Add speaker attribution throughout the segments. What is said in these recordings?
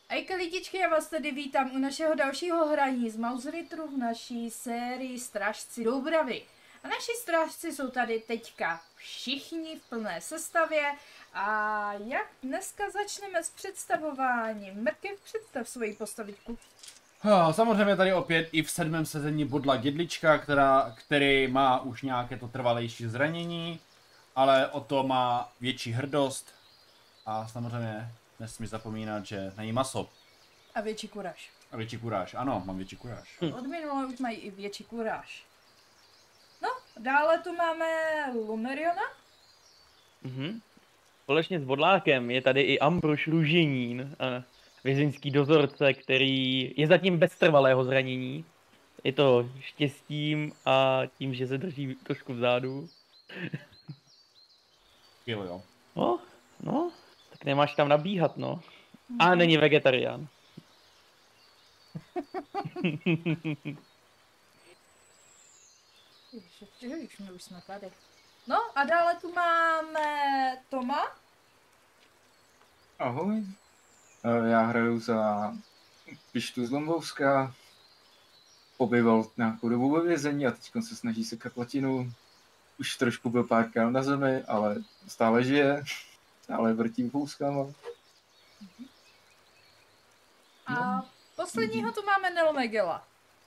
Speaker 1: Ajka lidičky, já vás tady vítám u našeho dalšího hraní z Mausritru v naší sérii Strážci Doubravy. A naši strážci jsou tady teďka všichni v plné sestavě a jak dneska začneme s představováním. Mrkev, představ svoji postavičku.
Speaker 2: Samozřejmě tady opět i v 7. sezení bodla Gedlička, který má už nějaké to trvalejší zranění, ale o to má větší hrdost a samozřejmě nesmí zapomínat, že není maso.
Speaker 1: A větší kuráž.
Speaker 2: A větší kuráž, ano, mám větší kuráž.
Speaker 1: Od minule už mají i větší kuráž. No, dále tu máme Lumeriona.
Speaker 3: Společně s Bodlákem je tady i Ambrož Ruženín, vězeňský dozorce, který je zatím bez trvalého zranění. Je to štěstím a tím, že se drží trošku vzadu.
Speaker 2: Jo.
Speaker 3: No, tak nemáš kam nabíhat, no. A není vegetarián.
Speaker 1: Ježiš, my už jsme tady. No a dále tu máme Toma.
Speaker 4: Ahoj, já hraju za Pištu z Lombouska, pobyval nějakou dobu ve vězení a teď se snaží sekat platinu. Už trošku byl párkrát na zemi, ale stále žije, stále vrtí kouskama.
Speaker 1: A posledního tu máme Nelmegela.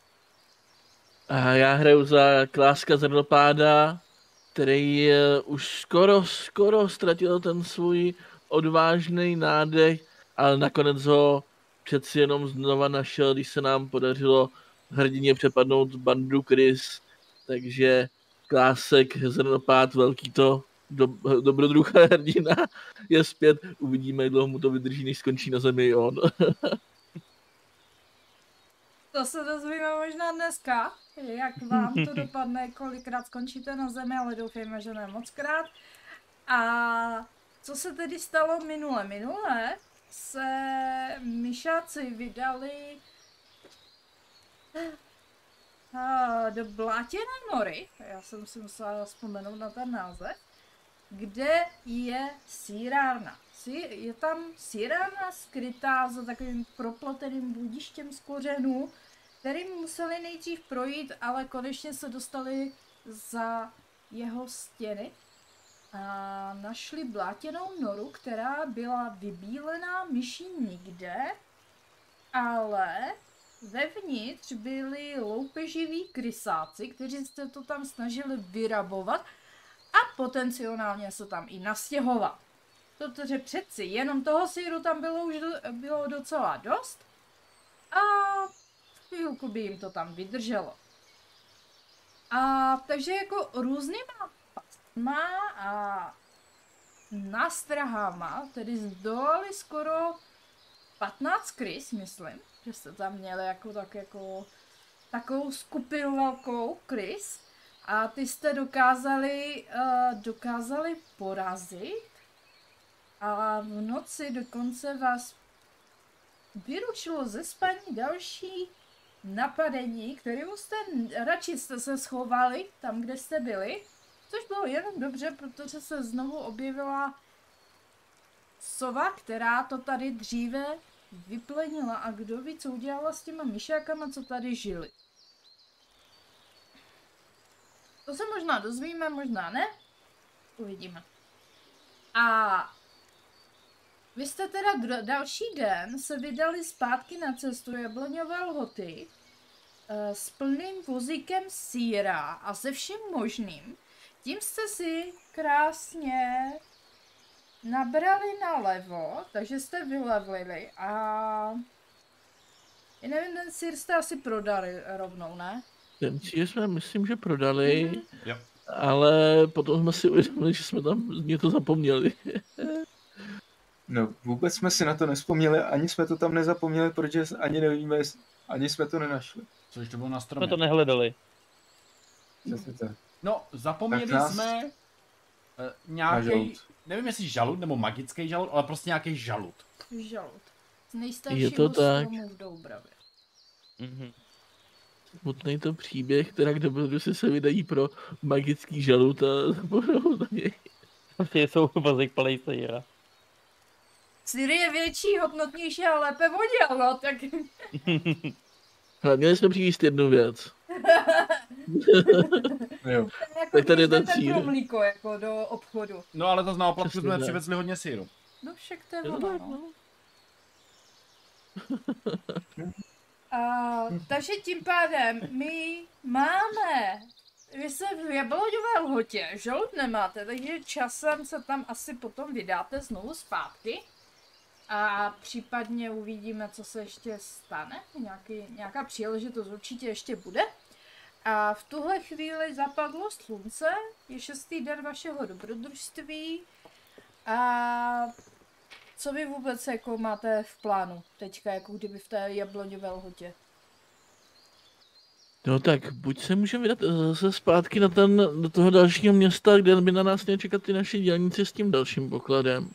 Speaker 5: A já hraju za Kláska Zrnopáda, který už skoro ztratil ten svůj odvážný nádech, ale nakonec ho přeci jenom znova našel, když se nám podařilo hrdině přepadnout bandu Krys. Takže Klásek Zrnopád, velký to dobrodruh a hrdina je zpět. Uvidíme, jak dlouho mu to vydrží, než skončí na zemi on.
Speaker 1: To se dozvíme možná dneska, jak vám to dopadne, kolikrát skončíte na zemi, ale doufejme, že ne mockrát. A co se tedy stalo minule? Minule se myšáci vydali do Blátěné nory, já jsem si musela vzpomenout na ten název, kde je sýrárna. Je tam sýrárna skrytá za takovým propleteným bludištěm z kořenů, kterým museli nejdřív projít, ale konečně se dostali za jeho stěny a našli blátěnou noru, která byla vybílená myší nikde, ale vevnitř byli loupeživí krysáci, kteří se to tam snažili vyrabovat a potenciálně se tam i nastěhovat. Protože přeci jenom toho síru tam bylo docela dost a chvilku by jim to tam vydrželo. A takže jako různýma pasma a nástrahama, tedy zdolali skoro 15 krys, myslím, že jste tam měli jako takovou skupinu velkou krys a ty jste dokázali porazit. A v noci dokonce vás vyručilo ze spaní další napadení, kterému radši jste se schovali tam, kde jste byli, což bylo jenom dobře, protože se znovu objevila sova, která to tady dříve vyplenila a kdo ví, co udělala s těma myšákama, co tady žili. To se možná dozvíme, možná ne, uvidíme. A vy jste teda další den se vydali zpátky na cestu Jabloňové Lhoty s plným vozíkem sýra a se vším možným. Tím jste si krásně nabrali nalevo, takže jste vylevlili a já nevím, ten sýr jste asi prodali rovnou, ne?
Speaker 5: Ten sýr jsme, myslím, že prodali,
Speaker 2: Jo.
Speaker 5: ale potom jsme si uvědomili, že jsme tam něco zapomněli.
Speaker 4: No, vůbec jsme si na to nespomněli, ani jsme to tam nezapomněli, protože ani nevíme, ani jsme to nenašli.
Speaker 2: Což to bylo na stromě.
Speaker 3: Jsme to nehledali.
Speaker 4: Přesně tak.
Speaker 2: No, zapomněli
Speaker 4: Tak
Speaker 2: jsme nějaký, nevím jestli žalud nebo magický žalud, ale prostě nějaký žalud.
Speaker 1: Žalud. Z
Speaker 5: Je
Speaker 1: nejstaršího
Speaker 5: to tak.
Speaker 1: stromu v Doubravě.
Speaker 5: Smutný to příběh, teda dobrodruzi se vydají pro magický žalud a zapomenou na něj.
Speaker 3: Prostě jsou vozík plnej sejra.
Speaker 1: Sír je větší, hodnotnější a lépe vodil, no, tak...
Speaker 5: Hele, měli jsme přijít jednu věc.
Speaker 4: Jo.
Speaker 1: jako
Speaker 5: Tak tady je
Speaker 1: když
Speaker 5: ten
Speaker 1: jdete
Speaker 5: sýr.
Speaker 1: pro mlíko, jako do obchodu.
Speaker 2: No ale to naopak
Speaker 5: Přesně
Speaker 2: jsme
Speaker 5: tak.
Speaker 2: přivezli hodně síru.
Speaker 1: No však to je
Speaker 5: Je to
Speaker 1: ono,
Speaker 5: tak,
Speaker 1: no.
Speaker 5: no.
Speaker 1: Takže tím pádem my máme, vy se v jabloňové lhotě, žalud nemáte, takže časem se tam asi potom vydáte znovu zpátky a případně uvidíme, co se ještě stane, nějaká příležitost určitě ještě bude. A v tuhle chvíli zapadlo slunce, je 6. den vašeho dobrodružství a co vy vůbec jako máte v plánu teďka, jako kdyby v té jabloňové lhotě?
Speaker 5: No tak, buď se můžeme vydat zase zpátky do toho dalšího města, kde by na nás měli čekat ty naši dělníci s tím dalším pokladem.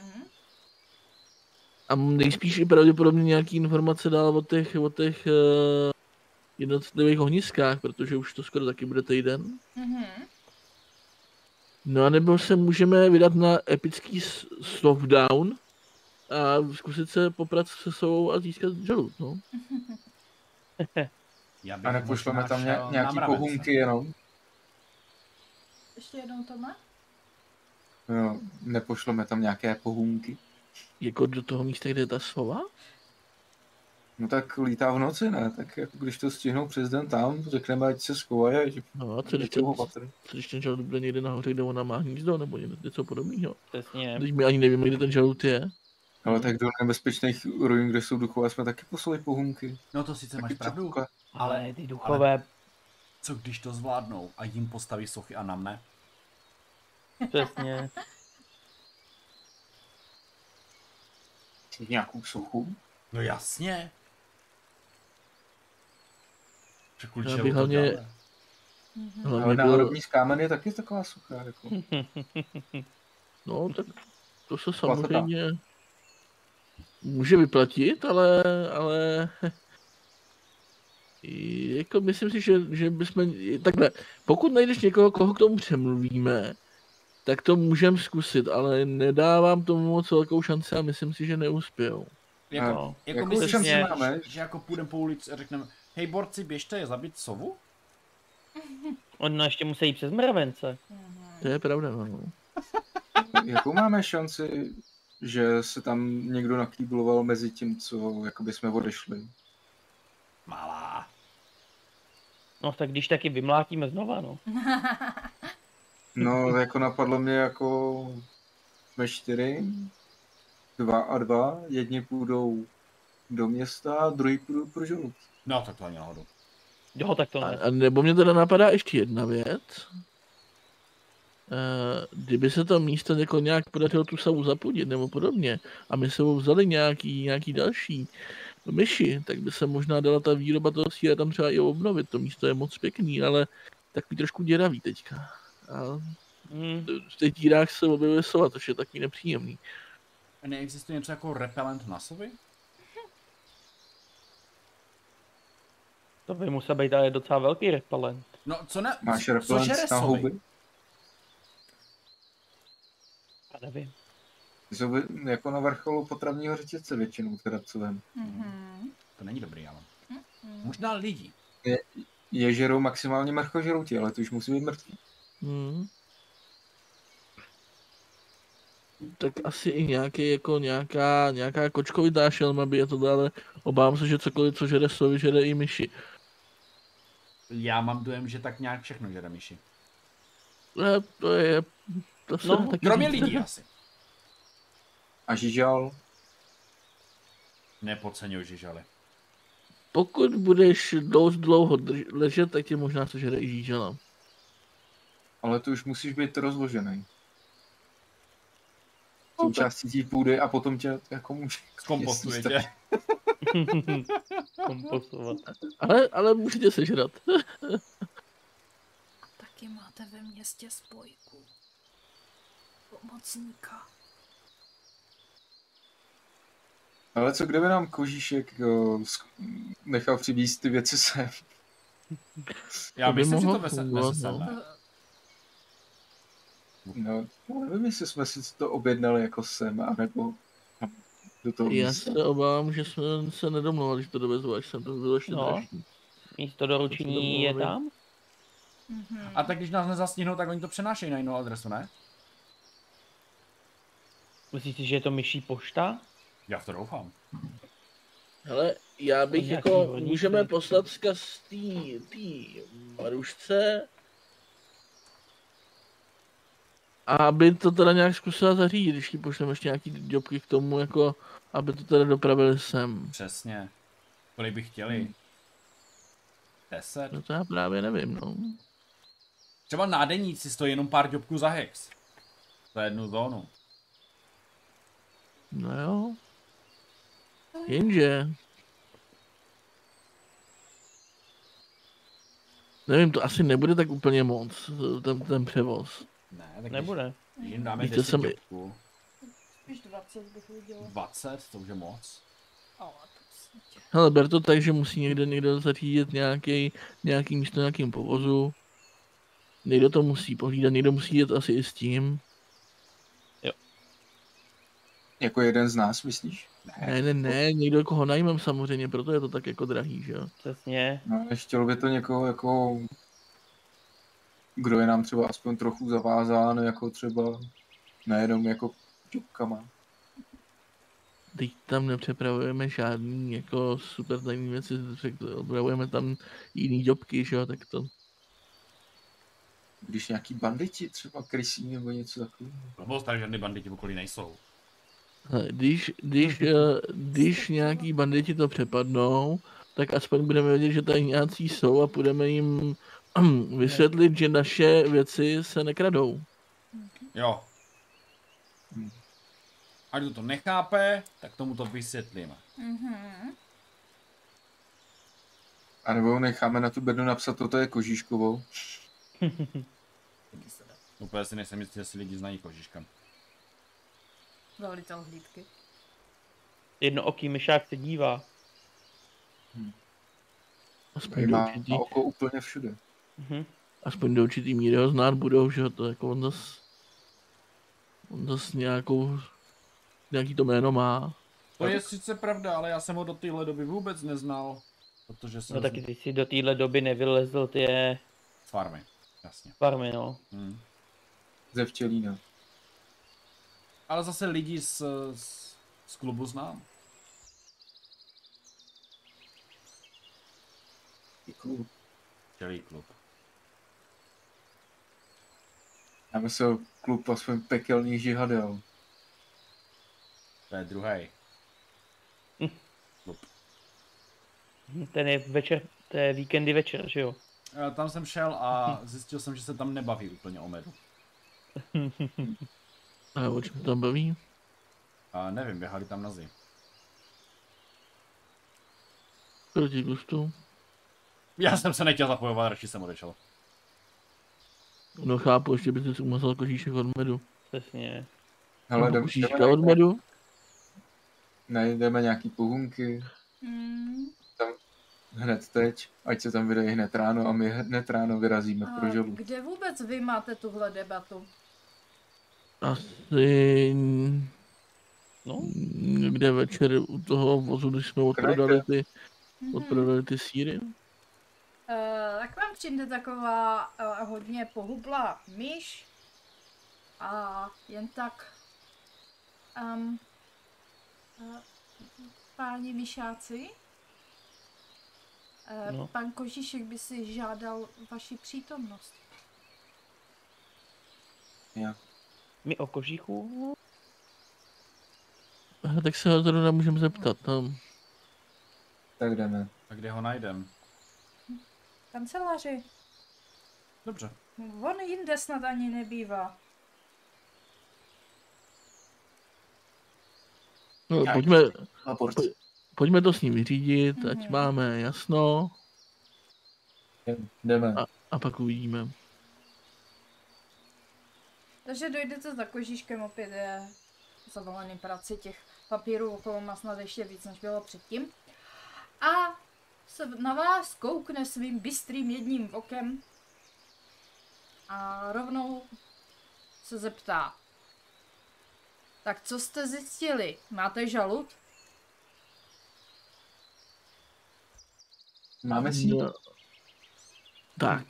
Speaker 5: A nejspíš i pravděpodobně nějaký informace dál o těch jednotlivých ohniskách, protože už to skoro taky bude týden. No a nebo se můžeme vydat na epický slowdown a zkusit se poprat se sovou a získat žalud, no.
Speaker 2: Já bych
Speaker 4: A nepošleme
Speaker 2: možná
Speaker 4: tam
Speaker 2: šel na
Speaker 4: nějaký
Speaker 2: mravence.
Speaker 4: pohůnky jenom?
Speaker 1: Ještě jednou to má?
Speaker 4: No, nepošleme tam nějaké pohůnky?
Speaker 5: Jako do toho místa, kde je ta sova?
Speaker 4: No tak lítá v noci, ne? Tak jako když to stihnou přes den tam, řekneme, ať se schovají, že
Speaker 5: No a co když ten žalud bude někde nahoře, kde ona má hnízdo, nebo něco podobného?
Speaker 3: Přesně.
Speaker 5: Když my ani nevíme, kde ten žalud je.
Speaker 4: Ale tak do nebezpečných ruin, kde jsou duchové, jsme taky poslali pohůnky.
Speaker 2: No to sice máš
Speaker 4: Taky
Speaker 2: pravdu,
Speaker 4: předpoklad.
Speaker 3: Ale ty duchové,
Speaker 2: co když to zvládnou a jim postaví sochy a nám ne?
Speaker 3: přesně.
Speaker 4: Nějakou sochu?
Speaker 2: No jasně. Že kvůli
Speaker 5: Já
Speaker 2: čemu
Speaker 5: bych
Speaker 2: to
Speaker 5: hlavně-
Speaker 2: děláme?
Speaker 4: Ale
Speaker 5: Hlavně
Speaker 4: na
Speaker 5: byl,
Speaker 4: hrobní z kámen je taky taková socha, jako.
Speaker 5: no tak to se samozřejmě může vyplatit, ale jako myslím si, že bychom, takhle, pokud najdeš někoho, koho k tomu přemluvíme, tak to můžeme zkusit, ale nedávám tomu moc velkou šanci a myslím si, že neuspějou.
Speaker 2: Jako, jako
Speaker 4: Jakou
Speaker 2: myslíš,
Speaker 4: šanci
Speaker 3: že-
Speaker 4: máme?
Speaker 2: že jako půjdeme po ulici a řekneme, hej borci, běžte je zabít sovu?
Speaker 3: Ono ještě musí jít přes mravence.
Speaker 5: To je pravda, no.
Speaker 4: Jakou máme šanci, že se tam někdo nakýbloval mezi tím, co jakoby jsme odešli?
Speaker 2: Malá.
Speaker 3: No tak když taky vymlátíme znova, no.
Speaker 4: No, jako napadlo mě, jako jsme 4, 2 a 2, jedni půjdou do města a druhý půjdou pro žalud.
Speaker 2: No tak to ani náhodou.
Speaker 3: Jo, tak to ne.
Speaker 5: A nebo mě teda napadá ještě jedna věc. Kdyby se to místo jako nějak podařilo tu savu zapudit nebo podobně a my sebou vzali nějaký další myši, tak by se možná dala ta výroba toho síra tam třeba i obnovit. To místo je moc pěkný, ale takový trošku děravý teďka. A v těch dírách se objevuje sova, což je takový nepříjemný.
Speaker 2: Neexistuje něco jako repelent na sovy?
Speaker 3: To by musel být ale docela velký repelent.
Speaker 2: No co ne?
Speaker 4: Máš
Speaker 2: co žere
Speaker 4: repelent na
Speaker 2: sovy?
Speaker 4: houby?
Speaker 3: Já nevím.
Speaker 4: Ty jsou jako na vrcholu potravního řetězce většinou, teda co vem.
Speaker 2: To není dobrý, ale. Možná lidi.
Speaker 4: Ježerou maximálně mrchožrouti, ale to už musí být mrtvý.
Speaker 5: Tak asi i nějaká kočkovitá šelma by je to, ale obávám se, že cokoliv, co žere sovy, žere i myši.
Speaker 2: Já mám dojem, že tak nějak všechno žere myši.
Speaker 5: To se
Speaker 3: No,
Speaker 5: taky
Speaker 2: Kromě
Speaker 5: říct.
Speaker 2: lidí asi.
Speaker 4: A žižal,
Speaker 2: Nepodceňuj žižaly.
Speaker 5: Pokud budeš dost dlouho ležet, tak tě možná sežere i žížela.
Speaker 4: ale to už musíš být rozložený. Součástí té půdy a potom tě jako může...
Speaker 2: Zkompostuje
Speaker 4: Jestli
Speaker 2: tě.
Speaker 3: Kompostovat.
Speaker 5: Ale můžete sežrat.
Speaker 1: Taky máte ve městě spojku. Pomocníka.
Speaker 4: Ale co kdyby nám Kožíšek nechal přivízt ty věci sem?
Speaker 2: Já
Speaker 5: To by
Speaker 2: myslím, že to
Speaker 5: mohlo
Speaker 2: nese
Speaker 5: fungovat,
Speaker 2: sem,
Speaker 5: no.
Speaker 2: ne?
Speaker 4: No, nevím, jestli jsme si to objednali jako sem, anebo do toho
Speaker 5: Já
Speaker 4: místa.
Speaker 5: se obávám, že jsme se nedomluvili, když to dovezu, až jsem to bylo ještě
Speaker 3: No.
Speaker 5: dražší.
Speaker 3: Místo doručení je
Speaker 5: domluvili.
Speaker 3: tam?
Speaker 2: A tak když nás nezastihnou, tak oni to přenášejí na jinou adresu, ne?
Speaker 3: Myslíš si, že je to myší pošta?
Speaker 2: Já v to doufám.
Speaker 5: Hele, já bych
Speaker 3: nějaký
Speaker 5: jako,
Speaker 3: vodník,
Speaker 5: můžeme
Speaker 3: který-
Speaker 5: poslat vzkaz té Marušce, a aby to teda nějak zkusila zařídit, když jí pošleme ještě nějaký jobky k tomu, jako, aby to teda dopravili sem.
Speaker 2: Přesně. Kolik by chtěli? 10?
Speaker 5: No to já právě nevím, no.
Speaker 2: Třeba nádeníci stojí jenom pár jobků za hex. Za jednu zónu.
Speaker 5: No jo. Jenže... Nevím, to asi nebude tak úplně moc, ten převoz.
Speaker 2: Ne, tak
Speaker 3: Nebude.
Speaker 2: Když jim dáme
Speaker 5: Víte,
Speaker 2: 10
Speaker 5: jsem-
Speaker 2: jobků.
Speaker 1: Spíš 20 bych viděla.
Speaker 2: 20, to už je moc.
Speaker 1: Ale prostě.
Speaker 5: Hele, ber to tak, že musí někdo zařídit nějaký místo nějakým povozu. Někdo to musí pohlídat, někdo musí jet asi i s tím.
Speaker 4: Jako jeden z nás, myslíš?
Speaker 5: Ne, někdo koho najmem samozřejmě, proto je to tak jako drahý, že jo.
Speaker 3: Přesně.
Speaker 4: No, chtělo by to někoho jako... Kdo je nám třeba aspoň trochu zavázán, jako třeba nejenom jako čupkama.
Speaker 5: Teď tam nepřepravujeme žádný jako super tajný věci, opravujeme tam jiný jobky, že jo, tak to...
Speaker 4: Když nějaký banditi, třeba krysí nebo něco takového.
Speaker 2: Blbost, tady žádný banditi v okolí nejsou.
Speaker 5: Hele, když nějaký banditi to přepadnou, tak aspoň budeme vědět, že tady nějací jsou a budeme jim vysvětlit, že naše věci se nekradou.
Speaker 2: Jo.
Speaker 4: Hm.
Speaker 2: A kdo to nechápe, tak tomu to vysvětlíme.
Speaker 4: A nebo necháme na tu bednu napsat, toto je Kožíškovou.
Speaker 2: Úplně si nejsem jistý, jestli lidi znají Kožiška.
Speaker 1: Velitel hlídky.
Speaker 3: Jednooký myšák se dívá.
Speaker 5: Aspoň do
Speaker 4: Má
Speaker 5: určitý,
Speaker 4: oko úplně všude.
Speaker 3: Mhm.
Speaker 5: aspoň do určitý míry ho znát budou, že jo, to jako on zas nějaký to jméno má.
Speaker 2: To je sice pravda, ale já jsem ho do téhle doby vůbec neznal. Protože jsem
Speaker 3: No taky ty si do téhle doby nevylezl ty
Speaker 2: z farmy. Jasně.
Speaker 3: farmy, no.
Speaker 4: Ze Včelína.
Speaker 2: Ale zase lidi z klubu znám.
Speaker 4: Klub.
Speaker 2: Celý klub.
Speaker 4: Já myslel klub aspoň pekelných žihadel.
Speaker 2: To je druhý. Klub.
Speaker 3: Ten je večer, to je víkendy večer, že jo?
Speaker 2: Tam jsem šel a zjistil jsem, že se tam nebaví úplně o medu.
Speaker 5: A o čem tam baví?
Speaker 2: A nevím, běhali tam nozy.
Speaker 5: Proti gustu.
Speaker 2: Já jsem se nechtěl zapojovat, radši jsem odešel.
Speaker 5: No chápu, ještě by si umusel kožíšek od medu.
Speaker 3: Přesně.
Speaker 4: Hele,
Speaker 5: Nebo kožíška od medu.
Speaker 4: najdeme nějaký pohunky, hned teď, ať se tam vydají hned ráno a my hned ráno vyrazíme pro žolu.
Speaker 1: Kde vůbec vy máte tuhle debatu?
Speaker 5: Asi
Speaker 3: No,
Speaker 5: někde večer u toho vozu, když jsme odprodali ty síry.
Speaker 1: Tak vám přijde taková hodně pohublá myš a jen tak páni myšáci,
Speaker 3: No.
Speaker 1: pan Kožíšek by si žádal vaši přítomnost.
Speaker 4: Já.
Speaker 3: my o kožíchu?
Speaker 5: Aha, tak se ho zrovna můžeme zeptat. No.
Speaker 4: Tak jdeme.
Speaker 2: A kde ho najdem?
Speaker 1: Kanceláři,
Speaker 2: Dobře.
Speaker 1: on jinde snad ani nebývá.
Speaker 5: No, pojďme to s ním vyřídit, ať máme jasno
Speaker 4: Jdeme.
Speaker 5: a pak uvidíme.
Speaker 1: Takže dojdete za Kožíškem, opět je zavalený prací těch papírů okolo má snad ještě víc, než bylo předtím. A se na vás koukne svým bystrým jedním okem a rovnou se zeptá. Tak co jste zjistili? Máte žalud?
Speaker 4: Máme síť?
Speaker 5: No. Tak.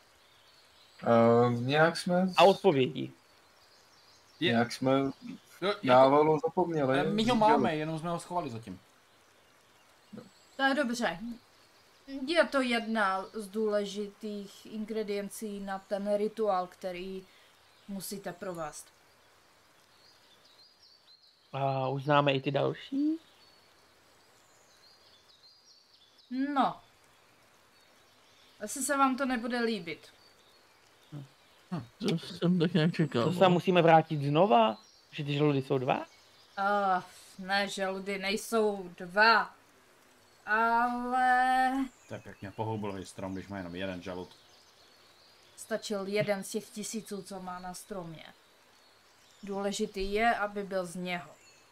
Speaker 4: Nějak jsme...
Speaker 3: A odpovědi.
Speaker 4: Nějak jsme
Speaker 2: Jo,
Speaker 4: návalo zapomněli.
Speaker 2: my ho máme, jenom jsme ho schovali zatím.
Speaker 1: To je dobře. Je to jedna z důležitých ingrediencí na ten rituál, který musíte provést.
Speaker 3: A už známe i ty další?
Speaker 1: No. Asi se vám to nebude líbit.
Speaker 5: To jsem tak nějak čekal.
Speaker 3: To se tam musíme vrátit znova? Že ty žaludy jsou 2?
Speaker 1: Ne, žaludy nejsou 2. Ale
Speaker 2: To je pěkně pohoublový strom, když má jenom jeden žalud.
Speaker 1: stačil jeden z těch 1000, co má na stromě. Důležitý je, aby byl z něho.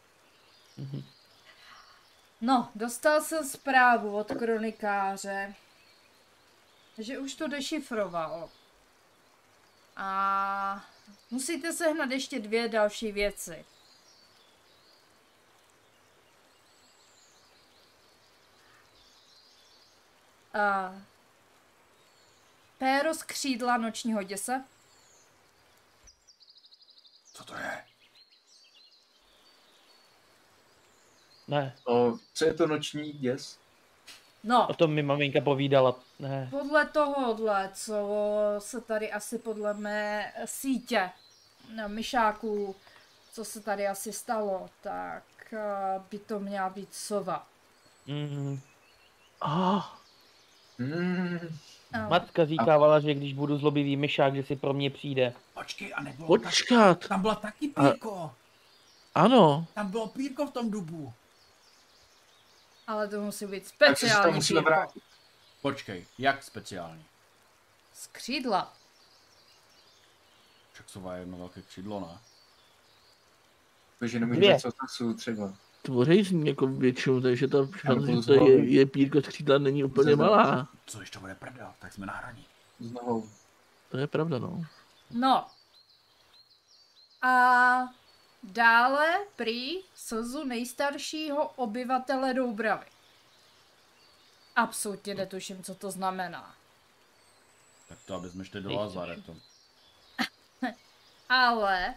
Speaker 1: No, dostal jsem zprávu od kronikáře, že už to dešifroval. A musíte sehnat ještě 2 další věci. Péro z křídla nočního děse.
Speaker 2: Co to je?
Speaker 3: Ne,
Speaker 4: Co je to noční děs?
Speaker 1: No,
Speaker 3: o tom mi maminka povídala. Ne.
Speaker 1: podle tohohle, co se tady asi podle mé sítě myšáků, co se tady asi stalo, tak by to měla být sova.
Speaker 3: Mm. Matka říkávala, že když budu zlobivý myšák, že si pro mě přijde.
Speaker 2: Počkej, a nebylo
Speaker 5: Počkat.
Speaker 2: tam bylo taky pírko.
Speaker 5: Ano.
Speaker 2: Tam bylo pírko v tom dubu.
Speaker 1: Ale to musí být
Speaker 4: Takže se tam
Speaker 1: speciální
Speaker 4: musíme
Speaker 1: pírko.
Speaker 4: vrátit.
Speaker 2: Počkej, jak speciální?
Speaker 1: Z křídla.
Speaker 2: Však sova je jedno velké křídlo, ne?
Speaker 4: Takže nemůžeme
Speaker 3: 2.
Speaker 4: něco tasu třeba.
Speaker 5: Tvoří z ní jako většinu, takže ta šance,
Speaker 4: Nebo
Speaker 5: že to je pírko z křídla, není úplně malá.
Speaker 2: Co když to bude prdel, tak jsme na hraní.
Speaker 4: S nohou.
Speaker 5: To je pravda, no.
Speaker 1: No. A dále prý slzu nejstaršího obyvatele Doubravy. Absolutně netuším, co to znamená.
Speaker 2: Tak to, aby jsme šli do Lazaretu.
Speaker 1: Ale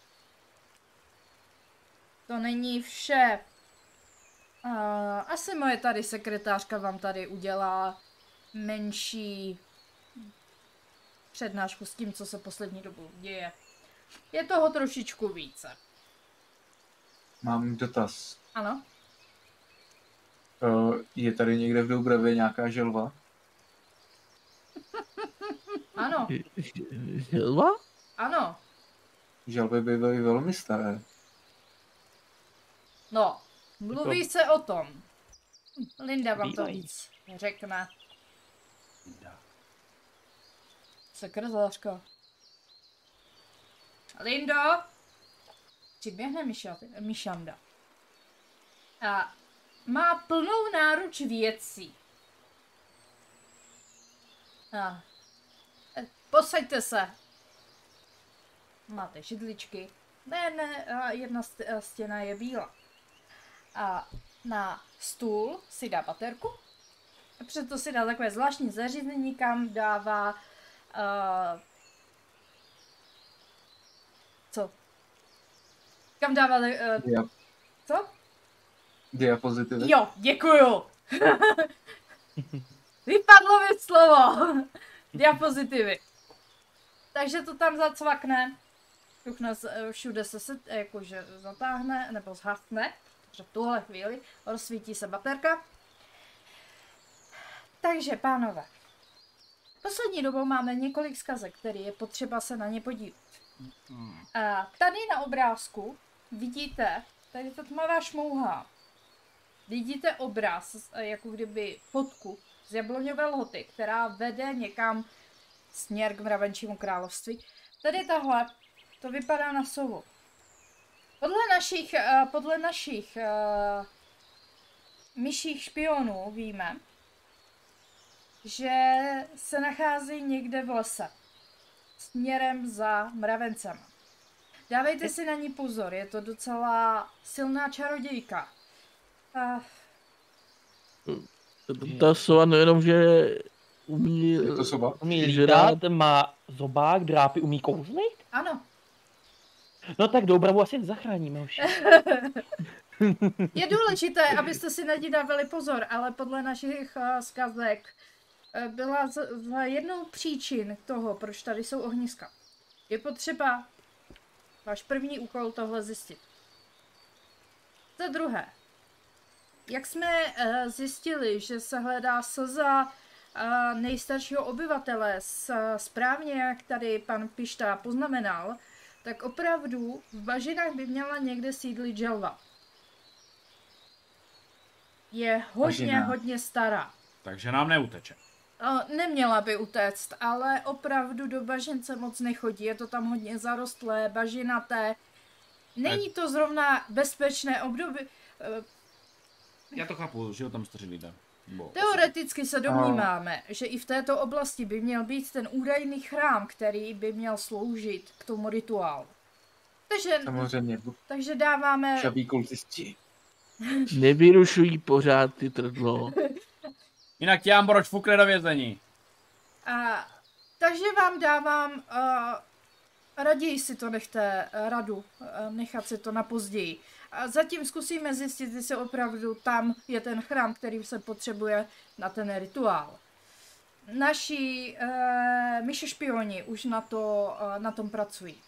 Speaker 1: to není vše. Asi moje tady sekretářka vám tady udělá menší přednášku s tím, co se poslední dobou děje. Je toho trošičku více.
Speaker 4: Mám dotaz.
Speaker 1: Ano?
Speaker 4: Je tady někde v Doubravě nějaká želva?
Speaker 1: Ano,
Speaker 5: Želva?
Speaker 1: ano.
Speaker 4: Želvy bývají velmi staré.
Speaker 1: No, mluví se o tom. Linda vám to
Speaker 3: Bývají.
Speaker 1: víc řekne. Sekretářka. Lindo! Přiběhne Mišanda. A má plnou náruč věcí. Posaďte se. Máte židličky. Ne, jedna stěna je bílá. A na stůl si dá baterku. A přesto si dá takové zvláštní zařízení, kam dává co? Kam dává co?
Speaker 4: Diapozitivy?
Speaker 1: Jo, děkuju. Vypadlo mi slovo. Diapozitivy. Takže to tam zacvakne. Všude se jakože zatáhne nebo zhasne. Takže v tuhle chvíli rozsvítí se baterka. Takže, pánové. Poslední dobou máme několik zkazek, které je potřeba se na ně podívat. A tady na obrázku vidíte, tady ta tmavá šmouha. Vidíte obraz, jako kdyby fotku z jabloňové lhoty, která vede někam směr k mravenčímu království. Tady tahle, to vypadá na sovu. Podle našich myších špionů víme, že se nachází někde v lese, směrem za mravencem. Dávejte si na ní pozor, je to docela silná čarodějka.
Speaker 5: Ta sova nejenom, že umí...
Speaker 4: Je to soba?
Speaker 3: Umí
Speaker 5: žrát.
Speaker 3: lítat, má zobák, drápy, umí kouzlit?
Speaker 1: Ano,
Speaker 3: No tak Doubravu asi zachráníme už.
Speaker 1: je důležité, abyste si na ní dávali pozor, ale podle našich zkazek byla za jednou příčin toho, proč tady jsou ohniska. Je potřeba váš první úkol tohle zjistit. Za druhé, jak jsme zjistili, že se hledá slza nejstaršího obyvatele, správně jak tady pan Pišta poznamenal, tak opravdu v bažinách by měla někde sídlit želva. Je hodně stará.
Speaker 2: Takže nám neuteče.
Speaker 1: Neměla by utéct, ale opravdu do bažince moc nechodí. Je to tam hodně zarostlé, bažinaté. Není to zrovna bezpečné období.
Speaker 2: Já to chápu, že tam staří lidé.
Speaker 1: Teoreticky se domníváme, že i v této oblasti by měl být ten údajný chrám, který by měl sloužit k tomu rituálu.
Speaker 4: Samozřejmě.
Speaker 1: Takže dáváme...
Speaker 4: Šabí kultisti.
Speaker 5: Nevyrušují pořád ty trdlo.
Speaker 2: Jinak tě Ambrož fukne do vězení.
Speaker 1: Takže vám dávám... raději si to nechte radu, nechat si to na později. A zatím zkusíme zjistit, jestli opravdu tam je ten chrám, který se potřebuje na ten rituál. Naši myši špioni už na tom pracují.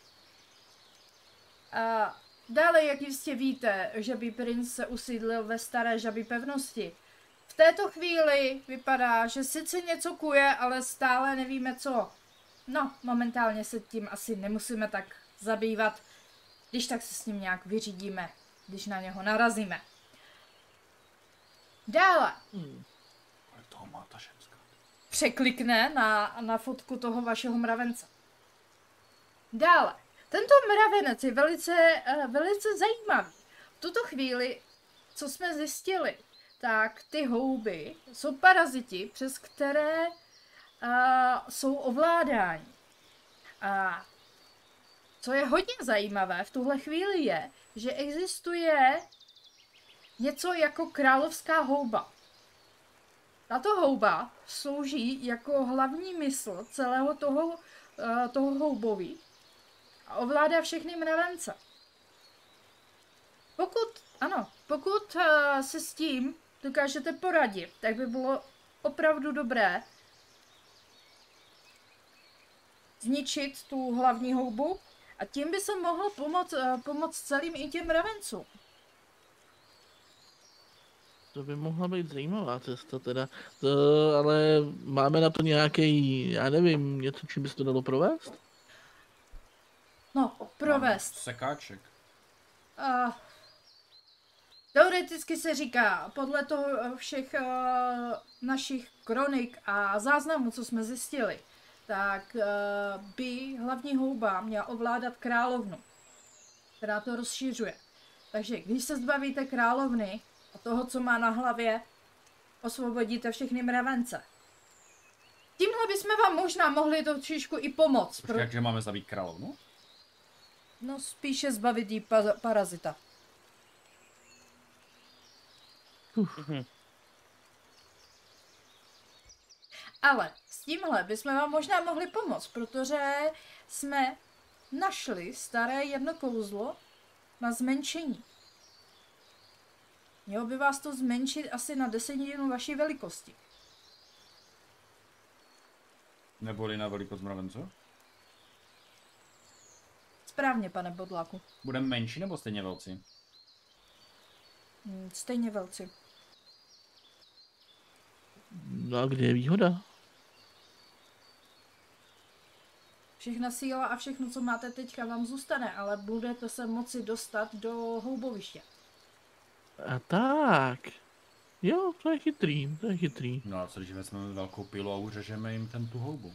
Speaker 1: Dále, jak jistě víte, že by princ se usídlil ve staré žabí pevnosti. V této chvíli vypadá, že sice něco kuje, ale stále nevíme co. No, momentálně se tím asi nemusíme tak zabývat, když tak se s ním nějak vyřídíme, když na něho narazíme. Dále.
Speaker 2: Ale toho má ta ženská.
Speaker 1: Překlikne na fotku toho vašeho mravence. Dále. Tento mravenec je velice zajímavý. V tuto chvíli, co jsme zjistili, tak ty houby jsou paraziti, přes které jsou ovládáni. A co je hodně zajímavé v tuhle chvíli je, že existuje něco jako královská houba. Tato houba slouží jako hlavní mysl celého toho houboví a ovládá všechny mravence. Pokud se s tím dokážete poradit, tak by bylo opravdu dobré zničit tu hlavní houbu a tím by se mohlo pomoct celým i těm mravencům.
Speaker 5: To by mohla být zajímavá cesta teda. Ale máme na to nějaký, já nevím, něco, čím by se to dalo provést?
Speaker 1: No, provést.
Speaker 2: Sekáček.
Speaker 1: Teoreticky se říká, podle toho všech našich kronik a záznamů, co jsme zjistili, tak by hlavní houba měla ovládat královnu, která to rozšiřuje. Takže když se zbavíte královny a toho, co má na hlavě, osvobodíte všechny mravence. Tímhle bychom vám možná mohli trošičku i pomoct.
Speaker 2: Takže máme zabít královnu?
Speaker 1: No spíše zbavit jí parazita. Ale s tímhle bychom vám možná mohli pomoct, protože jsme našli staré jedno kouzlo na zmenšení. Mělo by vás to zmenšit asi na 10 vaší velikosti.
Speaker 2: Neboli na velikost mravenců?
Speaker 1: Správně, pane Bodláku.
Speaker 2: Budeme menší nebo stejně velcí?
Speaker 1: Stejně velcí.
Speaker 5: No a kde je výhoda?
Speaker 1: Všechna síla a všechno, co máte teďka, vám zůstane, ale budete se moci dostat do houboviště.
Speaker 5: A tak. Jo, to je chytrý, to je chytrý.
Speaker 2: No a co když vezmeme velkou pilu a uřežeme jim tu houbu?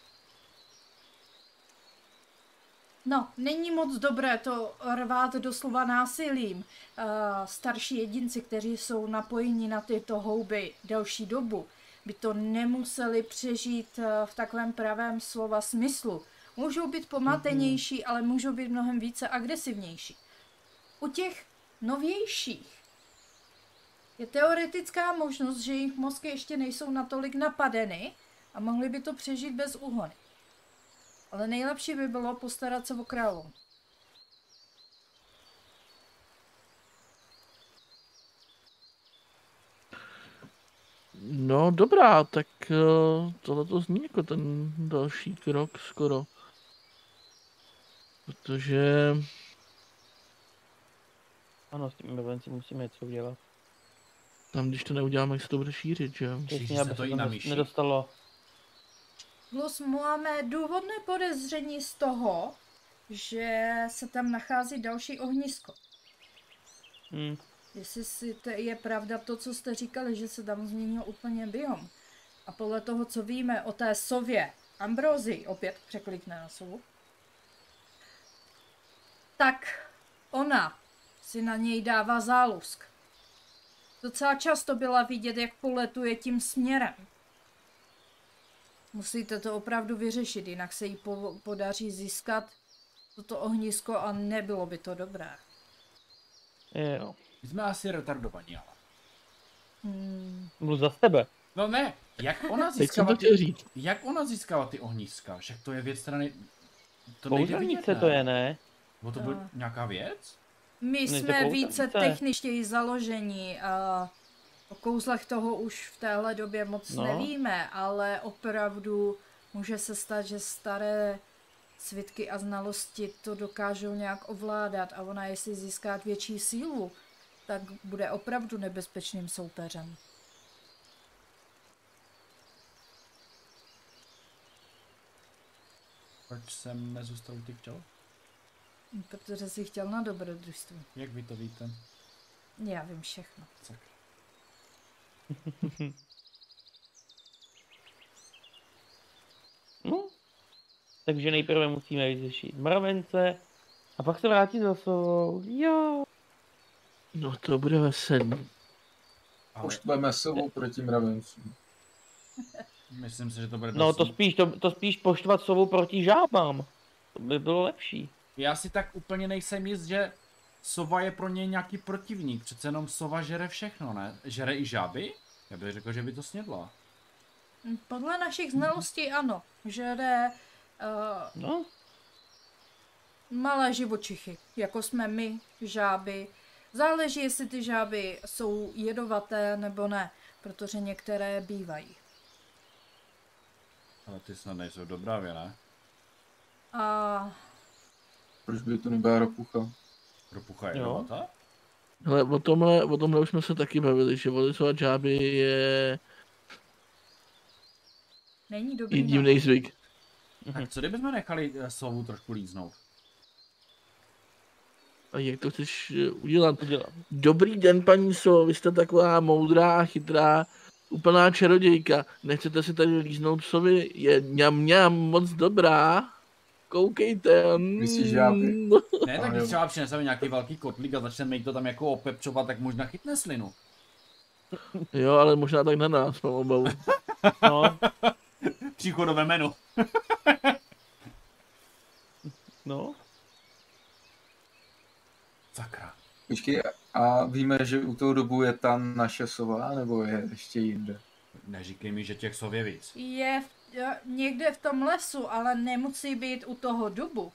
Speaker 1: No, není moc dobré to rvát doslova násilím. Starší jedinci, kteří jsou napojeni na tyto houby delší dobu, by to nemuseli přežít v takovém pravém slova smyslu. Můžou být pomatenější, ale můžou být mnohem více agresivnější. U těch novějších je teoretická možnost, že jejich mozky ještě nejsou natolik napadeny a mohli by to přežít bez úhony. Ale nejlepší by bylo postarat se o královnu.
Speaker 5: No dobrá, tak tohle to zní jako ten další krok skoro. Protože
Speaker 3: Ano, s tím mravenci musíme něco udělat.
Speaker 5: tam, když to neuděláme, jak se to bude šířit, že jo?
Speaker 2: Šíří
Speaker 3: Přesně,
Speaker 2: se
Speaker 3: aby
Speaker 2: to
Speaker 3: se
Speaker 2: i
Speaker 3: to
Speaker 2: na myši.
Speaker 3: nedostalo.
Speaker 1: Plus máme důvodné podezření z toho, že se tam nachází další ohnisko.
Speaker 3: Hm.
Speaker 1: Jestli je pravda to, co jste říkali, že se tam změnil úplně biom. A podle toho, co víme o té sově, Ambrózii, opět překlikne na sovu, tak ona si na něj dává zálusk. Docela často byla vidět, jak poletuje tím směrem. Musíte to opravdu vyřešit, jinak se jí podaří získat toto ohnisko a nebylo by to dobré.
Speaker 3: Jo.
Speaker 2: My jsme asi retardovaní, ale.
Speaker 3: Mluv za tebe.
Speaker 2: No ne, jak ona
Speaker 5: Teď jsem
Speaker 2: získala
Speaker 5: to chtěl říct.
Speaker 2: jak ona získala ty ohniska? Však to je věc, která to nejde vidět,
Speaker 3: Kouzelnice to je, ne?
Speaker 2: Nebo to byl nějaká věc?
Speaker 1: My
Speaker 3: to
Speaker 1: jsme
Speaker 3: kouzla,
Speaker 1: více
Speaker 3: to je.
Speaker 1: techničtěji založení a o kouzlech toho už v téhle době moc nevíme, ale opravdu může se stát, že staré svitky a znalosti to dokážou nějak ovládat a ona jestli získá větší sílu, tak bude opravdu nebezpečným soupeřem.
Speaker 2: Proč jsem nezůstal u těch včel?
Speaker 1: Protože jsi chtěl na dobrodružství.
Speaker 2: Jak vy to víte?
Speaker 1: Já vím všechno.
Speaker 2: Sakra.
Speaker 3: No. Takže nejprve musíme vyřešit mravence a pak se vrátit za sovou. Jo.
Speaker 5: No to bude veselý.
Speaker 2: Ale
Speaker 4: Poštveme sovu proti mravencům.
Speaker 2: myslím si, že to bude
Speaker 3: No
Speaker 2: dost...
Speaker 3: to spíš poštvat sovu proti žábám. To by bylo lepší.
Speaker 2: Já si tak úplně nejsem jist, že sova je pro něj nějaký protivník. Přece jenom sova žere všechno, ne? Žere i žáby? Já bych řekl, že by to snědla.
Speaker 1: Podle našich znalostí ano, že jde
Speaker 3: No.
Speaker 1: malé živočichy, jako jsme my, žáby. Záleží, jestli ty žáby jsou jedovaté nebo ne, protože některé bývají.
Speaker 2: Ale ty snad nejsou dobrávě, ne?
Speaker 1: A
Speaker 4: Proč by to nebyla ropucha?
Speaker 2: Ropucha je
Speaker 3: Jo.
Speaker 2: jedovatá?
Speaker 5: Hele, o tomhle už jsme se taky bavili, že volizovat žáby je
Speaker 1: není dobrý
Speaker 5: i divný zvyk.
Speaker 2: Tak co kdybychom nechali sovu trošku líznout?
Speaker 5: A jak to chceš udělat?
Speaker 3: Udělám.
Speaker 5: Dobrý den, paní So, vy jste taková moudrá a chytrá, úplná čarodějka. Nechcete si tady líznout sovy? Je mňam moc dobrá. Koukejte.
Speaker 4: Myslíš žáby?
Speaker 2: Ne, tak
Speaker 4: jo.
Speaker 2: když třeba přineseme nějaký velký kotlík a začneme jí to tam jako opepřovat, tak možná chytne slinu.
Speaker 5: Jo, ale možná tak na nás, mám obavu.
Speaker 3: No.
Speaker 2: Příchodové menu.
Speaker 3: No.
Speaker 2: Sakra.
Speaker 4: Počkej, a víme, že u toho dobu je ta naše sova, nebo je ještě jinde?
Speaker 2: Neříkej mi, že těch sov je víc.
Speaker 1: Je někde v tom lesu, ale nemusí být u toho dubu.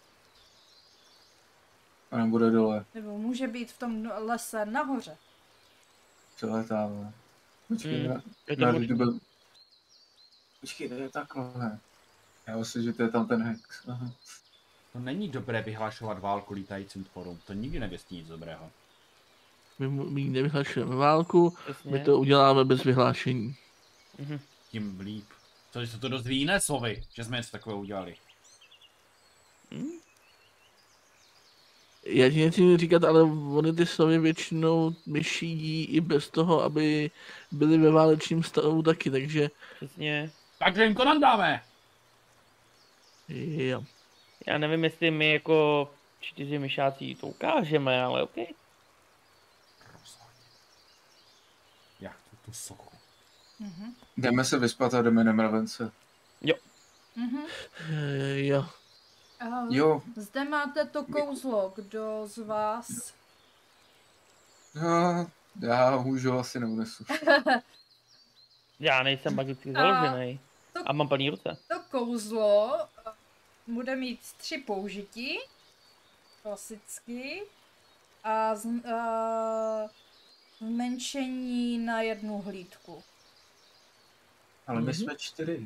Speaker 4: A nebude dole.
Speaker 1: Nebo může být v tom lese nahoře.
Speaker 4: Přeletáme. Počkej,
Speaker 3: Je to
Speaker 4: na
Speaker 3: možný.
Speaker 4: dube. Počkej, to je takhle. Já myslím, že to je tam ten hex. Aha.
Speaker 2: To není dobré vyhlašovat válku lítajícím tvorům. To nikdy nevěstí nic dobrého.
Speaker 5: My nevyhlašujeme válku,
Speaker 3: Přesně.
Speaker 5: my to uděláme bez vyhlášení.
Speaker 2: Tím líp. Co když se to dozví jiné sovy, že jsme něco takového udělali?
Speaker 5: Já ti nechci říkat, ale oni ty sovy většinou myší jí i bez toho, aby byly ve válečném stavu taky, takže
Speaker 3: Přesně.
Speaker 2: Takže jim to nandáme!
Speaker 5: jo.
Speaker 3: Já nevím, jestli my jako 4 myšáci to ukážeme, ale OK.
Speaker 2: Rozhodně. Jak to tu sochu.
Speaker 4: Jdeme se vyspat a jdeme na mravence.
Speaker 1: Mhm.
Speaker 5: Jo.
Speaker 4: Jo,
Speaker 1: Zde máte to kouzlo, kdo z vás...
Speaker 4: no, já už ho asi neunesu.
Speaker 3: Já nejsem magicky
Speaker 1: A-
Speaker 3: založený.
Speaker 1: to-
Speaker 3: A mám plný ruce.
Speaker 1: To kouzlo bude mít 3 použití, klasicky, a zmenšení na 1 hlídku.
Speaker 4: Ale my jsme 4.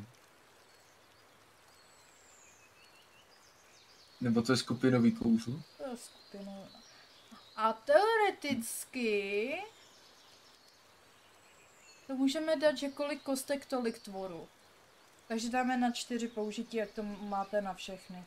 Speaker 4: Nebo to je skupinový kouzlo?
Speaker 1: To je skupinu. A teoreticky to můžeme dát, že kolik kostek, tolik tvorů. Takže dáme na 4 použití, jak to máte na všechny.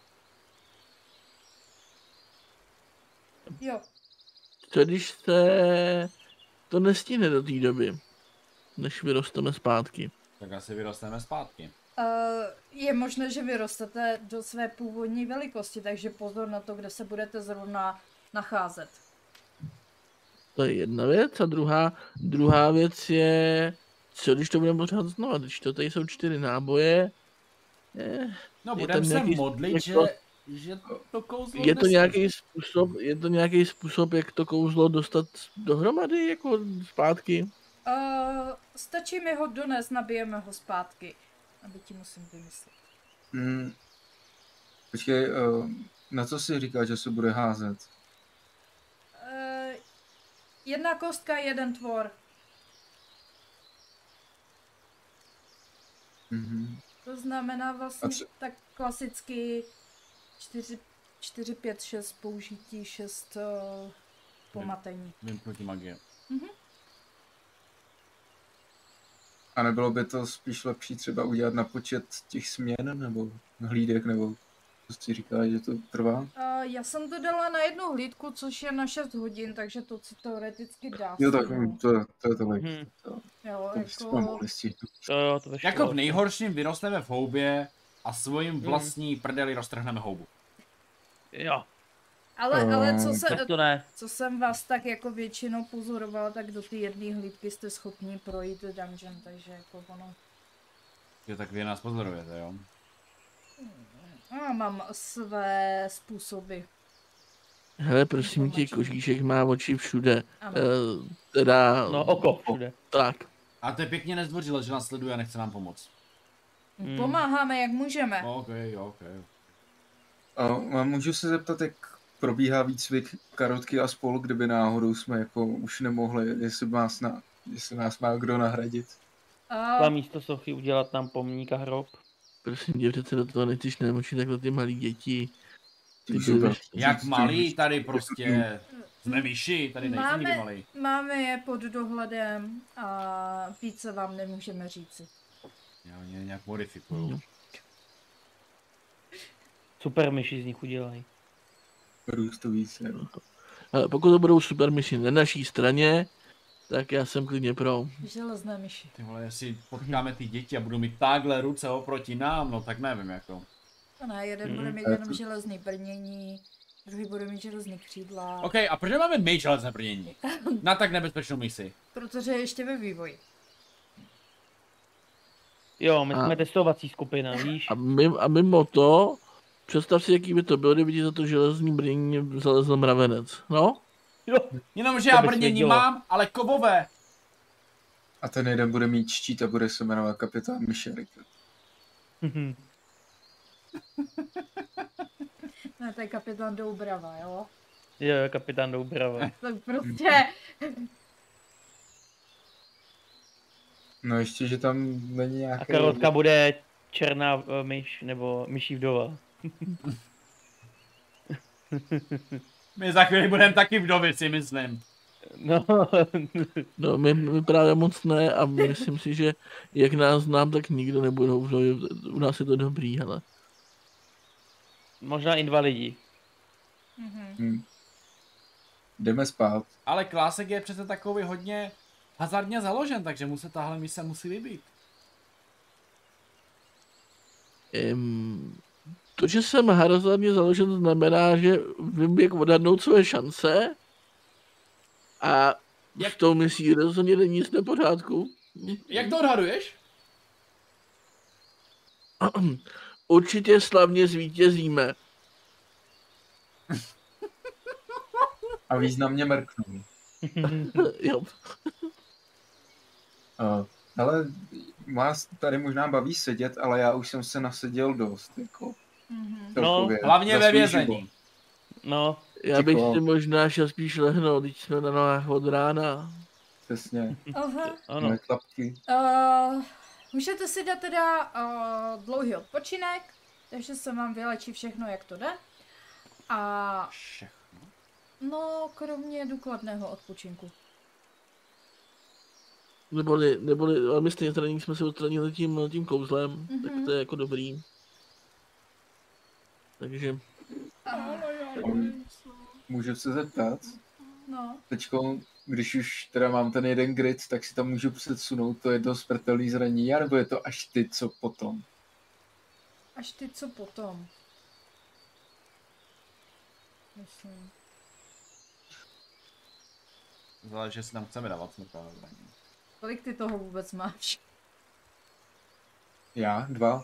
Speaker 1: Jo,
Speaker 5: Co když se to nestihne do té doby, než vyrosteme zpátky?
Speaker 2: Tak asi vyrosteme zpátky.
Speaker 1: je možné, že vyrostete do své původní velikosti, takže pozor na to, kde se budete zrovna nacházet.
Speaker 5: To je jedna věc. A druhá věc je, co když to budeme potřebovat znova, když to tady jsou 4 náboje.
Speaker 2: No,
Speaker 5: Je
Speaker 2: budeme
Speaker 5: tam
Speaker 2: se
Speaker 5: nějaký
Speaker 2: modlit,
Speaker 5: způsob-
Speaker 2: že to kouzlo
Speaker 5: Je to
Speaker 2: nesmí.
Speaker 5: nějaký způsob, jak to kouzlo dostat dohromady, jako zpátky?
Speaker 1: Stačí mi ho donést, nabijeme ho zpátky. Aby ti musím vymyslet.
Speaker 4: Počkej, na co si říká, že se bude házet?
Speaker 1: 1 kostka, 1 tvor.
Speaker 4: Mhm.
Speaker 1: To znamená
Speaker 4: A
Speaker 1: vlastně
Speaker 4: co-
Speaker 1: tak klasicky 4, 5, 6 použití, 6 pomatení.
Speaker 2: Vymknutí magie.
Speaker 4: A nebylo by to spíš lepší třeba udělat na počet těch směn, nebo hlídek, nebo co si říká, že to trvá?
Speaker 1: Já jsem to dala na 1 hlídku, což je na 6 hodin, takže to si teoreticky dá.
Speaker 4: Jo, tak
Speaker 1: stihnout.
Speaker 4: to je tolik.
Speaker 3: Mhm.
Speaker 1: Jo,
Speaker 4: To byste
Speaker 1: jako...
Speaker 4: mohli stihnout.
Speaker 3: To ve
Speaker 2: Jako
Speaker 3: škole.
Speaker 2: v nejhorším vyrosteme v houbě a svým vlastní prdeli roztrhneme houbu.
Speaker 3: Jo,
Speaker 1: Ale
Speaker 3: tak to ne.
Speaker 1: co jsem vás tak jako většinou pozorovala, tak do té 1 hlídky jste schopni projít dungeon, takže jako ono...
Speaker 2: Jo, tak vy nás pozorujete, jo?
Speaker 1: Já mám své způsoby.
Speaker 5: Hele, prosím tě, kožíšek má oči všude.
Speaker 1: Ano.
Speaker 5: Teda,
Speaker 3: No, oko všude.
Speaker 5: tak.
Speaker 2: A to je pěkně nezdvořile, že nás sleduje a nechce nám pomoct.
Speaker 1: Pomáháme, jak můžeme.
Speaker 2: OK.
Speaker 4: A můžu se zeptat, jak probíhá výcvik Karotky a spolu, kdyby náhodou jsme jako už nemohli, jestli nás má kdo nahradit?
Speaker 3: Za místo sochy udělat nám pomník a hrob.
Speaker 5: Prosím tě, přece do toho nechceš nemočit takhle ty malý děti. Ty
Speaker 4: Super.
Speaker 5: byly-
Speaker 2: Jak malý tady prostě jsme myši, tady nejsou nikdy malý.
Speaker 1: Máme je pod dohledem a více vám nemůžeme říci.
Speaker 2: Já mě nějak modifikuju.
Speaker 3: Super myši z nich udělají.
Speaker 4: Růstový se.
Speaker 5: Ale pokud to budou super myši na naší straně, tak já jsem klidně pro.
Speaker 1: Železné myši.
Speaker 2: Ty vole, jestli potkáme ty děti a budou mít takhle ruce oproti nám, no tak nevím jako.
Speaker 1: To ne, jeden bude mít
Speaker 4: A
Speaker 1: jenom
Speaker 4: to-
Speaker 1: železný brnění, druhý bude mít železný křídla,
Speaker 2: OK, a proč máme my železné brnění? Na tak nebezpečnou misi.
Speaker 1: protože je ještě ve vývoji.
Speaker 3: Jo, my
Speaker 5: A-
Speaker 3: jsme testovací skupina, víš?
Speaker 5: A mimo to, představ si, jaký by to bylo, kdyby ti za to železný brnění zalezl mravenec. No?
Speaker 3: Jo.
Speaker 2: Jenomže
Speaker 3: To
Speaker 2: já
Speaker 3: by
Speaker 2: brnění
Speaker 3: svědělo.
Speaker 2: mám, ale kovové.
Speaker 4: A ten jeden bude mít štít a bude se jmenovat kapitán Mišerik.
Speaker 1: Ne, to je kapitán Doubrava, jo?
Speaker 3: Jo, kapitán Doubrava.
Speaker 1: Tak prostě...
Speaker 4: No ještě, že tam není
Speaker 3: A
Speaker 4: nějaký...
Speaker 3: karotka bude černá myš, nebo myší vdova.
Speaker 2: My za chvíli budeme taky vdovy, si myslím.
Speaker 3: No,
Speaker 5: No, my právě moc ne a myslím si, že jak nás znám, tak nikdo nebude u nás je to dobrý, hele.
Speaker 3: možná invalidi.
Speaker 4: Jdeme spát.
Speaker 2: Ale Klásek je přece takový hodně hazardně založen, takže mu se tahle mise musí líbit.
Speaker 5: To, že jsem hazardně založen, znamená, že vím, jak odhadnout své šance a
Speaker 2: Jak-
Speaker 5: v tom myslí rozhodně není nic nepořádku.
Speaker 2: Jak to odhaduješ?
Speaker 5: Určitě slavně zvítězíme.
Speaker 4: A významně mrknul.
Speaker 5: Jo.
Speaker 4: Ale vás tady možná baví sedět, ale já už jsem se naseděl dost, jako celkově.
Speaker 2: Hlavně
Speaker 4: za
Speaker 2: ve
Speaker 4: svůj
Speaker 2: vězení.
Speaker 4: život.
Speaker 3: No,
Speaker 5: Já bych
Speaker 4: Ticho.
Speaker 5: si možná šel spíš lehnout, když jsme na nohách od rána.
Speaker 4: Přesně.
Speaker 1: Aha.
Speaker 3: ano.
Speaker 4: Moje klapky.
Speaker 1: Můžete si dát teda dlouhý odpočinek, takže se vám vylečí všechno, jak to jde. A
Speaker 2: Všechno.
Speaker 1: no, kromě důkladného odpočinku.
Speaker 5: Neboli, ale my stejně tady jsme se odstranili tím kouzlem, tak to je jako dobrý. Takže,
Speaker 4: Můžu se zeptat?
Speaker 1: No,
Speaker 4: Teďko, když už teda mám ten jeden grid, tak si tam můžu předsunout to jedno smrtelný zranění, nebo je to až ty, co potom?
Speaker 1: až ty co potom. Myslím.
Speaker 2: Záleží, že si tam chceme dávat smrtelné zranění.
Speaker 1: Kolik ty toho vůbec máš?
Speaker 4: Já? 2?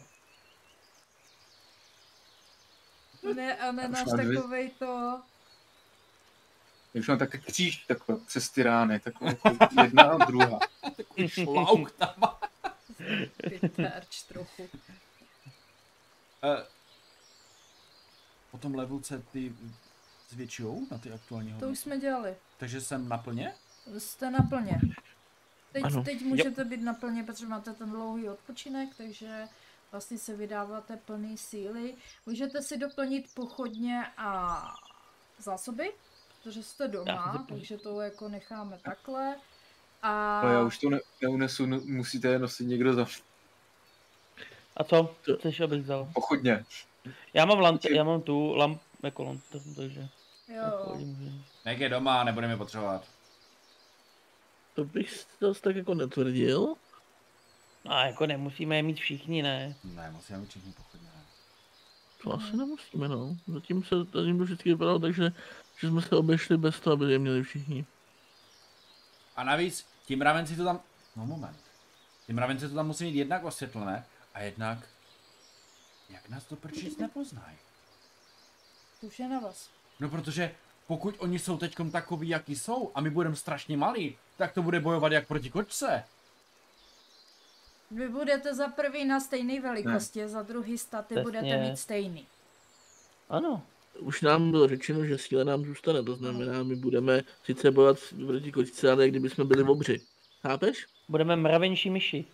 Speaker 1: Ne, a nenáš
Speaker 4: Už mám dvě.
Speaker 1: takovej to...
Speaker 4: Už mám také kříž takhle přes ty rány, takhle jako jedna a druhá.
Speaker 2: Šlauk tam má.
Speaker 1: Ty terč trochu.
Speaker 2: Po tom levelce ty zvětšujou na ty aktuální
Speaker 1: To už
Speaker 2: hodnoty.
Speaker 1: jsme dělali.
Speaker 2: Takže jsem naplně?
Speaker 1: Jste naplně.
Speaker 5: Ano.
Speaker 1: Teď můžete být naplně, protože máte ten dlouhý odpočinek, takže vlastně se vydáváte plný síly. Můžete si doplnit pochodně a zásoby, protože jste
Speaker 3: Já si
Speaker 1: doma,
Speaker 3: doplním.
Speaker 1: takže to jako necháme takhle. A
Speaker 4: Ale já už to neunesu, musíte je nosit někdo za
Speaker 3: A co? Chceš, abych vzal?
Speaker 4: pochodně.
Speaker 3: Já mám tu jako lantern, takže...
Speaker 1: jo,
Speaker 2: Jak je doma, nebudeme potřebovat.
Speaker 5: to bych zase tak jako netvrdil.
Speaker 3: A jako nemusíme je mít všichni, ne?
Speaker 2: Ne, musíme mít všichni pochodně. Ne.
Speaker 5: To asi nemusíme, no. Zatím to vždycky vypadalo tak, že jsme se obešli bez toho, aby je měli všichni.
Speaker 2: A navíc, ti mravenci to tam... No moment. Ti mravenci to tam musí mít jednak osvětlené a jednak... Jak nás to prčic nepoznají?
Speaker 1: to už je na vás.
Speaker 2: No protože pokud oni jsou teďkom takový, jaký jsou a my budeme strašně malí, tak to bude bojovat jak proti kočce.
Speaker 1: Vy budete za prvý na stejné velikosti, za druhý staty
Speaker 3: Přesně.
Speaker 1: budete mít stejný.
Speaker 3: Ano.
Speaker 5: Už nám bylo řečeno, že síla nám zůstane, to znamená, my budeme sice bojovat proti kočce, ale jak kdyby jsme byli obři. Chápeš?
Speaker 3: Budeme mravenčí myši.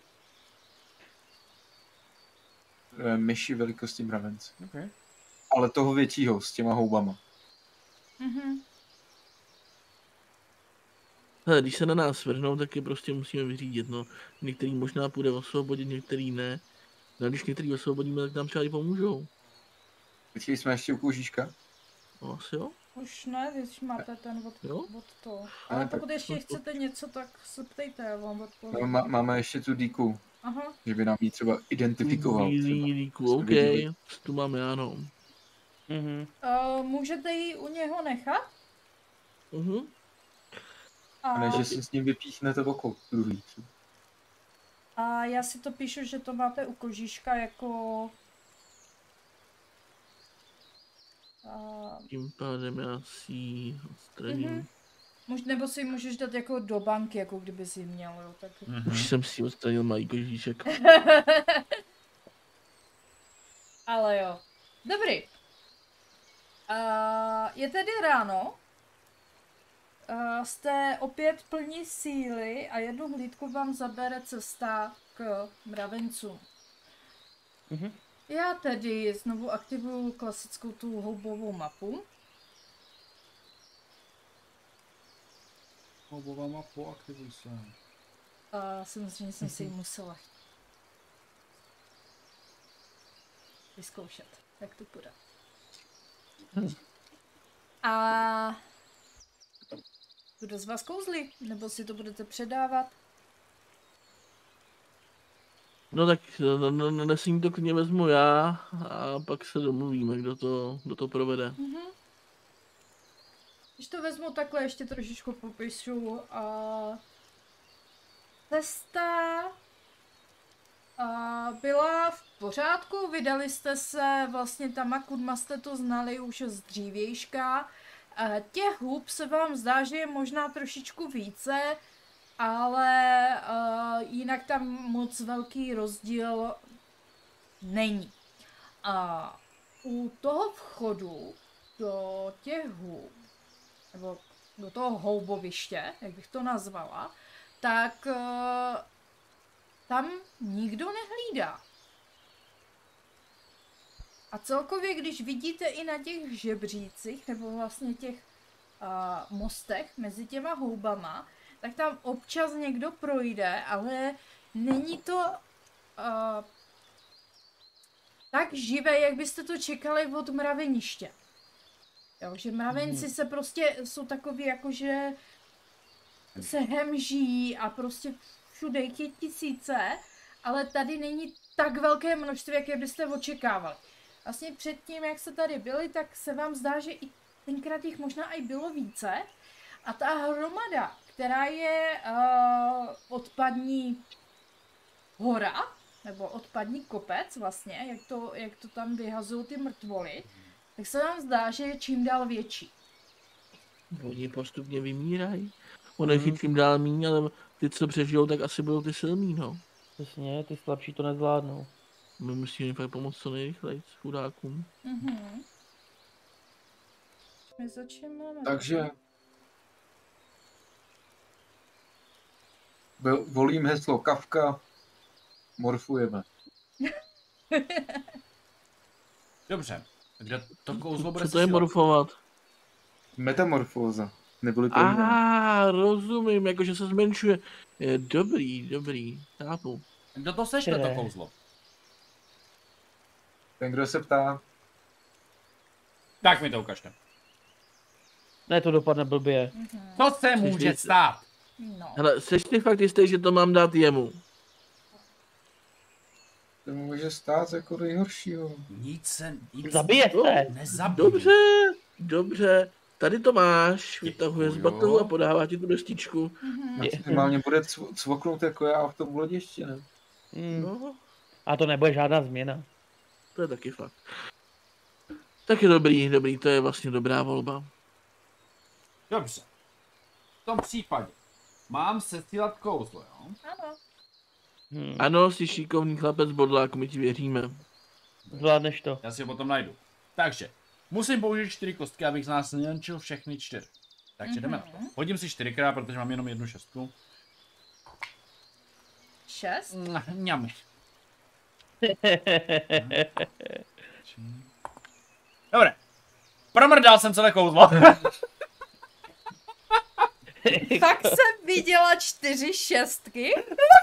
Speaker 4: Myši velikosti mravence.
Speaker 2: Okay.
Speaker 4: Ale toho většího s těma houbama.
Speaker 1: Mhm.
Speaker 5: Hele, když se na nás vrhnou, tak je prostě musíme vyřídit, no. Některý možná půjde osvobodit, některý ne. No a když některý osvobodíme, tak nám třeba i pomůžou.
Speaker 4: Počkej, jsme ještě u koužíška?
Speaker 5: No asi jo.
Speaker 1: Už ne, když máte ten
Speaker 5: Jo?
Speaker 1: od to. Ale
Speaker 4: tak
Speaker 1: pokud ještě chcete něco, tak se ptejte, já vám
Speaker 4: No,
Speaker 1: odpovím.
Speaker 4: máme ještě tu díku,
Speaker 1: Aha,
Speaker 4: že by nám ji třeba identifikoval. třeba.
Speaker 5: Díku, OK,
Speaker 4: viděli.
Speaker 5: tu máme, ano.
Speaker 3: Mhm.
Speaker 1: můžete ji u něho nechat?
Speaker 5: Mhm.
Speaker 4: A ne, že si s ním vypíchnete oko druhý. třeba.
Speaker 1: A já si to píšu, že to máte u kožíška jako...
Speaker 5: Tím pádem já si ji odstraním.
Speaker 1: Nebo si ji můžeš dát jako do banky, jako kdyby si ji měl, jo, tak...
Speaker 5: Už jsem si odstranil malý kožíšek.
Speaker 1: Ale jo. Dobrý. Je tedy ráno. Jste opět plní síly a jednu hlídku vám zabere cesta k mravencům.
Speaker 3: Mhm.
Speaker 1: Já tedy znovu aktivuju klasickou tu houbovou mapu.
Speaker 2: Houbová mapu, aktivuj se.
Speaker 1: Samozřejmě jsem si ji musela vyzkoušet, jak to půjde. A kdo z vás kouzlí? Nebo si to budete předávat?
Speaker 5: No tak nesím to klidně vezmu já a pak se domluvíme, kdo to provede.
Speaker 1: Když to vezmu takhle, ještě trošičku popíšu. Cesta byla v pořádku, vydali jste se, vlastně Tamakudma jste to znali už z dřívějška, Těch hub se vám zdá, že je možná trošičku více, ale jinak tam moc velký rozdíl není. U toho vchodu do těch hub, nebo do toho houboviště, jak bych to nazvala, tak tam nikdo nehlídá. A celkově, když vidíte i na těch žebřících, nebo vlastně těch mostech mezi těma houbama, tak tam občas někdo projde, ale není to tak živé, jak byste to čekali od mraveniště. Jo, že mravenci se prostě jsou takový jakože se hemží a prostě všude jich je tisíce, ale tady není tak velké množství, jak byste očekávali. Vlastně předtím, jak se tady byli, tak se vám zdá, že i tenkrát jich možná i bylo více. A ta hromada, která je odpadní hora, nebo odpadní kopec vlastně, jak to tam vyhazují ty mrtvoly, tak se vám zdá, že je čím dál větší.
Speaker 5: Oni postupně vymírají. Ono je čím dál míň, ale ty, co přežijou, tak asi budou ty silný, no.
Speaker 3: Přesně, ty slabší to nezvládnou.
Speaker 5: My musíme fakt pomoct co nejrychleji s chudákům.
Speaker 1: My začneme.
Speaker 4: Takže volím heslo Kafka, morfujeme.
Speaker 2: Dobře, kde to kouzlo bude
Speaker 5: Co to je morfovat?
Speaker 4: Metamorfóza. Neboli proměna.
Speaker 5: Rozumím, jakože se zmenšuje. Dobrý, chápu.
Speaker 2: Kdo to sešle to kouzlo?
Speaker 4: Ten, kdo se ptá,
Speaker 2: Tak mi to ukažte.
Speaker 3: Ne, to dopadne blbě.
Speaker 2: Co se může stát?
Speaker 1: No.
Speaker 5: Hele, seš ty fakt jistý, že to mám dát jemu?
Speaker 4: to může stát jako nejhoršího.
Speaker 2: Nic
Speaker 3: Zabije se!
Speaker 2: nezabije.
Speaker 5: Dobře, tady to máš, vytahuje z
Speaker 2: Děkuju.
Speaker 5: batohu a podává ti tu destičku.
Speaker 4: Maximálně bude cvoknout jako já v tom lodišti, ne?
Speaker 5: No,
Speaker 3: A to nebude žádná změna.
Speaker 5: to je taky fakt. Tak je dobrý, to je vlastně dobrá volba.
Speaker 2: Dobře. V tom případě mám sesílat kouzlo, jo?
Speaker 1: Ano.
Speaker 5: Ano, jsi šikovný chlapec bodlák, my ti věříme.
Speaker 3: Zvládneš to.
Speaker 2: Já si ho potom najdu. Takže, musím použít 4 kostky, abych z nás nenčil všechny 4. Takže jdeme na to. Hodím si 4krát, protože mám jenom jednu šestku.
Speaker 1: 6?
Speaker 2: Mňam. Dobré. Promrdal jsem celé kouzlo.
Speaker 1: Fakt jsem viděla 4 šestky?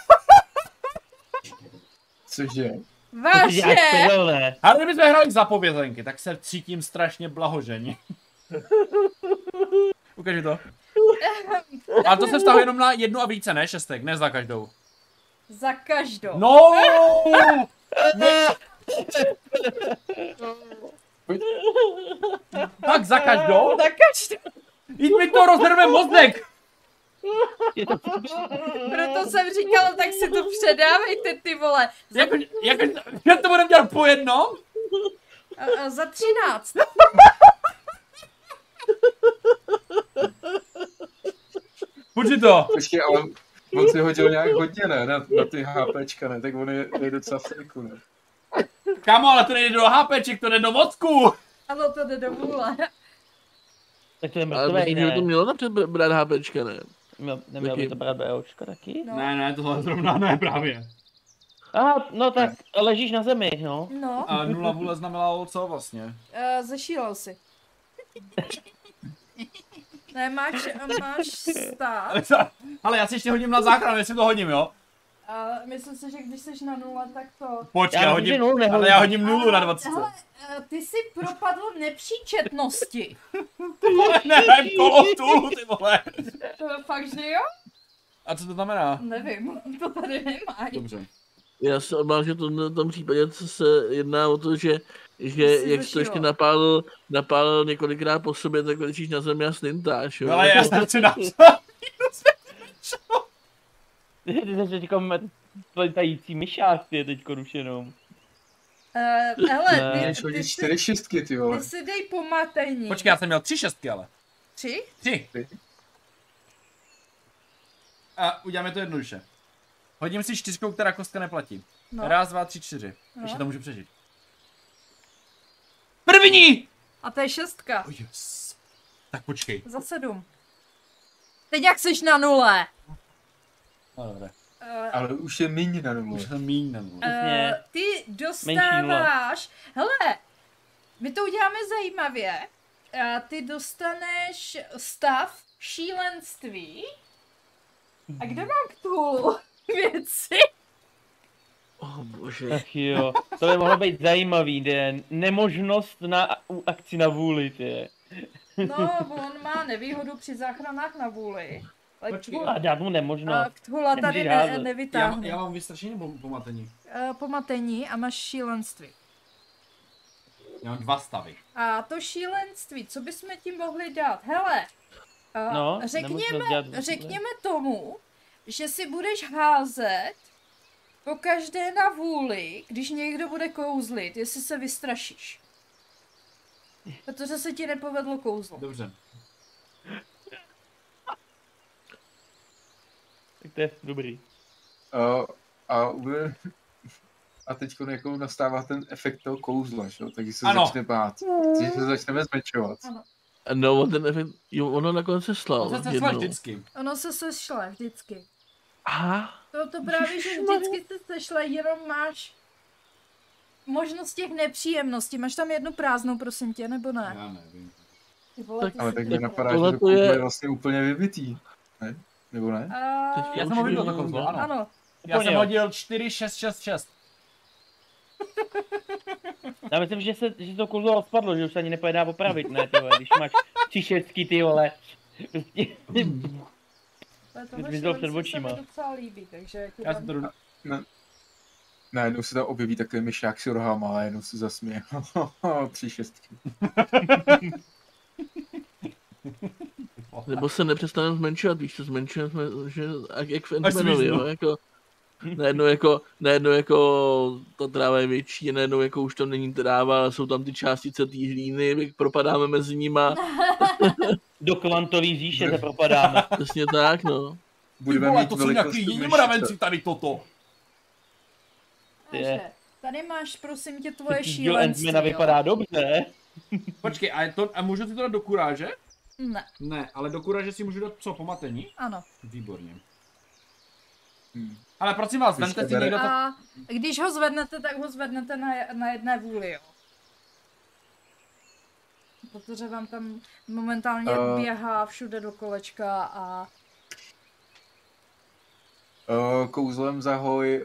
Speaker 4: Cože?
Speaker 1: Vážně?
Speaker 2: A kdybychom hráli zapovězenky, tak se cítím strašně blahoženě. Ukaž mi to. A to se vztahuje jenom na jednu a více, ne? Šestek, ne za každou.
Speaker 1: Za každou.
Speaker 2: No! Tak za každou?
Speaker 1: Za každou.
Speaker 2: Jít mi to rozhrve mozek!
Speaker 1: Proto jsem říkala, tak si to předávejte, ty vole.
Speaker 2: Jak to budeme dělat po jednom?
Speaker 1: Za 13.
Speaker 2: Počkej to.
Speaker 4: Počkej, ale on si hodil nějak hodně, ne? Na ty HPčka, ne? Tak on je docela fliku, ne?
Speaker 2: Kámo, ale to nejde do HPček, to jde do mozku.
Speaker 1: Ano, to jde do vůle.
Speaker 3: Tak to je
Speaker 5: Ale
Speaker 3: mrtvé,
Speaker 5: myslím, že to
Speaker 3: ne?
Speaker 5: mělo napřed brát HPčka, ne?
Speaker 3: Neměl by to brát BOčka taky?
Speaker 1: No.
Speaker 2: Ne, tohle zrovna ne právě.
Speaker 3: No tak ležíš na zemi, no.
Speaker 1: No,
Speaker 2: A 0 vůle znamenalo co vlastně?
Speaker 1: zešílel si. Ne, máš stát.
Speaker 2: Ale já si ještě hodím na záchranu, jestli to hodím, jo?
Speaker 1: Myslím si, že když jsi na 0, tak to...
Speaker 2: Počkej,
Speaker 3: Já
Speaker 2: já
Speaker 3: myslím, že
Speaker 2: hodím,
Speaker 3: nulu nehodím.
Speaker 2: ale já hodím 0 na 20.
Speaker 1: Hele, ty jsi propadl nepříčetnosti.
Speaker 2: Nehrajem kolo Cthulhu, ty vole.
Speaker 1: Fakt, že jo?
Speaker 2: A co to znamená?
Speaker 1: Nevím, to tady nemá.
Speaker 2: Dobře.
Speaker 5: Já se obávám, že to v tom případě co se jedná o to, že
Speaker 1: Jsi
Speaker 5: jak jsi to ještě napálil několikrát po sobě, tak ležíš na zemi a slintáš, jo?
Speaker 2: Ale já jsem si napsal.
Speaker 3: Ty jsi teďka letající myšák, ty je teďko už jenom.
Speaker 1: Hele,
Speaker 4: Můžeš hodit 4 šestky, ty vole.
Speaker 1: ty si dej pomatení.
Speaker 2: Počkej, já jsem měl 3 šestky, ale.
Speaker 1: 3?
Speaker 2: 3. A uděláme to jednoduše. Hodím si 4, která kostka neplatí.
Speaker 1: No.
Speaker 2: 1, 2, 3, 4.
Speaker 1: No.
Speaker 2: Ještě to můžu přežít. První!
Speaker 1: A to je 6.
Speaker 2: Oh, yes. Tak počkej.
Speaker 1: Za 7. Teď jak jsi na 0?
Speaker 2: No dobré.
Speaker 4: Ale už je míň na nulu.
Speaker 2: Už jsem míň na nulu.
Speaker 3: Přesně.
Speaker 1: Ty dostáváš... Hele, my to uděláme zajímavě. Ty dostaneš stav šílenství. A kde mám tu věci?
Speaker 5: Oh bože.
Speaker 3: Ach jo, to by mohlo být zajímavý den. Nemožnost na akci na vůli, ty.
Speaker 1: No, on má nevýhodu při záchranách na vůli.
Speaker 2: Počkej,
Speaker 3: A dát mu nemožnost.
Speaker 1: Kthula tady
Speaker 3: Nemůžeš házet.
Speaker 1: nevytáhne.
Speaker 2: já mám vystrašení nebo pomatení?
Speaker 1: Pomatení a máš šílenství.
Speaker 2: Já mám 2 stavy.
Speaker 1: A to šílenství, co bychom tím mohli dát? Hele,
Speaker 3: No, nemožnost dělat vůli.
Speaker 1: řekněme tomu, že si budeš házet po každé na vůli, když někdo bude kouzlit, jestli se vystrašíš. Protože se ti nepovedlo kouzlo.
Speaker 2: Dobře.
Speaker 3: Tak to je dobrý.
Speaker 4: A teď jako nastává ten efekt toho kouzla, že? Takže se
Speaker 2: Ano.
Speaker 4: začne bát. Takže se začneme zmenšovat.
Speaker 1: Ano.
Speaker 5: No, ten efekt, jo, ono nakonec se slal.
Speaker 2: On se sešla vždycky.
Speaker 1: Ono se sešle vždycky.
Speaker 5: Aha.
Speaker 1: To právě, že vždycky se sešle, jenom máš možnost těch nepříjemností. Máš tam jednu prázdnou, prosím tě, nebo ne?
Speaker 2: Já nevím.
Speaker 1: Ty vole,
Speaker 5: Tak-
Speaker 1: ty
Speaker 4: Ale
Speaker 1: jsi
Speaker 4: tak mi
Speaker 1: blbý.
Speaker 4: napadá,
Speaker 5: Tohle
Speaker 4: že to
Speaker 5: to je-
Speaker 4: kouzlo je vlastně úplně vybitý. Ne? Nebo ne?
Speaker 5: Teď
Speaker 2: Já
Speaker 5: už
Speaker 2: jsem ho viděl
Speaker 5: vidím,
Speaker 2: to kouzlo, ano.
Speaker 1: Ano.
Speaker 2: Já
Speaker 3: Úplně
Speaker 2: jsem
Speaker 3: jo.
Speaker 2: hodil 4, 6, 6, 6.
Speaker 3: Já myslím, že se to kouzlo rozpadlo, že už se ani nepojedná opravit, ne, ty vole, když máš 3 šestky, ty vole. Prostě,
Speaker 1: Tohle
Speaker 3: zmizel před
Speaker 1: šílenství
Speaker 3: očima.
Speaker 1: se mi docela líbí, takže...
Speaker 2: Já jsem to jdu...
Speaker 4: Najednou se tam objeví takový myšák s rohama a jednou se zasměje. 3 šestky.
Speaker 5: Nebo se nepřestaneme zmenšovat, víš co, zmenšujeme, že, jak v
Speaker 2: Až
Speaker 5: Ant-Manovi,
Speaker 2: svíznu.
Speaker 5: jo, jako, najednou jako ta tráva je větší, najednou jako už tam není tráva, ale jsou tam ty částice té hlíny, jak propadáme mezi nima,
Speaker 3: do kvantový říše se propadáme.
Speaker 5: přesně tak, no.
Speaker 2: Ty
Speaker 4: Budeme
Speaker 2: vole,
Speaker 4: mít
Speaker 2: to jsou
Speaker 4: velikost
Speaker 2: nějaký jiní
Speaker 4: myšice.
Speaker 2: mravenci tady toto.
Speaker 1: Takže, tady máš, prosím tě, tvoje
Speaker 3: Díl
Speaker 1: šílenství,
Speaker 3: Ant-Mana
Speaker 1: jo?
Speaker 3: vypadá dobře.
Speaker 2: Počkej, a můžu si to dát do kuráže?
Speaker 1: Ne,
Speaker 2: Ne, ale do kuráže si můžu dát co, pomatení?
Speaker 1: ano.
Speaker 2: Výborně.
Speaker 4: Hmm.
Speaker 2: Ale prosím vás,
Speaker 4: Když
Speaker 2: vemte
Speaker 4: to
Speaker 2: si
Speaker 4: bere-
Speaker 2: někdo to...
Speaker 1: A když ho zvednete, tak ho zvednete na jedné vůli, jo. Protože vám tam momentálně běhá všude do kolečka a...
Speaker 4: Kouzlem zahoj.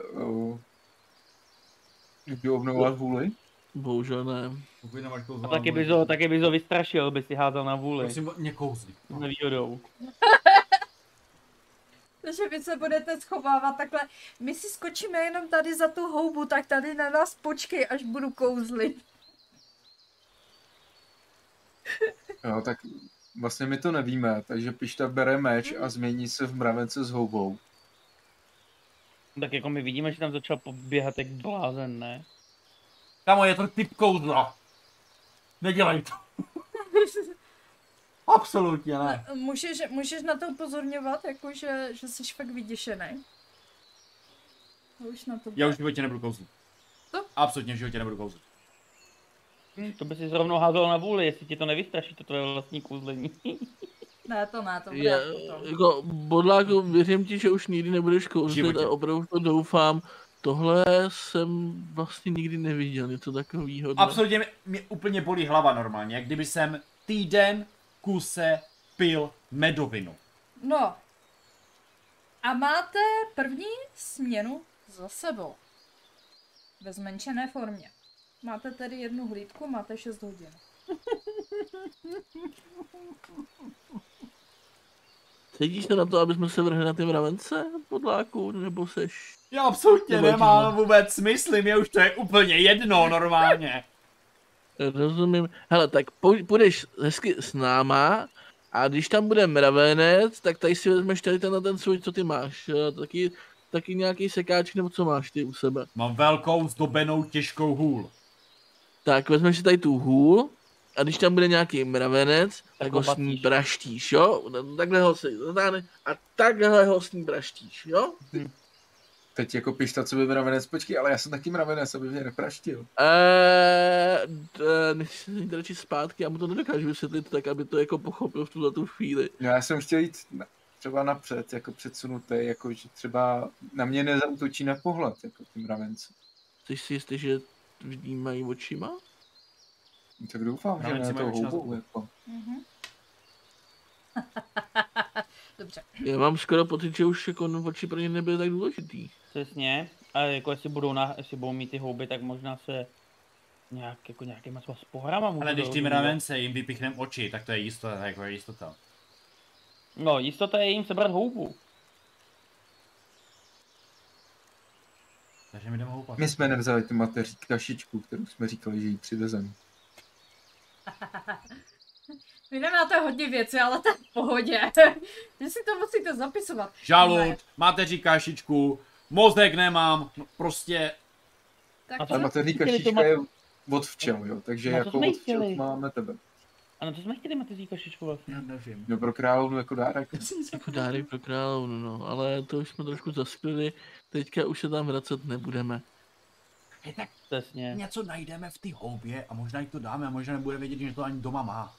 Speaker 4: Můžu obnovovat vůli?
Speaker 5: Bohužel ne.
Speaker 2: Pokud nemáš kouzlo,
Speaker 3: A taky bys ho vystrašil, by si házel na vůli.
Speaker 2: Prosím, nekouzli.
Speaker 3: S nevýhodou.
Speaker 1: Takže vy se budete schovávat takhle. My si skočíme jenom tady za tu houbu, tak tady na nás počkej, až budu kouzlit.
Speaker 4: Jo, tak vlastně my to nevíme, takže Pišta bere meč a změní se v mravence s houbou.
Speaker 3: Tak jako my vidíme, že tam začal poběhat jak blázen, ne?
Speaker 2: Kamo, je to typ kouzla. Nedělej to. Absolutně ne.
Speaker 1: Můžeš na to upozorňovat, jako že jsi fakt vyděšený. Už na to.
Speaker 2: Já už v životě nebudu kouzlit.
Speaker 1: Co?
Speaker 2: Absolutně v životě nebudu kouzlit.
Speaker 3: To by si zrovna házel na vůli, jestli ti to nevystraší, to tvoje vlastní kouzlení.
Speaker 1: Ne, to bude
Speaker 5: Já,
Speaker 1: potom.
Speaker 5: jako, Bodláku, věřím ti, že už nikdy nebudeš kouzlit
Speaker 2: Životě.
Speaker 5: a opravdu to doufám. Tohle jsem vlastně nikdy neviděl, něco takového.
Speaker 2: Absolutně mě úplně bolí hlava normálně, jak kdyby jsem týden kuse pil medovinu.
Speaker 1: No. A máte první směnu za sebou. Ve zmenšené formě. Máte tedy jednu hlídku, máte 6 hodin.
Speaker 5: Cítíš se na to, aby jsme se vrhli na ty mravence, Bodláku, nebo seš?
Speaker 2: Já absolutně
Speaker 5: Nebo
Speaker 2: nemám
Speaker 5: divno.
Speaker 2: vůbec smysl, mě už to je úplně jedno normálně.
Speaker 5: Rozumím. Hele, tak půjdeš hezky s náma a když tam bude mravenec, tak tady si vezmeš tady ten svůj, co ty máš. Taky nějaký sekáč, nebo co máš ty u sebe.
Speaker 2: Mám velkou zdobenou těžkou hůl.
Speaker 5: Tak vezmeš si tady tu hůl a když tam bude nějaký mravenec, tak ho s ní
Speaker 3: obatíš.
Speaker 5: braštíš, jo? Takhle ho si zatáhne a takhle ho s ní braštíš, jo?
Speaker 4: Teď jako pišta, co by mravenec, počkej, ale já jsem taky mravenec, aby mě nepraštil.
Speaker 5: Než se jít radši zpátky, já mu to nedokážu vysvětlit tak, aby to jako pochopil v tu chvíli.
Speaker 4: No, já jsem chtěl jít třeba napřed, jako předsunutý, jako že třeba na mě nezautočí na pohled, jako ty mravenci.
Speaker 5: Jsi si jistý, že vnímají očima?
Speaker 4: No, tak doufám, že
Speaker 2: Mravenci
Speaker 4: ne to
Speaker 2: mají oči na
Speaker 4: houbou,
Speaker 2: zubu.
Speaker 4: jako.
Speaker 1: Mhm. Dobře.
Speaker 5: Já mám skoro pocit, že už jako oči pro ně nebyly tak důležitý.
Speaker 3: Přesně. A jako jestli budou mít ty houby, tak možná se nějakýma třeba sporama můžou.
Speaker 2: Ale když ty
Speaker 3: rozmluvat.
Speaker 2: mravence jim vypíchnem oči, tak to je jistota, jako je jistota.
Speaker 3: No, jistota je jim sebrat houbu.
Speaker 2: Takže my jdeme houpat.
Speaker 4: My jsme nevzali tu mateří kašičku, kterou jsme říkali, že ji přivezeme.
Speaker 1: Vy nemáte hodně věcí, ale tak v pohodě. Vy si to musíte zapisovat. Ne.
Speaker 2: Žalud, mateří kašičku, mozek nemám, no prostě
Speaker 1: Tak
Speaker 3: A
Speaker 1: co?
Speaker 4: Ale mateří
Speaker 3: chtěli to
Speaker 4: kašička
Speaker 3: mat-
Speaker 4: je od včel, jo, takže
Speaker 3: No to
Speaker 4: jako
Speaker 3: jsme
Speaker 4: od včel
Speaker 3: chtěli.
Speaker 4: máme tebe.
Speaker 3: A na to jsme chtěli mateří kašičku vlastně.
Speaker 2: já nevím.
Speaker 4: No pro královnu jako dárek.
Speaker 5: Jako dárek pro královnu, no, ale to už jsme trošku zasplili, teďka už se tam vracet nebudeme.
Speaker 2: Hej, tak
Speaker 3: Přesně.
Speaker 2: něco najdeme v té houbě a možná jí to dáme a možná nebude vědět, že to ani doma má.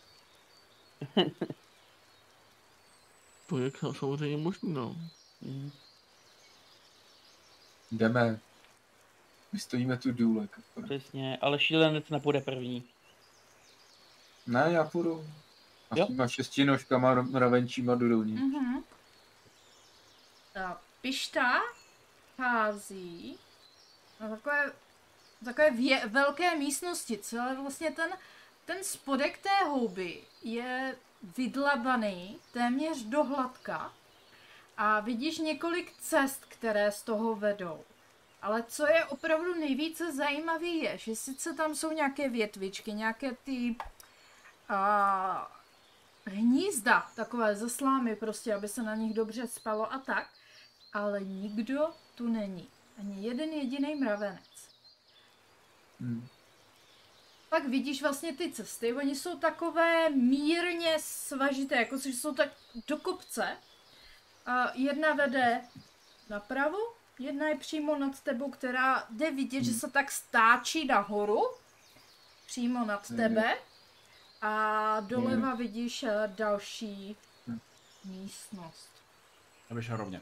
Speaker 5: To je samozřejmě možný, no.
Speaker 3: Mhm.
Speaker 4: Jdeme. My stojíme tu důlek.
Speaker 3: Přesně, ale šílenec nepůjde první.
Speaker 4: Ne, já půjdu. A
Speaker 3: Jo.
Speaker 4: s těma 6 nožkama mravenčíma jdu dovnitř.
Speaker 1: Mhm. Pišta hází na takové velké místnosti. Celé vlastně ten spodek té houby je vydlabaný téměř do hladka a vidíš několik cest, které z toho vedou. Ale co je opravdu nejvíce zajímavé je, že sice tam jsou nějaké větvičky, nějaké ty hnízda, takové ze slámy prostě, aby se na nich dobře spalo a tak, ale nikdo tu není. Ani jeden jediný mravenec.
Speaker 4: Hmm.
Speaker 1: Pak vidíš vlastně ty cesty, oni jsou takové mírně svažité, jako že jsou tak do kopce. A jedna vede napravo, jedna je přímo nad tebou, která jde vidět, že se tak stáčí nahoru, přímo nad tebe. A doleva vidíš další místnost.
Speaker 2: Já bych šel rovně.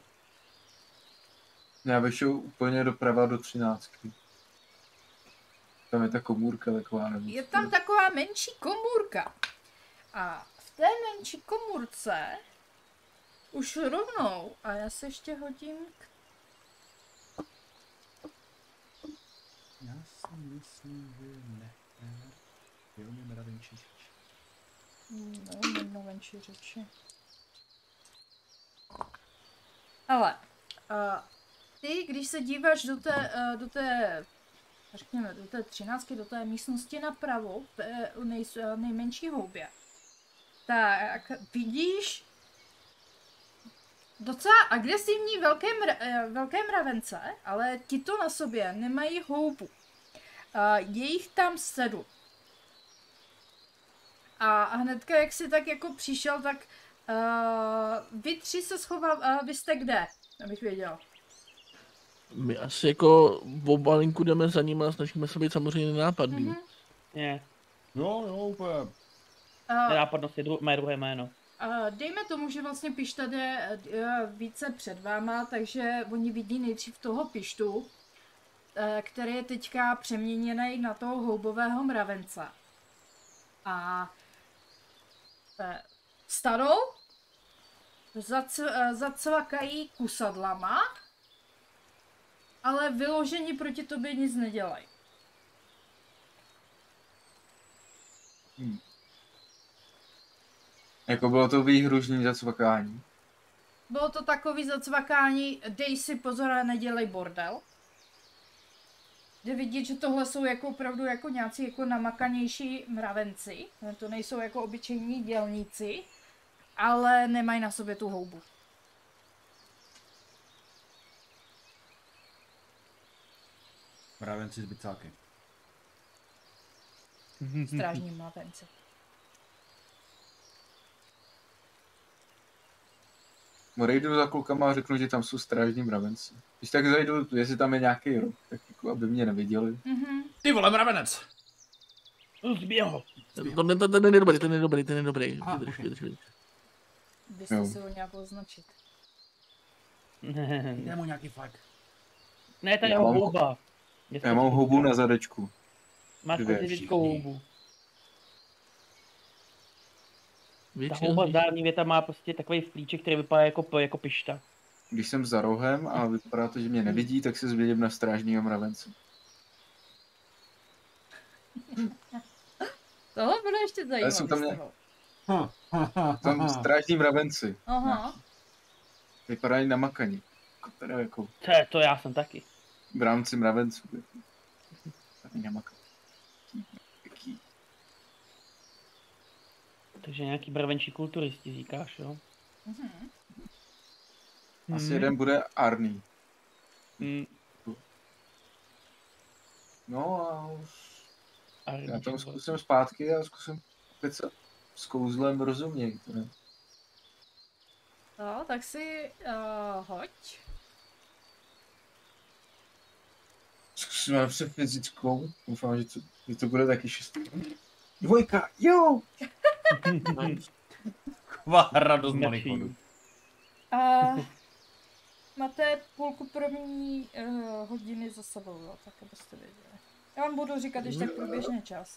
Speaker 4: Já bych šel úplně doprava do 13. Tam je ta komůrka taková. Nebo
Speaker 1: Je tam taková menší komůrka. A v té menší komůrce už rovnou, a já se ještě hodím k...
Speaker 2: Já si myslím, že ne. Jenom mravenčí řeč.
Speaker 1: No, menší řeči. Ale, ty, když se díváš do té řekněme, do té 13, do té místnosti napravo, v té nejmenší houbě, tak vidíš docela agresivní velké mravence, ale ti to na sobě nemají houbu. Je jich tam 7. A hnedka, jak jsi tak jako přišel, tak vy 3 se vy jste kde, abych věděl.
Speaker 5: My asi jako v balinku jdeme za ním a snažíme se být samozřejmě nenápadný.
Speaker 1: Mhm.
Speaker 3: Ne,
Speaker 2: Jo, úplně.
Speaker 3: nenápadnost je moje druhé jméno.
Speaker 1: Dejme tomu, že vlastně Pišta jde více před váma, takže oni vidí nejdřív toho Pištu, který je teďka přeměněný na toho houbového mravence. A stanou, zacvakají kusadlama, ale vyloženě proti tobě nic nedělají.
Speaker 4: Jako bylo to výhružný zacvakání.
Speaker 1: Bylo to takový zacvakání, dej si pozor a nedělej bordel. Jde vidět, že tohle jsou jako opravdu jako nějací jako namakanější mravenci. To nejsou jako obyčejní dělníci, ale nemají na sobě tu houbu.
Speaker 2: Mravenci z bicáky.
Speaker 1: Strážní mravenci.
Speaker 4: Odejdu za klukama a řeknu, že tam jsou strážní mravenci. Když tak zajdu, jestli tam je nějaký rok, tak jako aby mě neviděli.
Speaker 2: Ty vole, mravenec!
Speaker 3: Zbij ho.
Speaker 5: Ten je dobrý, ten je dobrý.
Speaker 2: Aha,
Speaker 5: Vydrž,
Speaker 2: ok.
Speaker 5: vydrž.
Speaker 1: Byste
Speaker 4: Jo.
Speaker 1: si ho nějak označit.
Speaker 2: Jde mu nějaký flag.
Speaker 3: Ne, ta
Speaker 4: Já
Speaker 3: jeho
Speaker 4: mám-
Speaker 3: houba.
Speaker 4: Já mám houbu na zadečku.
Speaker 3: Máš
Speaker 4: dvě.
Speaker 3: specifickou houbu. Ta
Speaker 5: Většinou
Speaker 3: houba
Speaker 5: z nich-
Speaker 3: zdárný věta má prostě takový flíček, který vypadá jako pišta.
Speaker 4: Když jsem za rohem a vypadá to, že mě nevidí, tak se zvědím na strážního mravence.
Speaker 1: Tohle bude ještě zajímavé.
Speaker 4: jsou tam
Speaker 1: z
Speaker 4: ně-
Speaker 1: toho.
Speaker 4: Tam strážní mravenci.
Speaker 1: Aha.
Speaker 4: Vypadají na makani. Teda jako
Speaker 3: To já jsem taky.
Speaker 4: v rámci mravenců. Tady na makani. Jaký?
Speaker 3: Takže nějaký mravenčí kulturisti říkáš, jo?
Speaker 4: Asi jeden bude Arný.
Speaker 3: Hmm.
Speaker 4: No a
Speaker 3: A
Speaker 4: já tam zkusím zpátky a zkusím kecat s kouzlem rozuměj. Ne?
Speaker 1: No, tak si hoď.
Speaker 4: Zkusím napřed fyzickou. Doufám, že to bude taky 6. Dvojka, jo!
Speaker 2: Taková radost malých
Speaker 3: Mračí.
Speaker 2: vodů.
Speaker 1: A máte půlku první hodiny za sebou, jo, tak abyste věděli. Já vám budu říkat ještě tak průběžně čas.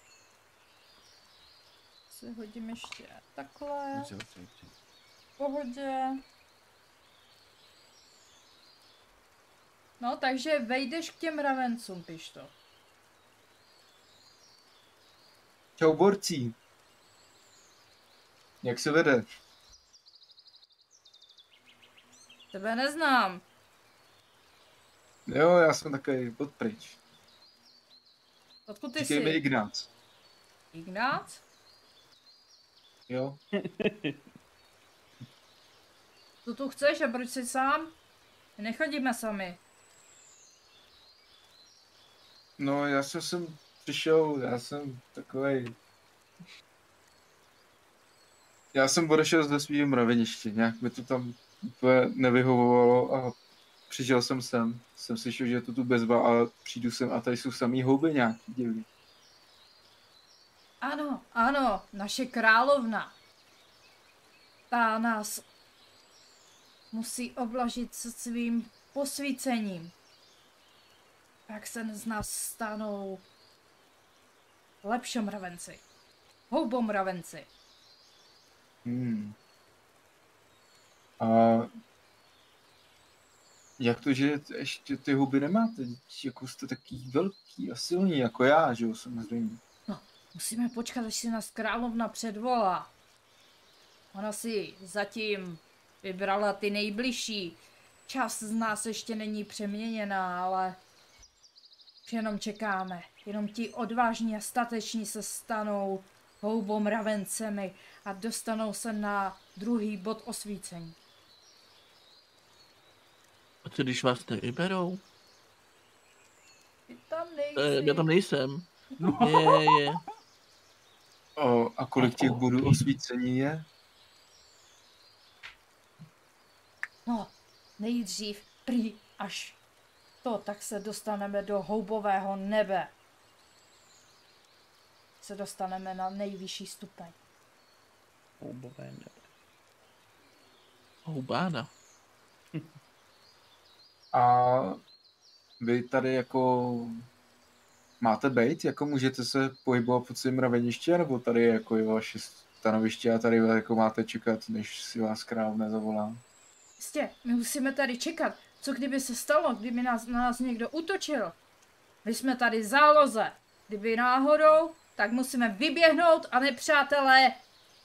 Speaker 1: Si hodím ještě takhle, v pohodě. No, takže vejdeš k těm mravencům, Pišto.
Speaker 4: Čau borcí. Jak se vede?
Speaker 1: Tebe neznám.
Speaker 4: Jo, já jsem takový odpryč.
Speaker 1: Odkud ty
Speaker 4: Říkej mi
Speaker 1: jsi?
Speaker 4: Ignác.
Speaker 1: Ignác?
Speaker 4: Jo?
Speaker 1: Co tu chceš a proč jsi sám? My nechodíme sami.
Speaker 4: No, já jsem sem přišel, já jsem takovej... Já jsem odešel ze svého mraveniště, nějak mi to tam úplně nevyhovovalo a přišel jsem sem. Jsem slyšel, že je to tu bezva a přijdu sem a tady jsou samý houby nějaký divný.
Speaker 1: Ano, ano, naše královna. Ta nás musí oblažit se svým posvícením. Pak se z nás stanou lepšomravenci. Houbomravenci.
Speaker 4: A jak to, že ještě ty huby nemáte? Jako jste taký velký a silný jako já, že jo, samozřejmě.
Speaker 1: Musíme počkat, až si nás královna předvolá. Ona si zatím vybrala ty nejbližší. Čas z nás ještě není přeměněná, ale už jenom čekáme. Jenom ti odvážní a stateční se stanou houbomravencemi a dostanou se na druhý bod osvícení.
Speaker 5: A co když vás nevyberou?
Speaker 1: Ty tam nejsi.
Speaker 5: Já tam nejsem. Je.
Speaker 4: A kolik těch bodů osvícení je?
Speaker 1: No, nejdřív prý až to, tak se dostaneme do houbového nebe. Se dostaneme na nejvyšší stupeň.
Speaker 3: Houbové nebe.
Speaker 5: Houbána.
Speaker 4: A vy tady jako máte bejt? Jako můžete se pohybovat po celém mraveniště? Nebo tady je jako je vaše stanoviště a tady jako máte čekat, než si vás královna zavolá?
Speaker 1: Jistě, my musíme tady čekat. Co kdyby se stalo, kdyby na nás někdo útočil? My jsme tady v záloze. Kdyby náhodou, tak musíme vyběhnout a nepřátelé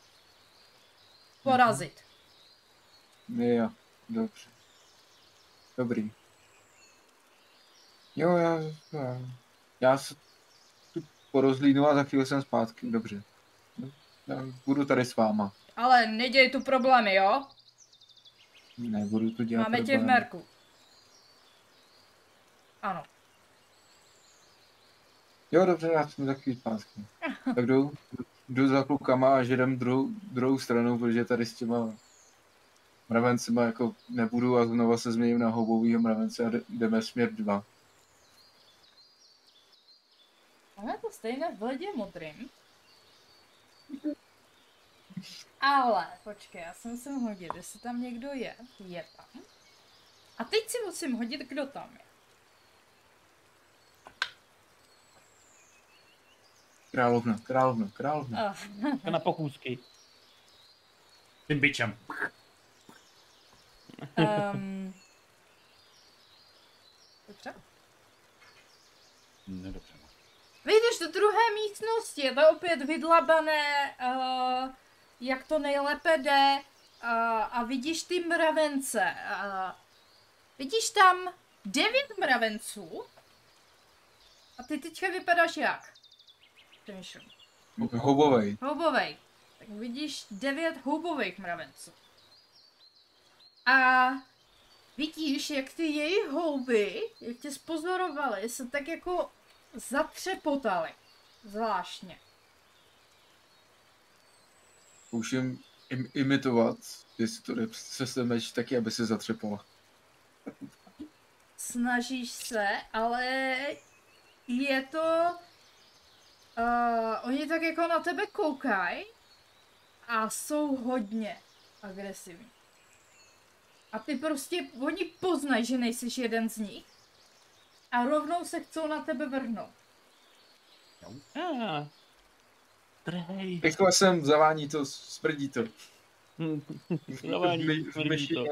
Speaker 1: porazit.
Speaker 4: Jo, dobře. Dobrý. Jo, já se tu porozlínu a za chvíli jsem zpátky, dobře. Já budu tady s váma.
Speaker 1: Ale neděj tu problémy, jo?
Speaker 4: Nebudu tu dělat
Speaker 1: Máme tě v
Speaker 4: problémy.
Speaker 1: merku. Ano.
Speaker 4: Jo, dobře, já jsem taky zpátky. Tak jdu za klukama a že jdem druhou stranu, protože tady s těma mravencema jako nebudu a znova se změním na houbovýho mravence a jdeme směr 2.
Speaker 1: Máme to stejné v ledě modrým. Ale, počkej, já se musím hodit, jestli tam někdo je. Je tam. A teď si musím hodit, kdo tam je.
Speaker 4: Královna.
Speaker 3: Na pochůzky.
Speaker 2: Tím bičem.
Speaker 1: Dobře.
Speaker 2: Nedobře.
Speaker 1: Vyjdeš do druhé místnosti, je to opět vydlabané, jak to nejlépe jde, a vidíš ty mravence. Vidíš tam 9 mravenců a ty teďka vypadáš jak? Přemýšlím.
Speaker 4: Houbovej.
Speaker 1: Houbovej. Tak vidíš 9 houbových mravenců. A vidíš, jak ty jejich houby, jak tě spozorovali, se tak jako zatřepotaly. Zvláštně.
Speaker 4: Zkouším imitovat, jestli to jde přes ten meč taky, aby se zatřepala.
Speaker 1: Snažíš se, ale je to... oni tak jako na tebe koukají a jsou hodně agresivní. A ty prostě, oni poznají, že nejsi jeden z nich a rovnou se chcou na tebe vrhnout.
Speaker 5: Trej.
Speaker 4: Rychle sem, zavání to, smrdí to.
Speaker 3: Zavání, smrdí to.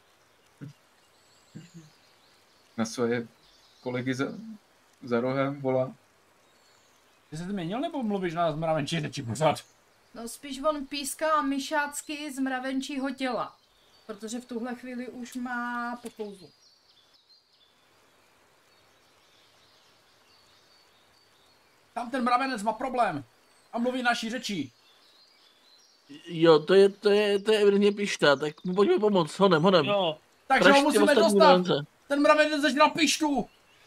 Speaker 4: Na svoje kolegy za rohem volá.
Speaker 2: Ty jsi změnil nebo mluvíš na mravenčí řeči pořád?
Speaker 1: No spíš on píská myšácky z mravenčího těla. Protože v tuhle chvíli už má po kouzlu.
Speaker 2: Tam ten mravenec má problém. A mluví naší řečí.
Speaker 5: Jo, to je evidentně pišta, tak mu pojďme pomoct, honem.
Speaker 3: No,
Speaker 2: Takže ho
Speaker 5: Pražte
Speaker 2: musíme
Speaker 5: ostatní
Speaker 2: dostat.
Speaker 5: mravence.
Speaker 2: Ten mravenec začíná pištu.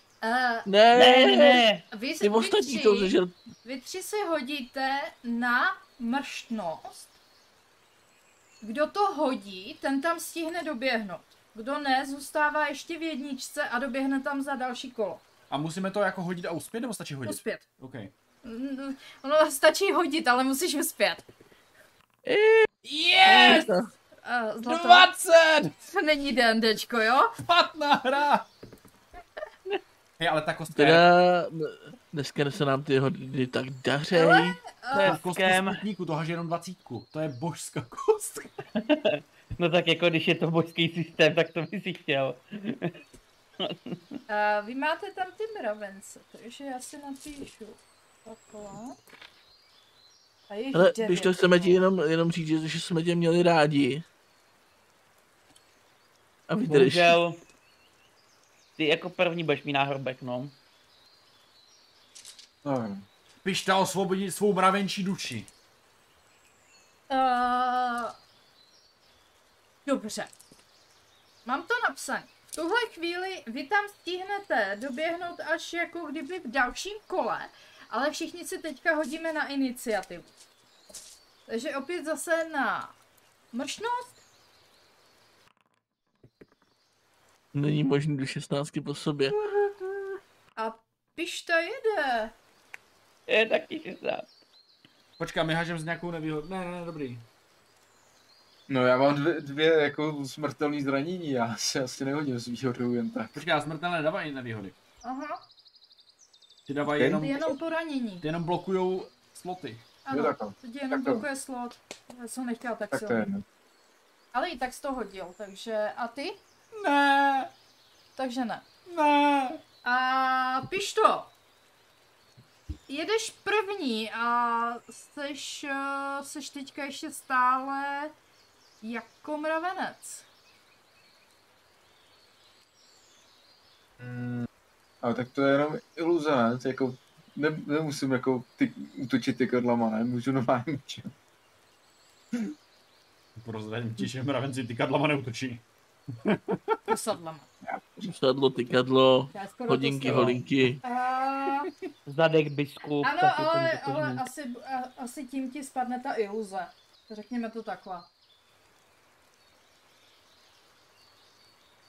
Speaker 5: Ne,
Speaker 1: Vy,
Speaker 5: ty ostatní to zežel.
Speaker 1: vy 3 si hodíte na mrštnost. Kdo to hodí, ten tam stihne doběhnout. Kdo ne, zůstává ještě v jedničce a doběhne tam za další kolo.
Speaker 2: A musíme to jako hodit a uspět, nebo stačí hodit?
Speaker 1: Uspět.
Speaker 2: OK.
Speaker 1: Ono stačí hodit, ale musíš uspět.
Speaker 2: Yes!
Speaker 1: Zlato,
Speaker 2: 20!
Speaker 1: to není D&Dčko, jo?
Speaker 2: Špatná hra! Hej, ale ta kostka je...
Speaker 5: Teda dneska se nám ty hody tak dařej.
Speaker 2: Ta kostka
Speaker 3: Deskem.
Speaker 2: smutníku, to haže jenom 20. To je božská kostka.
Speaker 3: No tak jako když je to božský systém, tak to by si chtěl.
Speaker 1: Vy máte tam ty mravence, takže já si napíšu. Takhle. A je
Speaker 5: Ale
Speaker 1: 9.
Speaker 5: když to chceme ti jenom říct, že jsme tě měli rádi. A vydrž.
Speaker 3: Bohužel, ty jako první budeš mít náhrobek, no.
Speaker 4: No,
Speaker 2: Pišta osvobodí svou mravenčí duši.
Speaker 1: Dobře. Mám to napsané. V tuhle chvíli vy tam stihnete doběhnout až jako kdyby v dalším kole, ale všichni si teďka hodíme na iniciativu. Takže opět zase na mršnost.
Speaker 5: Není možný do 16 po sobě.
Speaker 1: A pišta jede.
Speaker 3: Je taky 16.
Speaker 2: Počkej, my hažem s nějakou nevýhodou. Ne, dobrý.
Speaker 4: no já mám dvě jako smrtelné zranění, já se asi nehodím s výhodou jen tak.
Speaker 2: Počkej, já smrtelné nedávají nevýhody.
Speaker 1: Aha,
Speaker 2: Ty dávají
Speaker 4: Ty?
Speaker 2: jenom...
Speaker 1: ty jenom poranění.
Speaker 2: Ty jenom blokujou sloty.
Speaker 1: Ano,
Speaker 4: takhle.
Speaker 1: teď jenom
Speaker 4: Tak to-
Speaker 1: blokuje slot. Já jsem nechtěla tak
Speaker 4: Tak to je
Speaker 1: silný.
Speaker 4: jedno.
Speaker 1: Ale i tak jsi to hodil, takže a ty?
Speaker 2: Ne,
Speaker 1: Takže ne.
Speaker 2: ne.
Speaker 1: A pišto! Jedeš první a seš teďka ještě stále jako mravenec.
Speaker 4: Ale tak to je jenom iluze, ne? To jako, nemusím jako útočit ty kadlama, ne? Můžu normálně účet.
Speaker 2: Prozradím ti, že mravenci ty kadlama neutočí.
Speaker 1: Posadlama.
Speaker 5: Sadlo, tykadlo,
Speaker 1: Já skoro
Speaker 5: hodinky,
Speaker 1: to stalo.
Speaker 5: holinky.
Speaker 3: Zadek biskup.
Speaker 1: Ano,
Speaker 3: taky to
Speaker 1: ale
Speaker 3: nepochybně.
Speaker 1: asi tím ti spadne ta iluze. Řekněme to takhle.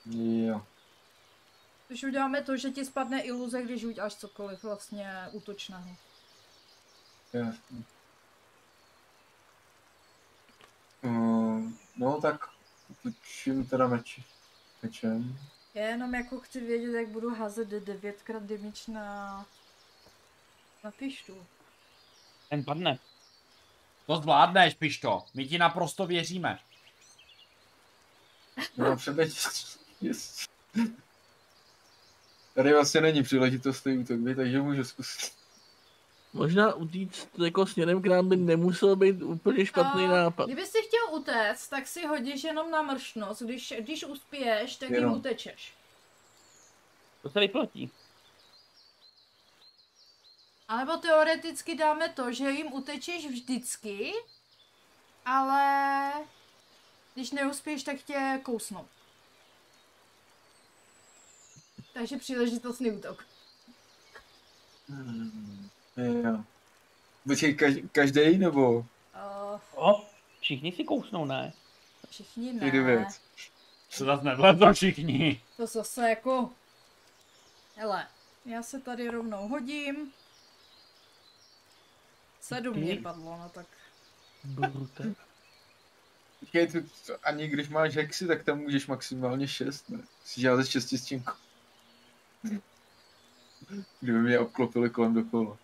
Speaker 4: Jo.
Speaker 1: Když uděláme to, že ti spadne iluze, když uděláš cokoliv vlastně útočného.
Speaker 4: Jasně. No tak učím teda mečem.
Speaker 1: Já jenom jako chci vědět, jak budu házet 9x damage na pištu.
Speaker 3: Ten padne.
Speaker 2: To zvládneš, Pišto. My ti naprosto věříme.
Speaker 4: No předveď. Tady vlastně není příležitostný útok, takže můžu zkusit.
Speaker 5: Možná utíct jako směrem k nám by nemusel být úplně špatný nápad.
Speaker 1: Kdyby si chtěl utéct, tak si hodíš jenom na mrštnost. Když uspěješ, tak jim
Speaker 4: Jenom.
Speaker 1: utečeš.
Speaker 3: To se vyplatí.
Speaker 1: A nebo teoreticky dáme to, že jim utečeš vždycky, ale když neuspěješ, tak tě kousnou. Takže příležitostný útok.
Speaker 4: Jo. Počkej, každý nebo?
Speaker 3: Všichni si kousnou, ne?
Speaker 1: Všichni
Speaker 4: Ty
Speaker 1: ne.
Speaker 4: 9.
Speaker 2: Co zase nevlezou všichni.
Speaker 1: To zase jako... Hele, já se tady rovnou hodím. 7 mě padlo, no tak...
Speaker 3: Brute.
Speaker 4: Počkej, ani když máš hexy, tak tam můžeš maximálně 6, ne? Si dělat ze 6 stěnku. Kdyby mě obklopili kolem dokola.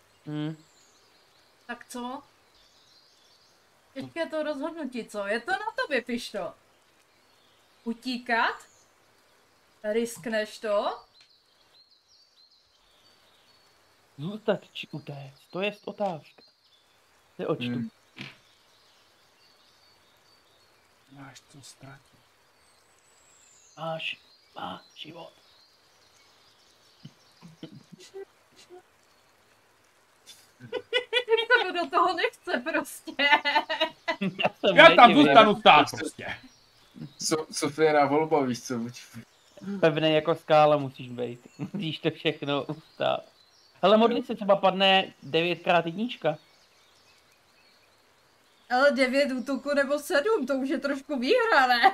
Speaker 1: Tak co? Těžké to rozhodnutí, co? Je to na tobě, Pišto. Utíkat? Riskneš to?
Speaker 3: Zůstat či utéct, to je otázka. To je očtu.
Speaker 2: Máš co ztratit.
Speaker 3: Má život.
Speaker 1: To do toho nechce prostě.
Speaker 2: Já tam zůstanu stát prostě.
Speaker 4: Sofie volba, víš co?
Speaker 3: Pevnej jako skála musíš být. Musíš to všechno ustát. Hele, modli se, třeba padne 9x jednička.
Speaker 1: Ale 9 útoků nebo 7, to už je trošku výhra, ne?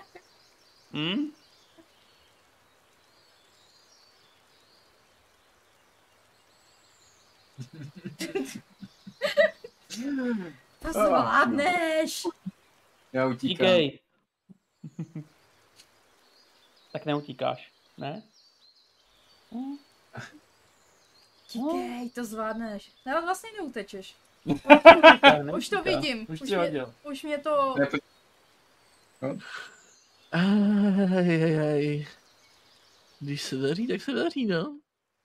Speaker 1: To zvládneš.
Speaker 4: Já utíkám.
Speaker 3: Utíkej. Tak neutíkáš, ne?
Speaker 1: Utíkej, to zvládneš. Ne, vlastně neutečeš. Už to vidím.
Speaker 2: Už ti hodil.
Speaker 1: Už mě to...
Speaker 5: Ajajaj. Když se daří, tak se daří, no.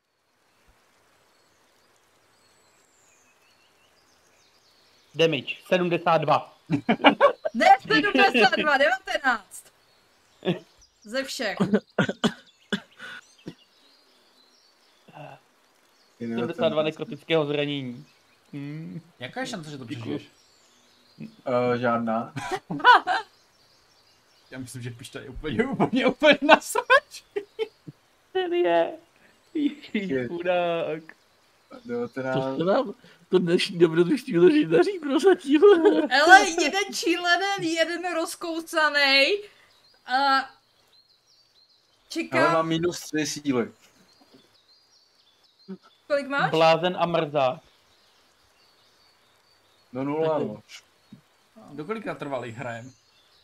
Speaker 3: Damage 72.
Speaker 1: Ne, 72, 19. Ze všech.
Speaker 3: 72 nekrotického zranění.
Speaker 2: Jaká je šance, že to přežiješ?
Speaker 4: Žádná.
Speaker 2: Já myslím, že Pišta je úplně nasač.
Speaker 3: Ten je. Chudák.
Speaker 4: 19.
Speaker 5: To dnešní dobrodružství leží daří prozatím.
Speaker 1: Ale jeden čílenen, jeden rozkoucanej. A...
Speaker 4: Ale
Speaker 1: Čekám,
Speaker 4: mám minus 3 síly.
Speaker 1: kolik máš?
Speaker 3: Blázen a mrzák.
Speaker 4: No 0, no.
Speaker 2: Do kolika trvalých hrajem?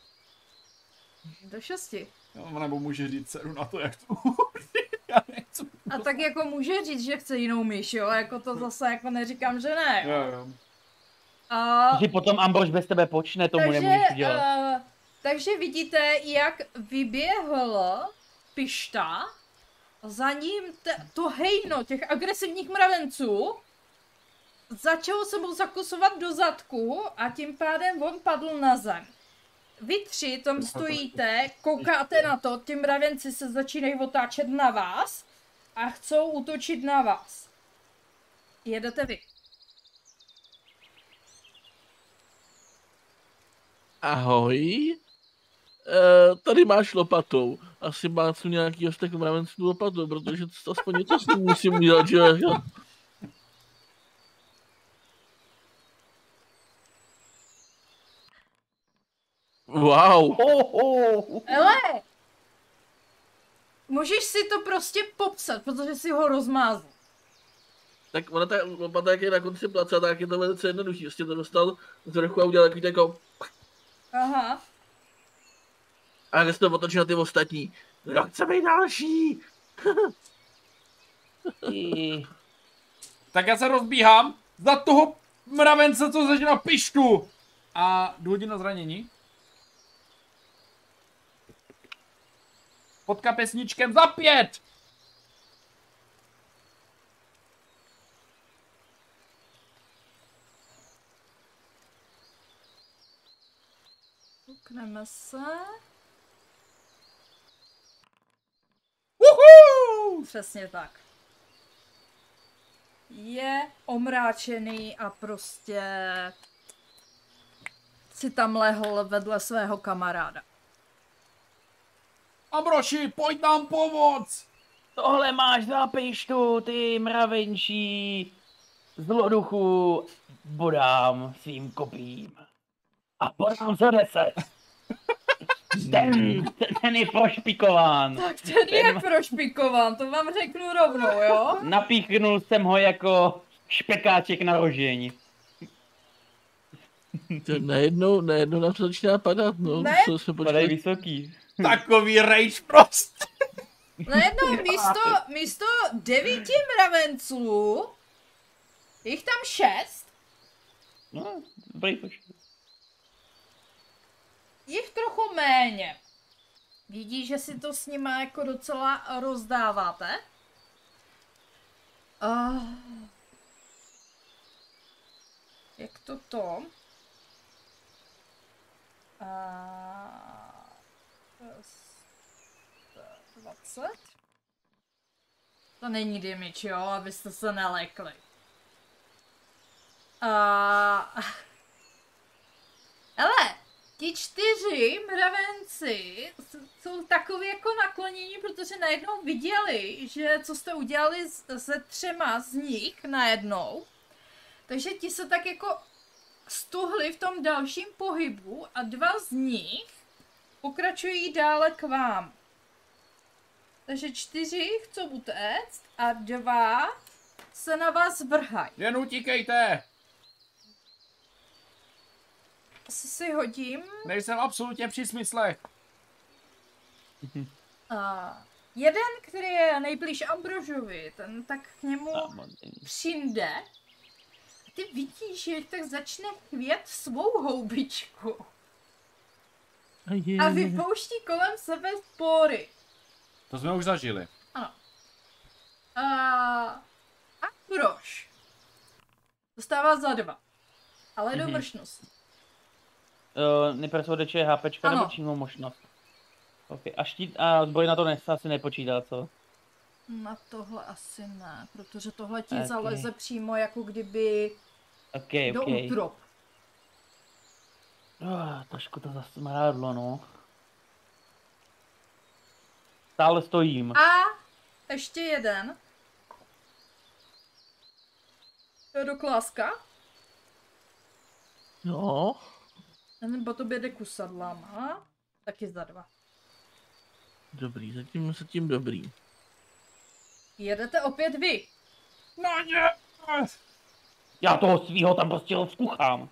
Speaker 1: Do 6.
Speaker 2: No, nebo může říct dceru na to, jak to já nechci.
Speaker 1: A tak jako může říct, že chce jinou myš, jo? Jako to zase jako neříkám, že ne.
Speaker 2: Jo.
Speaker 1: A...
Speaker 3: Když potom Ambrož bez tebe počne, tomu nemůžeš udělat.
Speaker 1: Takže vidíte, jak vyběhl Pišta, za ním to hejno těch agresivních mravenců, začalo se mu zakusovat do zadku a tím pádem on padl na zem. Vy tři tam stojíte, koukáte na to, ty mravenci se začínají otáčet na vás a chcou útočit na vás. Jedete vy.
Speaker 5: Ahoj. Tady máš lopatou. Asi mácu nějakýho z těch mravenců lopatou, protože to aspoň něco s tím musím udělat, že jo. Wow.
Speaker 1: Hele! Můžeš si to prostě popsat, protože si ho rozmázl.
Speaker 5: Tak ona ta lopata, jak je na konci place, tak je to velice jednoduchý. Prostě to dostal z vrchu a udělal takový jako...
Speaker 1: Aha.
Speaker 5: A jak se to otočí na ty ostatní. Kdo chce být další?
Speaker 2: Tak já se rozbíhám za toho mravence, co zažil na pištu. A jdu hodit na zranění. Pod kapesničkem za 5.
Speaker 1: Koukneme se.
Speaker 2: Uhu!
Speaker 1: Přesně tak. Je omráčený a prostě si tam lehl vedle svého kamaráda.
Speaker 2: Ambroši, pojď nám pomoct!
Speaker 3: Tohle máš za pištu, ty mravenčí zloduchu, bodám svým kopím. A podám za 10. Ten je prošpikován.
Speaker 1: Tak ten je prošpikován, to vám řeknu rovnou, jo?
Speaker 3: Napíchnul jsem ho jako špekáček na rožení.
Speaker 5: Najednou nám to začíná padat, no.
Speaker 1: Ne?
Speaker 5: Co se
Speaker 3: Padaj vysoký.
Speaker 2: Takový rage prostě.
Speaker 1: Najednou místo 9 mravenců, jich tam 6,
Speaker 3: No, dobrý počet.
Speaker 1: jich trochu méně. Vidíš, že si to s nima jako docela rozdáváte? Jak to? 20? To není damage, jo, abyste se nelekli. Hele, ti 4 mravenci jsou takový jako naklonění, protože najednou viděli, že co jste udělali se 3 z nich najednou. Takže ti se tak jako stuhli v tom dalším pohybu a 2 z nich pokračují dále k vám. Takže 4 chcou utéct a 2 se na vás vrhají.
Speaker 2: Jen utíkejte.
Speaker 1: Asi si hodím.
Speaker 2: Nejsem absolutně při smyslech.
Speaker 1: Jeden, který je nejblíž Ambrožovi, ten tak k němu přijde. A ty vidíš, že tak začne chvět svou houbičku. A vypouští kolem sebe spory.
Speaker 2: To jsme už zažili.
Speaker 1: Ano. Ambrož dostává za 2. Ale do mršnosti.
Speaker 3: Nejprve se odečuje HPčka nebo přímou možnost? OK. A štít a zbroj na to asi nepočítá, co?
Speaker 1: Na tohle asi ne, protože tohle ti zaleze přímo jako kdyby do útrop.
Speaker 3: Trošku to zase mrádlo, no. Stále stojím.
Speaker 1: A ještě jeden. To je do kláska.
Speaker 5: No.
Speaker 1: Nebo to jde kusadlama. Taky za 2.
Speaker 5: Dobrý, zatím dobrý.
Speaker 1: Jedete opět vy.
Speaker 2: No ne.
Speaker 3: Já toho svýho tam prostě rozkuchám.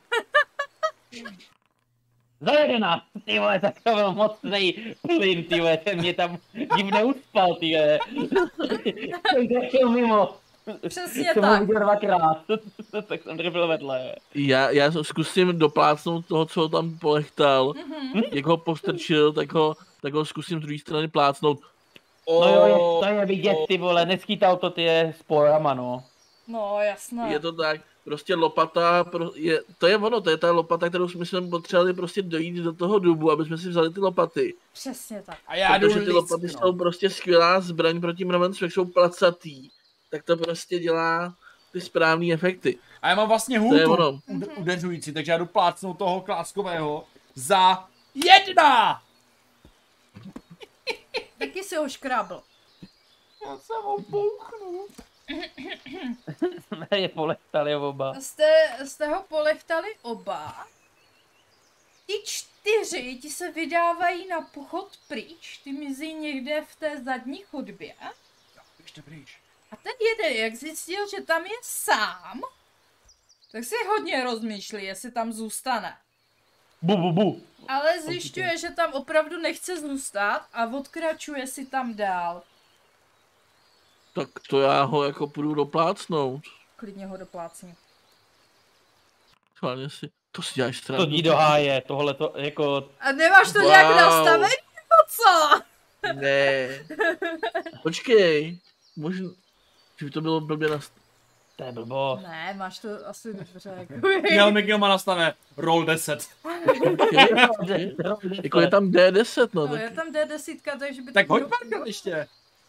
Speaker 3: Za 11, ty vole, tak to byl mocnej plyn, ty vole, ten mě tam divně uspal, ty vole. Jsem to šel mimo.
Speaker 1: Přesně
Speaker 3: Jsem
Speaker 1: tak.
Speaker 3: ho viděl 2krát, tak jsem byl vedle.
Speaker 5: Já zkusím doplácnout toho, co ho tam polechtal. Jak ho postrčil, tak ho zkusím z druhé strany plácnout.
Speaker 3: No jo, to je vidět, ty vole, neschýtal to ty sporama, no.
Speaker 1: No, jasné.
Speaker 5: Je to tak, prostě lopata, to je ta lopata, kterou jsme potřebovali prostě dojít do toho dubu, aby jsme si vzali ty lopaty.
Speaker 1: Přesně tak.
Speaker 2: A já jdu
Speaker 5: Protože ty lopaty jsou prostě skvělá zbraň proti mravencům, jak jsou placatý, tak to prostě dělá ty správné efekty.
Speaker 2: A já mám vlastně
Speaker 5: To je
Speaker 2: hůtu
Speaker 5: ono.
Speaker 2: udeřující, takže já jdu plácnout toho kláskového za 1!
Speaker 1: Taky si ho škrábl.
Speaker 2: Já jsem ho bouchnul.
Speaker 3: Jsme je polechtali oba.
Speaker 1: Jste ho polechtali oba. Ty 4 ti se vydávají na pochod pryč, ty mizí někde v té zadní chodbě.
Speaker 2: Běžte pryč.
Speaker 1: A ten jeden, jak zjistil, že tam je sám, tak si hodně rozmýšlí, jestli tam zůstane.
Speaker 3: Bu.
Speaker 1: Ale zjišťuje, že tam opravdu nechce zůstat a odkračuje si tam dál.
Speaker 5: Tak to já ho jako půjdu doplácnout.
Speaker 1: Klidně ho doplácni.
Speaker 5: Schválně si. To si děláš
Speaker 3: To
Speaker 5: stranu.
Speaker 3: jdi do háje, tohle to jako...
Speaker 1: A nemáš to nějak nastavený, nebo co?
Speaker 5: Ne. Počkej. Možná, že by to bylo blbě nastavené.
Speaker 3: To je blbo.
Speaker 1: Ne, máš to asi dobře. Jako.
Speaker 2: Měl Mikio má nastavené roll 10.
Speaker 5: Jako je tam D10, no.
Speaker 1: No,
Speaker 5: Tak,
Speaker 1: je tam D10, takže by
Speaker 2: Tak
Speaker 1: to
Speaker 2: hoď párka ještě.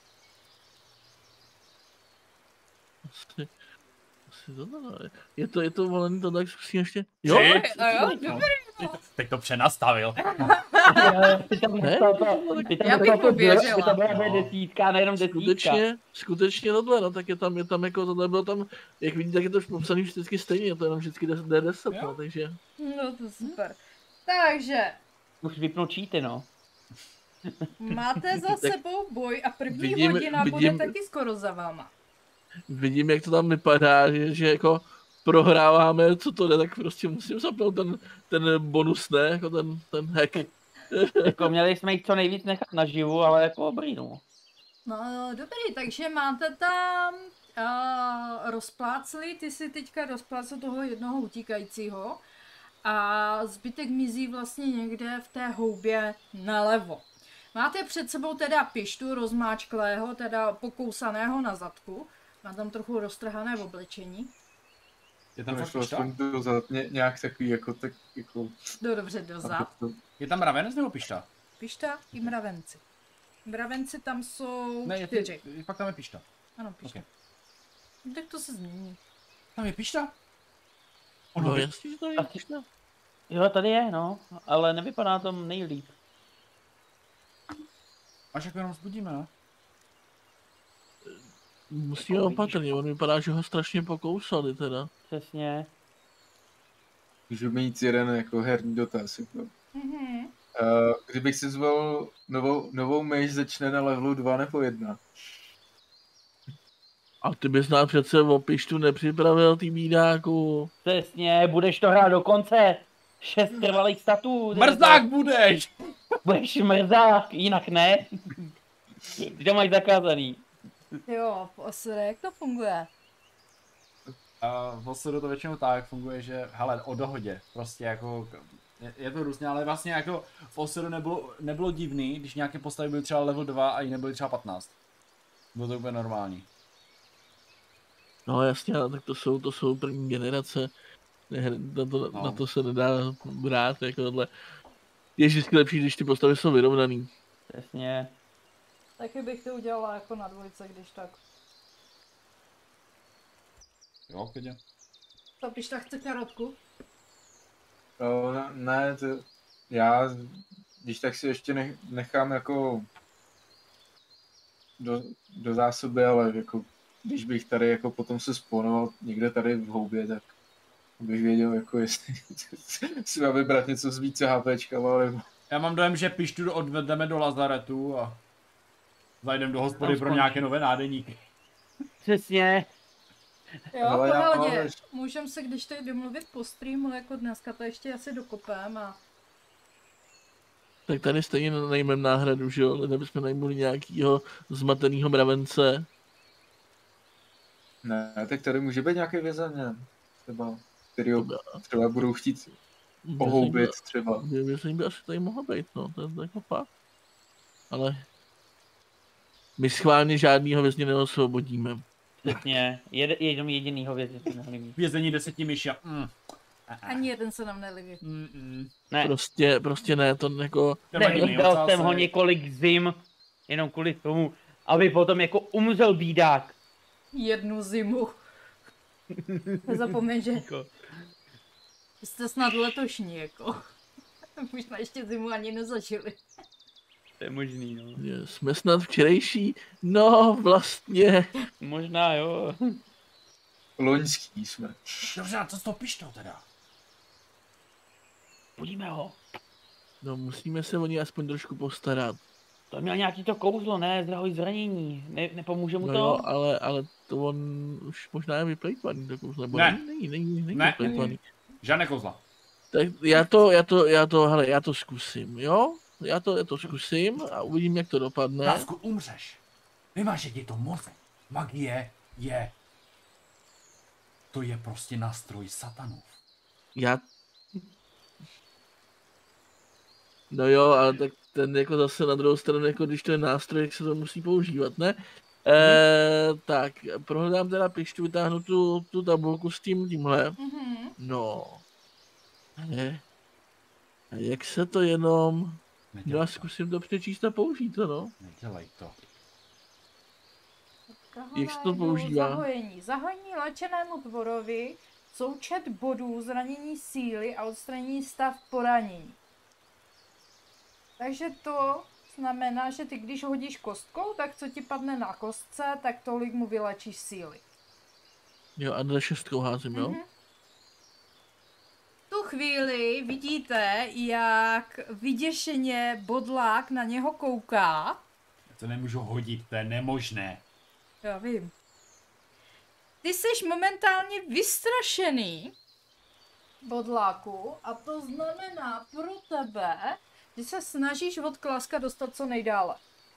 Speaker 5: asi tohle, je to volený to, tak zkusím ještě. Jo,
Speaker 2: Tři.
Speaker 1: A jo, dobrý.
Speaker 2: Teď to přenastavil.
Speaker 3: Ty tam
Speaker 5: Ne?
Speaker 1: Já bych pověřila.
Speaker 3: By to byla desítka, nejenom desítka.
Speaker 5: skutečně tohle, no, tak je tam jako tohle bylo tam, jak vidíte, tak je to popsaný vždycky stejně, je to jenom vždycky D10, no, takže.
Speaker 1: No to super. Takže
Speaker 3: Už vypnu cheaty, no.
Speaker 1: máte za sebou boj a první
Speaker 5: Vidím-
Speaker 1: hodina bude
Speaker 5: vidím-
Speaker 1: taky skoro za váma.
Speaker 5: Vidím, jak to tam vypadá, že jako prohráváme, co to jde, tak prostě musím zapnout ten bonus, ne, jako ten hack.
Speaker 3: Jako měli jsme jich co nejvíc nechat naživu, ale jako dobrý, no.
Speaker 1: No dobrý, takže máte tam rozplácli, ty si teďka rozplácel toho jednoho utíkajícího a zbytek mizí vlastně někde v té houbě nalevo. Máte před sebou teda pištu rozmáčklého, teda pokousaného na zadku, má tam trochu roztrhané oblečení.
Speaker 2: Je tam fakt
Speaker 4: Nešlo
Speaker 2: pišta?
Speaker 4: aspoň dozad nějak takový jako tak jako...
Speaker 1: Dobře, dozad.
Speaker 2: Je tam ravenec nebo pišta?
Speaker 1: Pišta i mravenci. Mravenci tam jsou
Speaker 2: Ne,
Speaker 1: 4.
Speaker 2: pak tam je pišta.
Speaker 1: Ano, pišta.
Speaker 2: Ok.
Speaker 1: No, tak to se změní.
Speaker 2: Tam je pišta?
Speaker 5: No jasně, že to je.
Speaker 3: Jo, tady je, no. Ale nevypadá to nejlíp.
Speaker 2: Až jako jenom zbudíme, ne?
Speaker 5: Musíme opatrně, on vypadá, že ho strašně pokousali teda.
Speaker 3: Přesně.
Speaker 4: Můžu mít jeden jako herní dotaz. Jako.
Speaker 1: Mhm.
Speaker 4: Kdybych si zvolil novou myš, začne na levelu 2 nebo 1.
Speaker 5: A ty bys nám přece o pištu nepřipravil, ty bídáku.
Speaker 3: Přesně, budeš to hrát do konce. 6 trvalých statů.
Speaker 2: Mrzák budeš!
Speaker 3: Budeš mrzák, jinak ne. Ty to máš zakázaný.
Speaker 1: Jo, jak to funguje?
Speaker 2: V Osudu to většinou tak funguje, že hele, o dohodě, prostě jako, je to různě, ale vlastně jako v Osudu nebylo divný, když nějaké postavy byly třeba level 2 a jiné byly třeba 15. Bylo to úplně normální.
Speaker 5: No jasně, ale tak to jsou první generace. Na to se nedá brát, jako tohle. Je vždycky lepší, když ty postavy jsou vyrovnaný.
Speaker 3: Přesně.
Speaker 1: Taky bych to udělala jako na dvojce, když tak.
Speaker 2: Jo, klidně.
Speaker 1: To pišta chce karotku?
Speaker 4: Ne, to já, když tak si ještě nechám jako do zásoby, ale jako když bych tady jako potom se spawnoval někde tady v houbě, tak bych věděl, jako jestli si mám vybrat něco z více HPčka, ale
Speaker 2: Já mám dojem, že pištu odvedeme do lazaretu a zajdeme do hospody pro nějaké nové nádeníky.
Speaker 3: Přesně.
Speaker 1: Jo,
Speaker 4: Ale já
Speaker 1: pohodě.
Speaker 4: mám-
Speaker 1: Můžeme se když tak domluvit po streamu, jako dneska to ještě asi dokopem a...
Speaker 5: Tak tady stejně najmeme náhradu, že jo? Nebo bychom najmuli nějakýho zmatenýho mravence.
Speaker 4: ne, tak tady může být nějaký vězeň, třeba, kterýho třeba budou chtít pohoubit třeba.
Speaker 5: Vězení by asi tady mohlo být, no, to je jako fakt. Ale my schválně žádnýho vězně neosvobodíme.
Speaker 3: Přesně. Jenom jedinýho věc, že si mohli mít.
Speaker 2: Vězení 10 myši a
Speaker 1: Ani jeden se nám nelíbí.
Speaker 3: Ne,
Speaker 5: Prostě ne, to jako...
Speaker 3: nehlídal jsem ho několik zim, jenom kvůli tomu, aby potom jako umřel bídák.
Speaker 1: Jednu zimu. Nezapomeň, že
Speaker 3: Jako,
Speaker 1: jste snad letošní, jako. Možná ještě zimu ani nezažili.
Speaker 3: to je možný, no.
Speaker 5: Jsme snad včerejší? No, vlastně.
Speaker 3: Možná jo.
Speaker 4: Loňský jsme.
Speaker 2: Dobře, a co s tou pištou teda?
Speaker 3: Budíme ho.
Speaker 5: No, musíme se o něj aspoň trošku postarat.
Speaker 3: To měl nějaký to kouzlo, ne? Zdroj zranění. Nepomůže mu
Speaker 5: No
Speaker 3: to?
Speaker 5: jo, ale to on už možná je vyplejtvaný, to kouzlo, nebo
Speaker 2: Ne.
Speaker 5: není
Speaker 2: Ne.
Speaker 5: vyplejtvaný.
Speaker 2: Žádné kouzla.
Speaker 5: Tak já to zkusím, jo? Já to zkusím a uvidím, jak to dopadne.
Speaker 2: Krásku, umřeš. Vymaže ti to mozek. Magie je... To je prostě nástroj satanův.
Speaker 5: No jo, ale tak ten jako zase na druhou stranu, jako když to je nástroj, jak se to musí používat, ne? Tak, prohledám teda pištu, vytáhnu tu tabulku s tímhle. No. A jak se to jenom...
Speaker 2: Nedělej
Speaker 5: Já
Speaker 2: to.
Speaker 5: zkusím to přečíst a použít to, no.
Speaker 2: Nedělej to.
Speaker 5: Jak se to používá?
Speaker 1: Zahojení léčenému tvorovi součet bodů zranění síly a odstranění stav poranění. Takže to znamená, že ty když hodíš kostkou, tak co ti padne na kostce, tak tolik mu vylečíš síly.
Speaker 5: Jo, a D6 házím, jo?
Speaker 1: V tu chvíli vidíte, jak vyděšeně bodlák na něho kouká.
Speaker 2: Já to nemůžu hodit, to je nemožné.
Speaker 1: Já vím. Ty jsi momentálně vystrašený, bodláku, a to znamená pro tebe, že se snažíš od Klaska dostat co nejdále.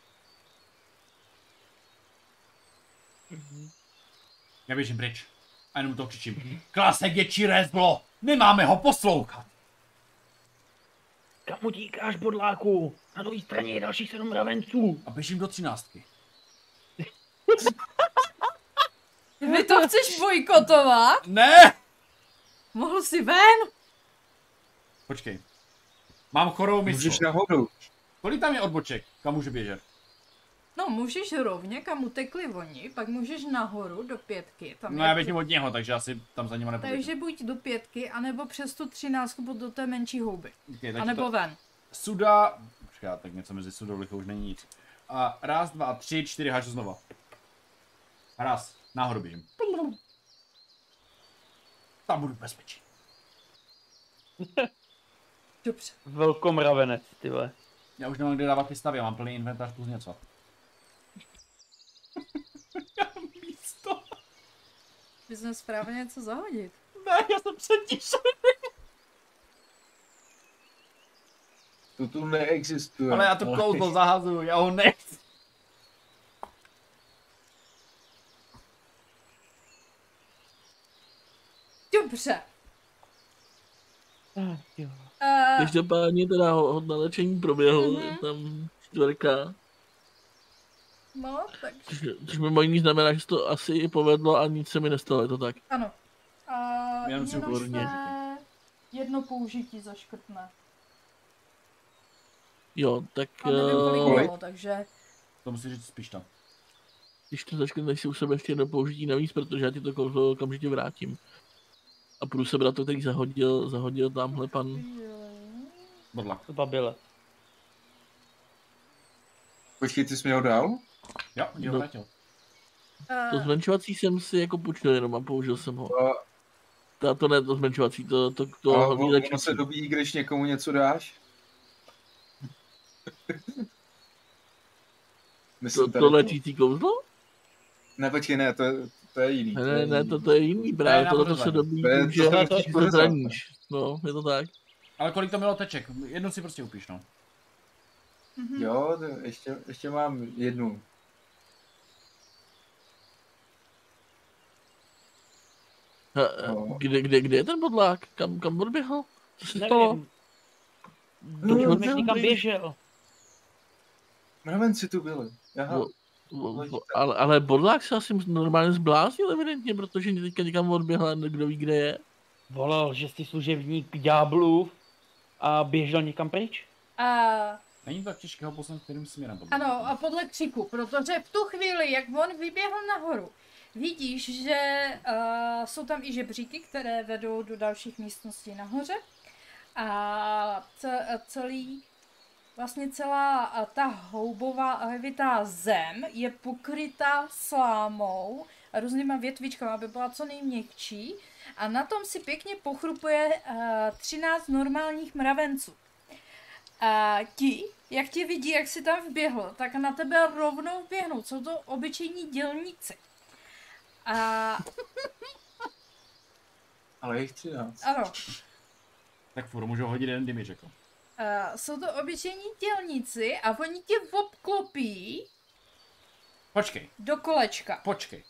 Speaker 2: Já běžím pryč. A jenom to křičím. Klasek je čiré zlo! Nemáme ho poslouchat!
Speaker 3: Kam utíkáš, bodláku? Na druhé straně je dalších 7 mravenců.
Speaker 2: A běžím do 13.
Speaker 1: Vy to chceš bojkotovat?
Speaker 2: Ne!
Speaker 1: Mohl si ven?
Speaker 2: Počkej. Mám chorou mysl.
Speaker 4: Můžeš nahoru.
Speaker 2: Kolik tam je odboček? Kam můžu běžet?
Speaker 1: No, můžeš rovně, kam utekli oni, pak můžeš nahoru do 5. Tam
Speaker 2: No
Speaker 1: je
Speaker 2: já běžím od něho, takže asi tam za nima nepůjdu.
Speaker 1: Takže buď do 5, anebo přes tu 13 do té menší houby.
Speaker 2: Okay,
Speaker 1: A nebo ven.
Speaker 2: Suda... Počkej, tak něco mezi sudou lichou už není nic. A 1, 2, 3, 4, hážu znova. Raz, nahoru běžím. Tam budu v bezpečí.
Speaker 1: Dobře.
Speaker 3: Velkomravenec, ty vole.
Speaker 2: Já už nemám kde dávat ty stavy, já mám plný inventář plus něco. Místo.
Speaker 1: Bys měl správně něco zahodit.
Speaker 2: Ne, já jsem přetíšený.
Speaker 4: To tu neexistuje.
Speaker 2: Ale já to kouzlo zahazuju, já ho nechci.
Speaker 1: Dobře.
Speaker 3: Jo.
Speaker 5: Každopádně teda hod na léčení proběhl, je tam 4.
Speaker 1: No, takže
Speaker 5: Což mimo jiný znamená, že se to asi i povedlo a nic se mi nestalo, je to tak.
Speaker 1: ano.
Speaker 2: Jenom si
Speaker 1: Jenom
Speaker 5: výborně.
Speaker 1: se jedno použití zaškrtne.
Speaker 5: Jo, tak
Speaker 1: A nevím, kolik
Speaker 4: kolik?
Speaker 1: bylo, takže...
Speaker 2: To musíš říct spíš tam.
Speaker 5: když to zaškrtneš si u sebe ještě jedno použití navíc, protože já ti to kouzlo okamžitě vrátím. A půjdu sebrat to, který zahodil tamhle pan.
Speaker 2: Bodlak.
Speaker 3: Babile.
Speaker 4: Počkej, ty jsi mi ho dal?
Speaker 2: Jo, jo,
Speaker 5: No.
Speaker 2: vrátil.
Speaker 5: To zmenšovací jsem si jako půjčil jenom a použil jsem ho.
Speaker 4: A,
Speaker 5: To ne to zmenšovací, to
Speaker 4: ale
Speaker 5: hlavní
Speaker 4: ono
Speaker 5: léčící.
Speaker 4: se dobíjí, když někomu něco dáš? Myslím,
Speaker 5: To léčící kouzlo?
Speaker 4: Ne, počkej, ne, to je jiný.
Speaker 5: Ne, to je jiný právě,
Speaker 2: na
Speaker 5: tohle se
Speaker 2: podezření.
Speaker 5: dobí,
Speaker 4: To je
Speaker 5: tím, že
Speaker 4: to,
Speaker 3: to-
Speaker 5: se
Speaker 4: to-
Speaker 5: zraníš. No, je to tak.
Speaker 2: Ale kolik to mělo teček? Jednu si prostě upíš, no.
Speaker 4: Jo, ještě mám jednu. No.
Speaker 5: Kde je ten bodlák? Kam odběhl? Co se stalo?
Speaker 3: Nevím.
Speaker 5: Proč
Speaker 3: Jsem
Speaker 5: odběhl?
Speaker 3: někam běžel.
Speaker 4: Mravenci tu byli. Aha.
Speaker 5: Ale bodlák se asi normálně zbláznil evidentně, protože teďka někam odběhl a kdo ví, kde je.
Speaker 3: Volal, že jsi služebník ďáblů a běžel někam pryč.
Speaker 2: Není to tak těžké ho poslat kterým směrem. podle mě.
Speaker 1: Ano, a podle křiku, protože v tu chvíli, jak on vyběhl nahoru, vidíš, že jsou tam i žebříky, které vedou do dalších místností nahoře. A celá ta houbová a hevitá zem je pokrytá slámou různýma větvičkama, aby byla co nejměkčí. A na tom si pěkně pochrupuje 13 normálních mravenců. A ti, jak tě vidí, jak jsi tam vběhl, tak na tebe rovnou vběhnou. Jsou to obyčejní dělníci. A
Speaker 4: Ale jich 13.
Speaker 1: ano,
Speaker 2: Tak furt můžu hodit jeden damage jako.
Speaker 1: jsou to obyčejní dělníci a oni tě obklopí
Speaker 2: Počkej,
Speaker 1: do kolečka.
Speaker 2: počkej.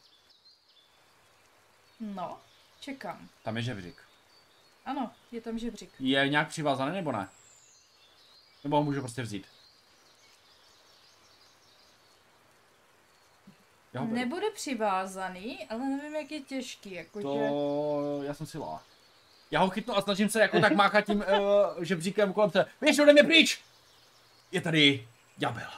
Speaker 1: No, čekám.
Speaker 2: Tam je žebřík.
Speaker 1: Ano, je tam žebřík.
Speaker 2: Je nějak přivázaný nebo ne? Nebo ho můžu prostě vzít? Já ho beru.
Speaker 1: Nebude přivázaný, ale nevím, jak je těžký, jakože...
Speaker 2: To já jsem si lá. Já ho chytnu a snažím se jako tak máchat tím žebříkem kolem se. Běž ode mě pryč! Je tady ďábel.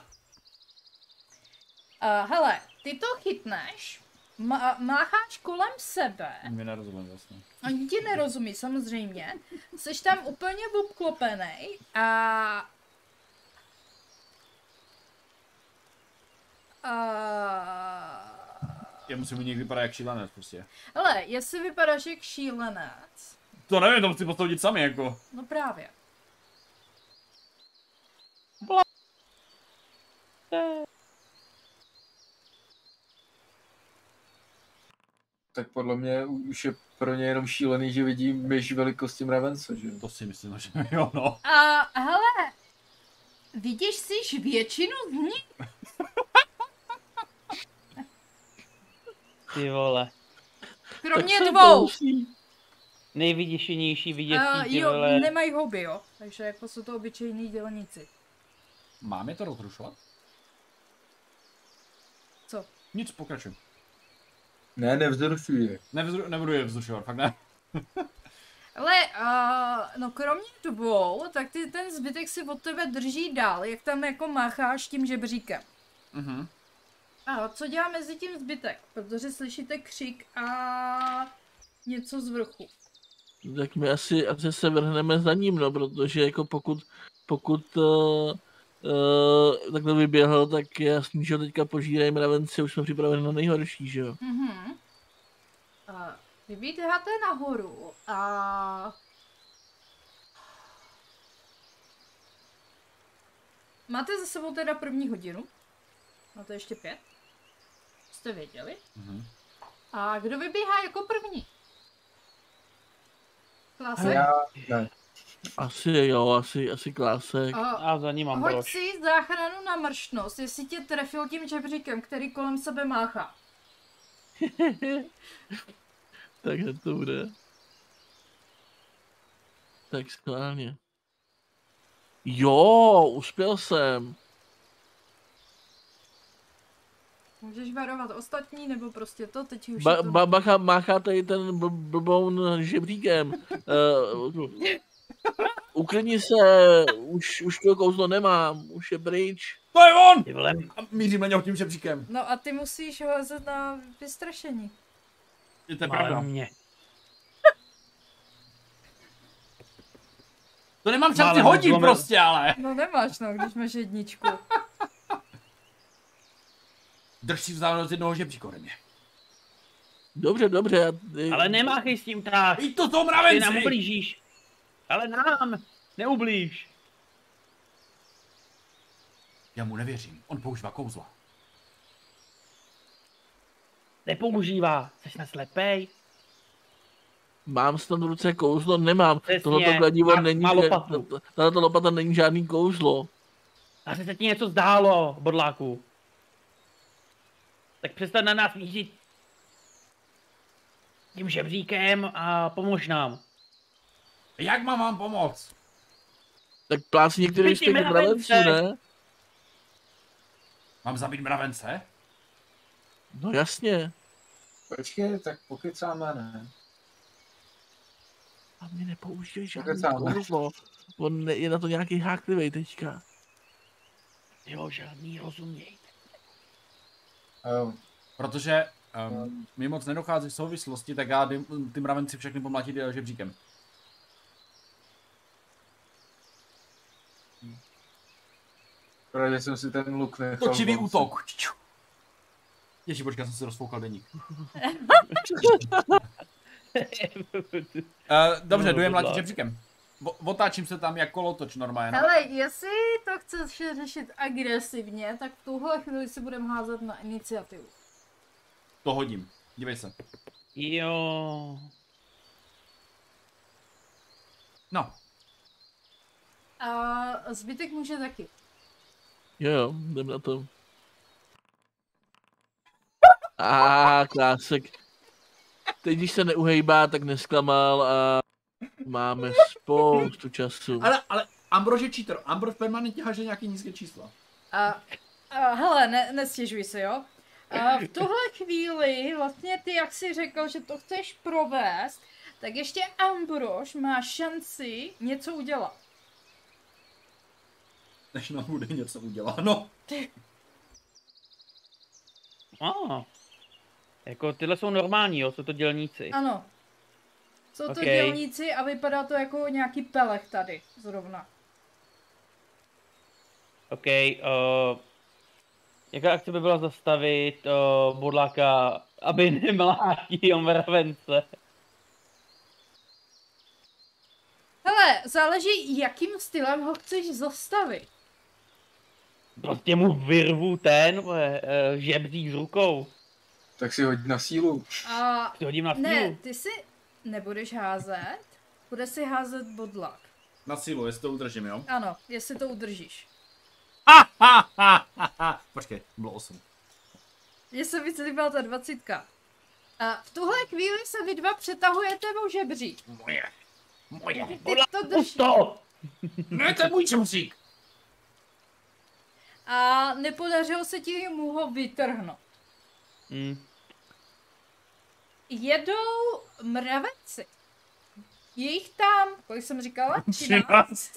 Speaker 1: Hele, ty to chytneš, mácháš kolem sebe,
Speaker 2: Mě nerozumím vlastně.
Speaker 1: ani ti nerozumí samozřejmě, jsi tam úplně obklopenej a
Speaker 2: Já musím u nich vypadat jak šílenec prostě.
Speaker 1: hele, jestli vypadáš jak šílenec,
Speaker 2: To nevím, to musí postavit sami jako.
Speaker 1: no právě.
Speaker 4: Tak podle mě už je pro ně jenom šílený, že vidí myš velikosti mravence, že?
Speaker 2: To si myslím, že jo no.
Speaker 1: A hele, vidíš si většinu z nich?
Speaker 3: Ty vole.
Speaker 1: Kromě
Speaker 5: Tak se
Speaker 1: dvou.
Speaker 5: pousí.
Speaker 3: Nejvyděšenější viděcí, ty
Speaker 1: Jo,
Speaker 3: vole.
Speaker 1: nemají hobby, jo, takže jako jsou to obyčejní dělníci.
Speaker 2: Máme to rozrušovat?
Speaker 1: Co?
Speaker 2: Nic, pokračuj.
Speaker 4: Ne, nevzrušuje.
Speaker 2: Nebudu je vzrušovat, fakt ne.
Speaker 1: Ale, no kromě dvou, tak ty ten zbytek si od tebe drží dál, jak tam jako mácháš tím žebříkem.
Speaker 2: Mhm.
Speaker 1: A co dělá mezi tím zbytek? Protože slyšíte křik a něco z vrchu.
Speaker 5: Tak my asi se vrhneme za ním, no, protože jako pokud takhle vyběhl, tak je jasný, že ho teďka požírají mravenci, už jsme připraveni na nejhorší, že jo.
Speaker 1: Mhm. Vy běháte nahoru a... Máte za sebou teda první hodinu. Máte ještě 5. Jste věděli?
Speaker 2: Mhm.
Speaker 1: A kdo vybíhá jako první? Klásek?
Speaker 4: Já, ne.
Speaker 5: Asi jo, asi Klásek.
Speaker 3: A za ním mám
Speaker 1: Hoď
Speaker 3: brož.
Speaker 1: si záchranu na mrštnost, jestli tě trefil tím žebříkem, který kolem sebe máchá.
Speaker 5: Takže to bude. Tak skválně. Jo, uspěl jsem.
Speaker 1: Můžeš varovat ostatní, nebo prostě to, teď už je to...
Speaker 5: Bacha máchá tady ten blboun žebříkem. Uklidni se, už to kouzlo nemám, už je pryč.
Speaker 2: To je on!
Speaker 3: Ty vole,
Speaker 2: A mířím na něho tím žebříkem.
Speaker 1: No a ty musíš házet na vystrašení.
Speaker 2: Je to
Speaker 3: má
Speaker 2: pravda.
Speaker 3: mě.
Speaker 2: To nemám šanci
Speaker 3: Málem
Speaker 2: hodit
Speaker 3: zlomil.
Speaker 2: prostě, ale.
Speaker 1: No nemáš, no, když máš jedničku.
Speaker 2: Drž si vzdálenost jednoho žebříku ode mě.
Speaker 5: Dobře.
Speaker 3: Ale nemáchej s tím tak.
Speaker 2: I to
Speaker 3: Ty nám
Speaker 2: mravenci!
Speaker 3: ublížíš. Ale nám. Neublíž.
Speaker 2: Já mu nevěřím, on používá kouzla.
Speaker 3: Nepoužívá. Jsi naslepej.
Speaker 5: Mám snad v ruce kouzlo, nemám.
Speaker 3: Přesně,
Speaker 5: Tohleto kladivo
Speaker 3: má-
Speaker 5: není,
Speaker 3: má lopatu.
Speaker 5: tato lopata není žádný kouzlo.
Speaker 3: Asi se ti něco zdálo, bodláku. Tak přestaň na nás mířit tím žebříkem a pomož nám.
Speaker 2: Jak mám vám pomoct?
Speaker 5: Tak pláci některý z těch
Speaker 3: Vidíme
Speaker 5: mravenců,
Speaker 3: mravence.
Speaker 5: ne?
Speaker 2: Mám zabít mravence?
Speaker 5: No jasně.
Speaker 4: Počkej, tak pokecáme, ne?
Speaker 5: A mě nepoužívají žádný
Speaker 4: Pokecáme.
Speaker 5: kouzlo. On je na to nějaký háklivej teďka.
Speaker 3: Jo, žádný rozuměj.
Speaker 2: Protože mi moc nedochází v souvislosti, tak já ty mravenci všechny pomlatit žebříkem.
Speaker 4: Protože jsem si ten luk nechal.
Speaker 2: Točivý
Speaker 4: von.
Speaker 2: útok. Ježíš, počkej, já jsem si rozfoukal deník. Dobře,
Speaker 3: No,
Speaker 2: jdu je
Speaker 3: to
Speaker 2: mlátit
Speaker 3: zvládne.
Speaker 2: žebříkem. Otáčím se tam jak kolotoč normálně.
Speaker 1: Hele, jestli to chceš řešit agresivně, tak v tuhle chvíli si budeme házet na iniciativu.
Speaker 2: To hodím. Dívej se.
Speaker 3: Jo.
Speaker 2: No.
Speaker 1: A zbytek může taky.
Speaker 5: Jo, jdem na to. Klásek. Teď, když se neuhejbá, tak nesklamal a máme spoustu času.
Speaker 2: Ale Ambrož je cheater. Ambrož permanentně haže nějaký nízké čísla.
Speaker 1: Hele, nestěžuj se, jo? V tuhle chvíli, vlastně ty, jak jsi řekl, že to chceš provést, tak ještě Ambrož má šanci něco udělat.
Speaker 2: Než nám bude něco uděláno.
Speaker 3: Jako tyhle jsou normální, jo, jsou to dělníci.
Speaker 1: Ano. Jsou to
Speaker 3: Ok.
Speaker 1: dělníci a vypadá to jako nějaký pelech tady, zrovna.
Speaker 3: OK, jaká akce by byla zastavit bodláka, aby nemlátil mravence?
Speaker 1: Hele, záleží, jakým stylem ho chceš zastavit.
Speaker 3: Prostě mu vyrvu ten žebřík z rukou.
Speaker 4: Tak si hoď na sílu.
Speaker 1: A
Speaker 3: Ty hodím na
Speaker 1: ne,
Speaker 3: sílu.
Speaker 1: ty si nebudeš házet, bude si házet bodlak.
Speaker 2: Na sílu, jestli to udržím, jo?
Speaker 1: Ano, jestli to udržíš.
Speaker 2: Počkej, bylo 8.
Speaker 1: Mně se víc líbila ta 20. A v tuhle chvíli se vy dva přetahujete o žebřík.
Speaker 2: Moje.
Speaker 1: Ty to držíš.
Speaker 3: To!
Speaker 2: Ne, to je můj žebřík.
Speaker 1: A nepodařilo se ti mu ho vytrhnout. Jedou mravenci. Je jich tam, kolik jsem říkala? 13.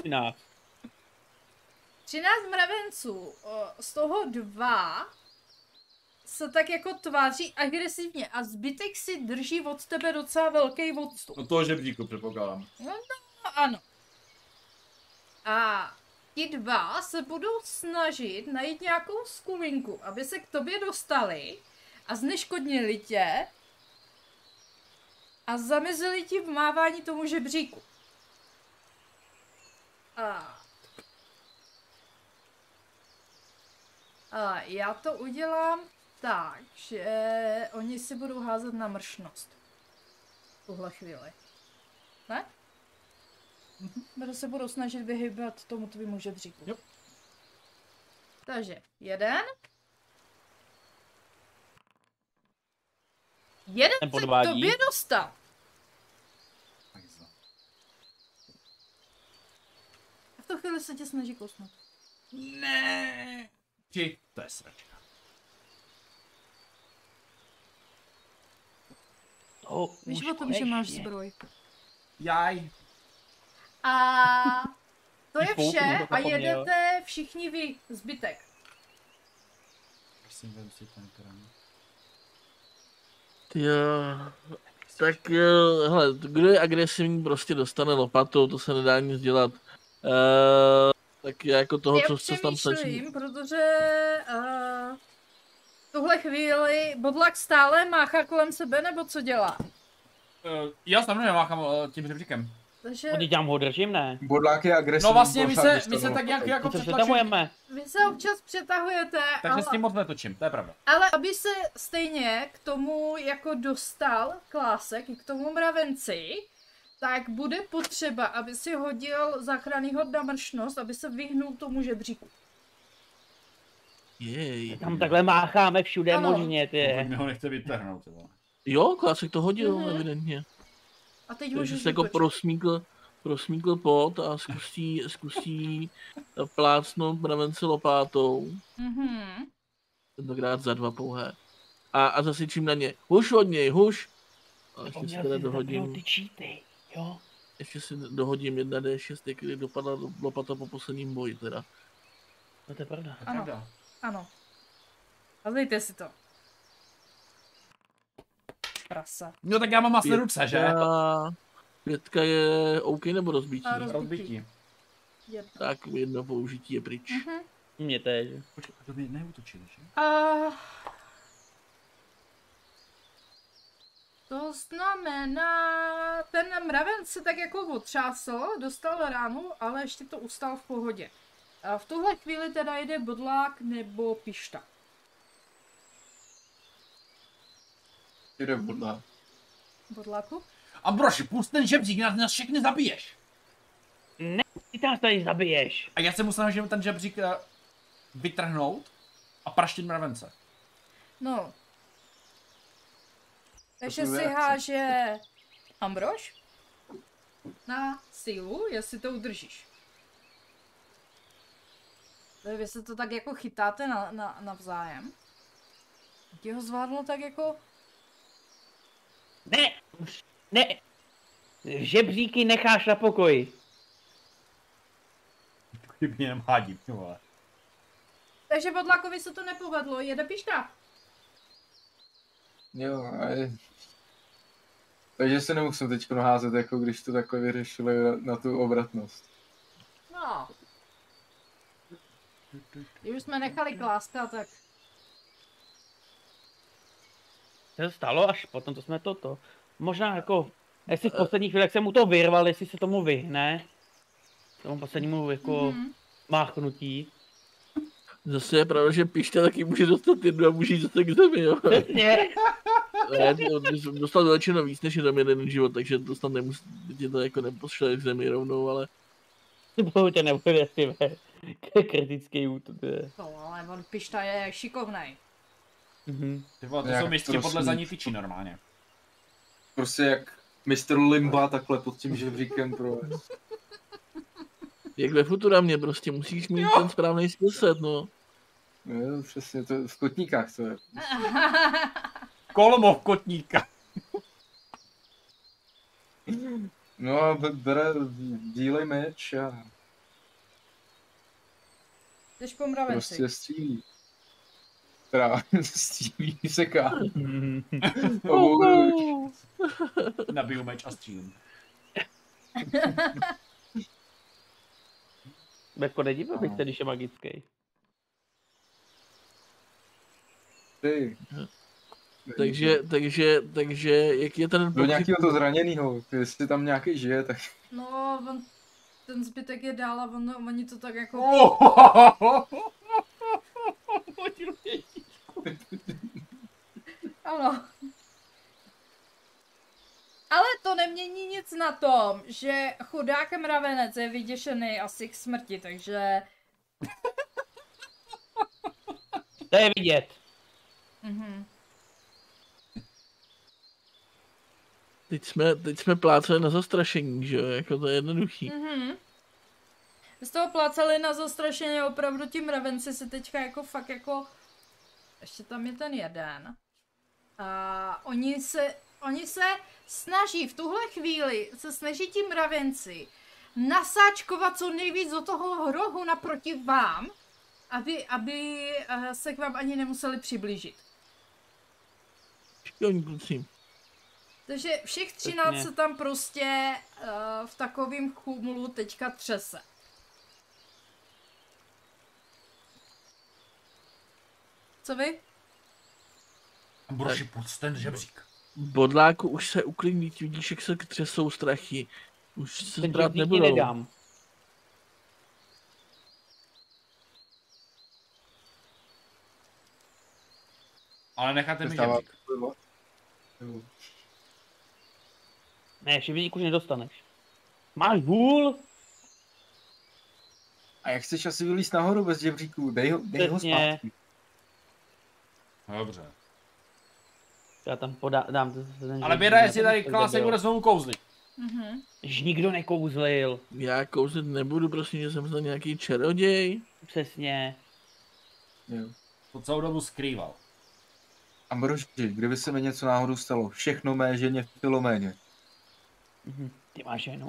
Speaker 1: 13 mravenců, z toho 2 se tak jako tváří agresivně a zbytek si drží od tebe docela velký odstup.
Speaker 2: No toho žebříku předpokládám.
Speaker 1: No, ano. A ti 2 se budou snažit najít nějakou skulinku, aby se k tobě dostali a zneškodnili tě a zamezili ti v mávání tomu žebříku. A já to udělám tak, že oni si budou házet na mršnost. V tuhle chvíli. Ne? Protože se budou snažit vyhybat tomu tvému žebříku.
Speaker 2: Jo.
Speaker 1: Takže, 1. Jeden
Speaker 3: Ten
Speaker 1: se k
Speaker 3: podvádí.
Speaker 1: tobě dostal. A v tu chvíli se tě snaží kousnout.
Speaker 2: Ne. Ti, to je sračka.
Speaker 1: Víš o tom, že máš zbroj.
Speaker 2: Jaj.
Speaker 1: A to je
Speaker 3: Spoustu jsem
Speaker 1: vše
Speaker 3: to
Speaker 1: a
Speaker 3: zapomněl.
Speaker 1: jedete všichni vy, zbytek.
Speaker 2: Prosím, vem si ten krám.
Speaker 5: Jo, tak hele, kdo je agresivní, prostě dostane lopatou, to se nedá nic dělat. Tak já jako toho,
Speaker 1: Já
Speaker 5: co se tam snaží.
Speaker 1: přemýšlím, protože v tuhle chvíli Bodlak stále máchá kolem sebe, nebo co dělá?
Speaker 2: Já samozřejmě máchám tím žebříkem.
Speaker 1: Takže
Speaker 3: Teď já ho držím, ne?
Speaker 4: Bodlák je agresivní.
Speaker 2: No vlastně my
Speaker 4: pořád
Speaker 2: se tak nějak jako
Speaker 3: To se
Speaker 2: přetlačím.
Speaker 3: přetahujeme.
Speaker 1: vy se občas přetahujete,
Speaker 2: Takže s tím moc netočím, to je pravda.
Speaker 1: ale aby se stejně k tomu jako dostal Klásek, i k tomu mravenci, tak bude potřeba, aby si hodil záchranný hod na mršnost, aby se vyhnul tomu žebříku.
Speaker 5: Jej.
Speaker 3: Tam takhle mácháme všude
Speaker 1: Ano.
Speaker 3: možně, ty.
Speaker 2: Pokud mi ho nechce vytrhnout. Jo.
Speaker 5: Jo, Klásek to hodil,
Speaker 1: Mhm.
Speaker 5: evidentně.
Speaker 1: A teď
Speaker 5: Takže
Speaker 1: můžeš
Speaker 5: se jako
Speaker 1: vytočit.
Speaker 5: prosmíkl pot a zkusí plácnout mravence lopátou.
Speaker 1: Mhm.
Speaker 5: Tentokrát za 2 pouhé. A zasyčím na ně. Huš od něj, huš! A ještě si
Speaker 3: Zapomněl
Speaker 5: teda
Speaker 3: jsi zapnout
Speaker 5: dohodím.
Speaker 3: ty cheaty, jo?
Speaker 5: Ještě si dohodím 1d6, kdy dopadla lopata po posledním boji teda.
Speaker 3: No to je pravda.
Speaker 2: To je pravda.
Speaker 1: Ano. A znejte si to. Prasa.
Speaker 2: No tak já mám masné ruce, že?
Speaker 5: Pětka je OK nebo rozbítí?
Speaker 1: A
Speaker 2: Rozbití.
Speaker 1: Jedna.
Speaker 5: Tak jedno použití je pryč.
Speaker 1: Mhm.
Speaker 3: Mě též.
Speaker 2: Počkej, to mě neútočili, že?
Speaker 1: A To znamená, ten mraven se tak jako otřásl, dostal ránu, ale ještě to ustál v pohodě. A v tuhle chvíli teda jede bodlák nebo pišta.
Speaker 4: Jde bodlák.
Speaker 1: Bodláku?
Speaker 2: Ambroši, pust ten žebřík, nás všechny zabiješ.
Speaker 3: Ne, ty nás tady zabiješ.
Speaker 2: A já se mu snažím ten žebřík vytrhnout a praštit mravence.
Speaker 1: No. Takže
Speaker 4: To jsou
Speaker 1: si
Speaker 4: reakce.
Speaker 1: háže Ambrož na sílu, jestli to udržíš. Vy se to tak jako chytáte navzájem. Ti ho zvládlo tak jako...
Speaker 3: Ne, ne. Žebříky necháš na pokoji.
Speaker 2: Chybně jenom hádím, vole.
Speaker 1: Takže Bodlákovi se to nepovedlo, jede pišta.
Speaker 4: Jo, takže se nemusím teď házet, jako když to takhle vyřešili na tu obratnost.
Speaker 1: No. Když už jsme nechali Kláska, tak...
Speaker 3: To se stalo až potom, to jsme toto. Možná jako, jestli v poslední chvíli, jak jsem mu to vyrval, jestli se tomu vyhne. Tomu poslednímu jako máchnutí.
Speaker 5: Zase je pravda, že pišta taky může dostat jednu a může jít zase k zemi, jo.
Speaker 3: Ne.
Speaker 5: Ne, dostal většinou víc než jenom jeden život, takže to snad nemusí, tě to jako nepošle k zemi rovnou, ale...
Speaker 3: To tě nebude, ty ve. Kritický útok.
Speaker 1: No, ale on pišta je šikovnej.
Speaker 2: Ty vole, to
Speaker 4: Jak
Speaker 2: jsou mistři
Speaker 4: prosím.
Speaker 2: podle zanítičí normálně.
Speaker 4: Prostě jak Mr. Limba takhle pod tím žebříkem pro...
Speaker 5: Jak ve Futuramě prostě, musíš mít ten správný skillset, no.
Speaker 4: Jo, přesně, to v kotníkách to je.
Speaker 2: Kolmov kotníka.
Speaker 4: No a bere bílej meč a
Speaker 1: Jdeš po mravenci.
Speaker 4: prostě střílí. Teda střílí, seká.
Speaker 2: Nabiju meč a střílím.
Speaker 3: Jako nedivil bych se, když je magický.
Speaker 4: Ty.
Speaker 5: Takže, jak je ten
Speaker 4: Do nějakého to zraněnýho, jestli tam nějaký žije, tak...
Speaker 1: No, on, ten zbytek je dál a oni to tak jako... Ano. Ale to nemění nic na tom, že chudák mravenec je vyděšený asi k smrti, takže...
Speaker 3: To je vidět.
Speaker 1: Mhm.
Speaker 5: Teď jsme pláceli na zastrašení, že jo, jako to je jednoduchý.
Speaker 1: Mhm. Z toho plácali na zastrašeně, opravdu ti mravenci se teďka jako fakt jako... Ještě tam je ten jeden. A oni se snaží v tuhle chvíli, se snaží ti mravenci nasáčkovat co nejvíc do toho rohu naproti vám, aby se k vám ani nemuseli přiblížit.
Speaker 5: Šikovní kluci.
Speaker 1: Takže všech 13 se tam prostě v takovém chumlu teďka třese. Co vy?
Speaker 2: Ambroši, pust ten žebřík.
Speaker 5: Bodláku už se uklidní, vidíš, jak se třesou strachy. Už se
Speaker 3: Ten
Speaker 5: brát
Speaker 3: žebřík ti
Speaker 5: nebudou.
Speaker 3: nedám.
Speaker 2: Ale necháte mi
Speaker 4: Dostává-
Speaker 2: žebřík.
Speaker 3: Ne, žebřík už nedostaneš. Máš vůl?
Speaker 4: A jak chceš asi vylízt nahoru bez žebříků? Dej ho
Speaker 3: Přesně.
Speaker 4: zpátky.
Speaker 2: Dobře.
Speaker 3: Já tam dám to ten
Speaker 2: Ale běda, jestli tady Klásek bude znovu kouzlit.
Speaker 1: Mhm.
Speaker 3: Že nikdo nekouzlil.
Speaker 5: Já kouzlit nebudu, prosím, že jsem za nějaký čaroděj.
Speaker 3: Přesně.
Speaker 4: Jo.
Speaker 2: To celou dobu skrýval.
Speaker 4: Ambroži, kdyby se mi něco náhodou stalo, všechno mé ženě v Filoméně.
Speaker 3: Ty máš ženu.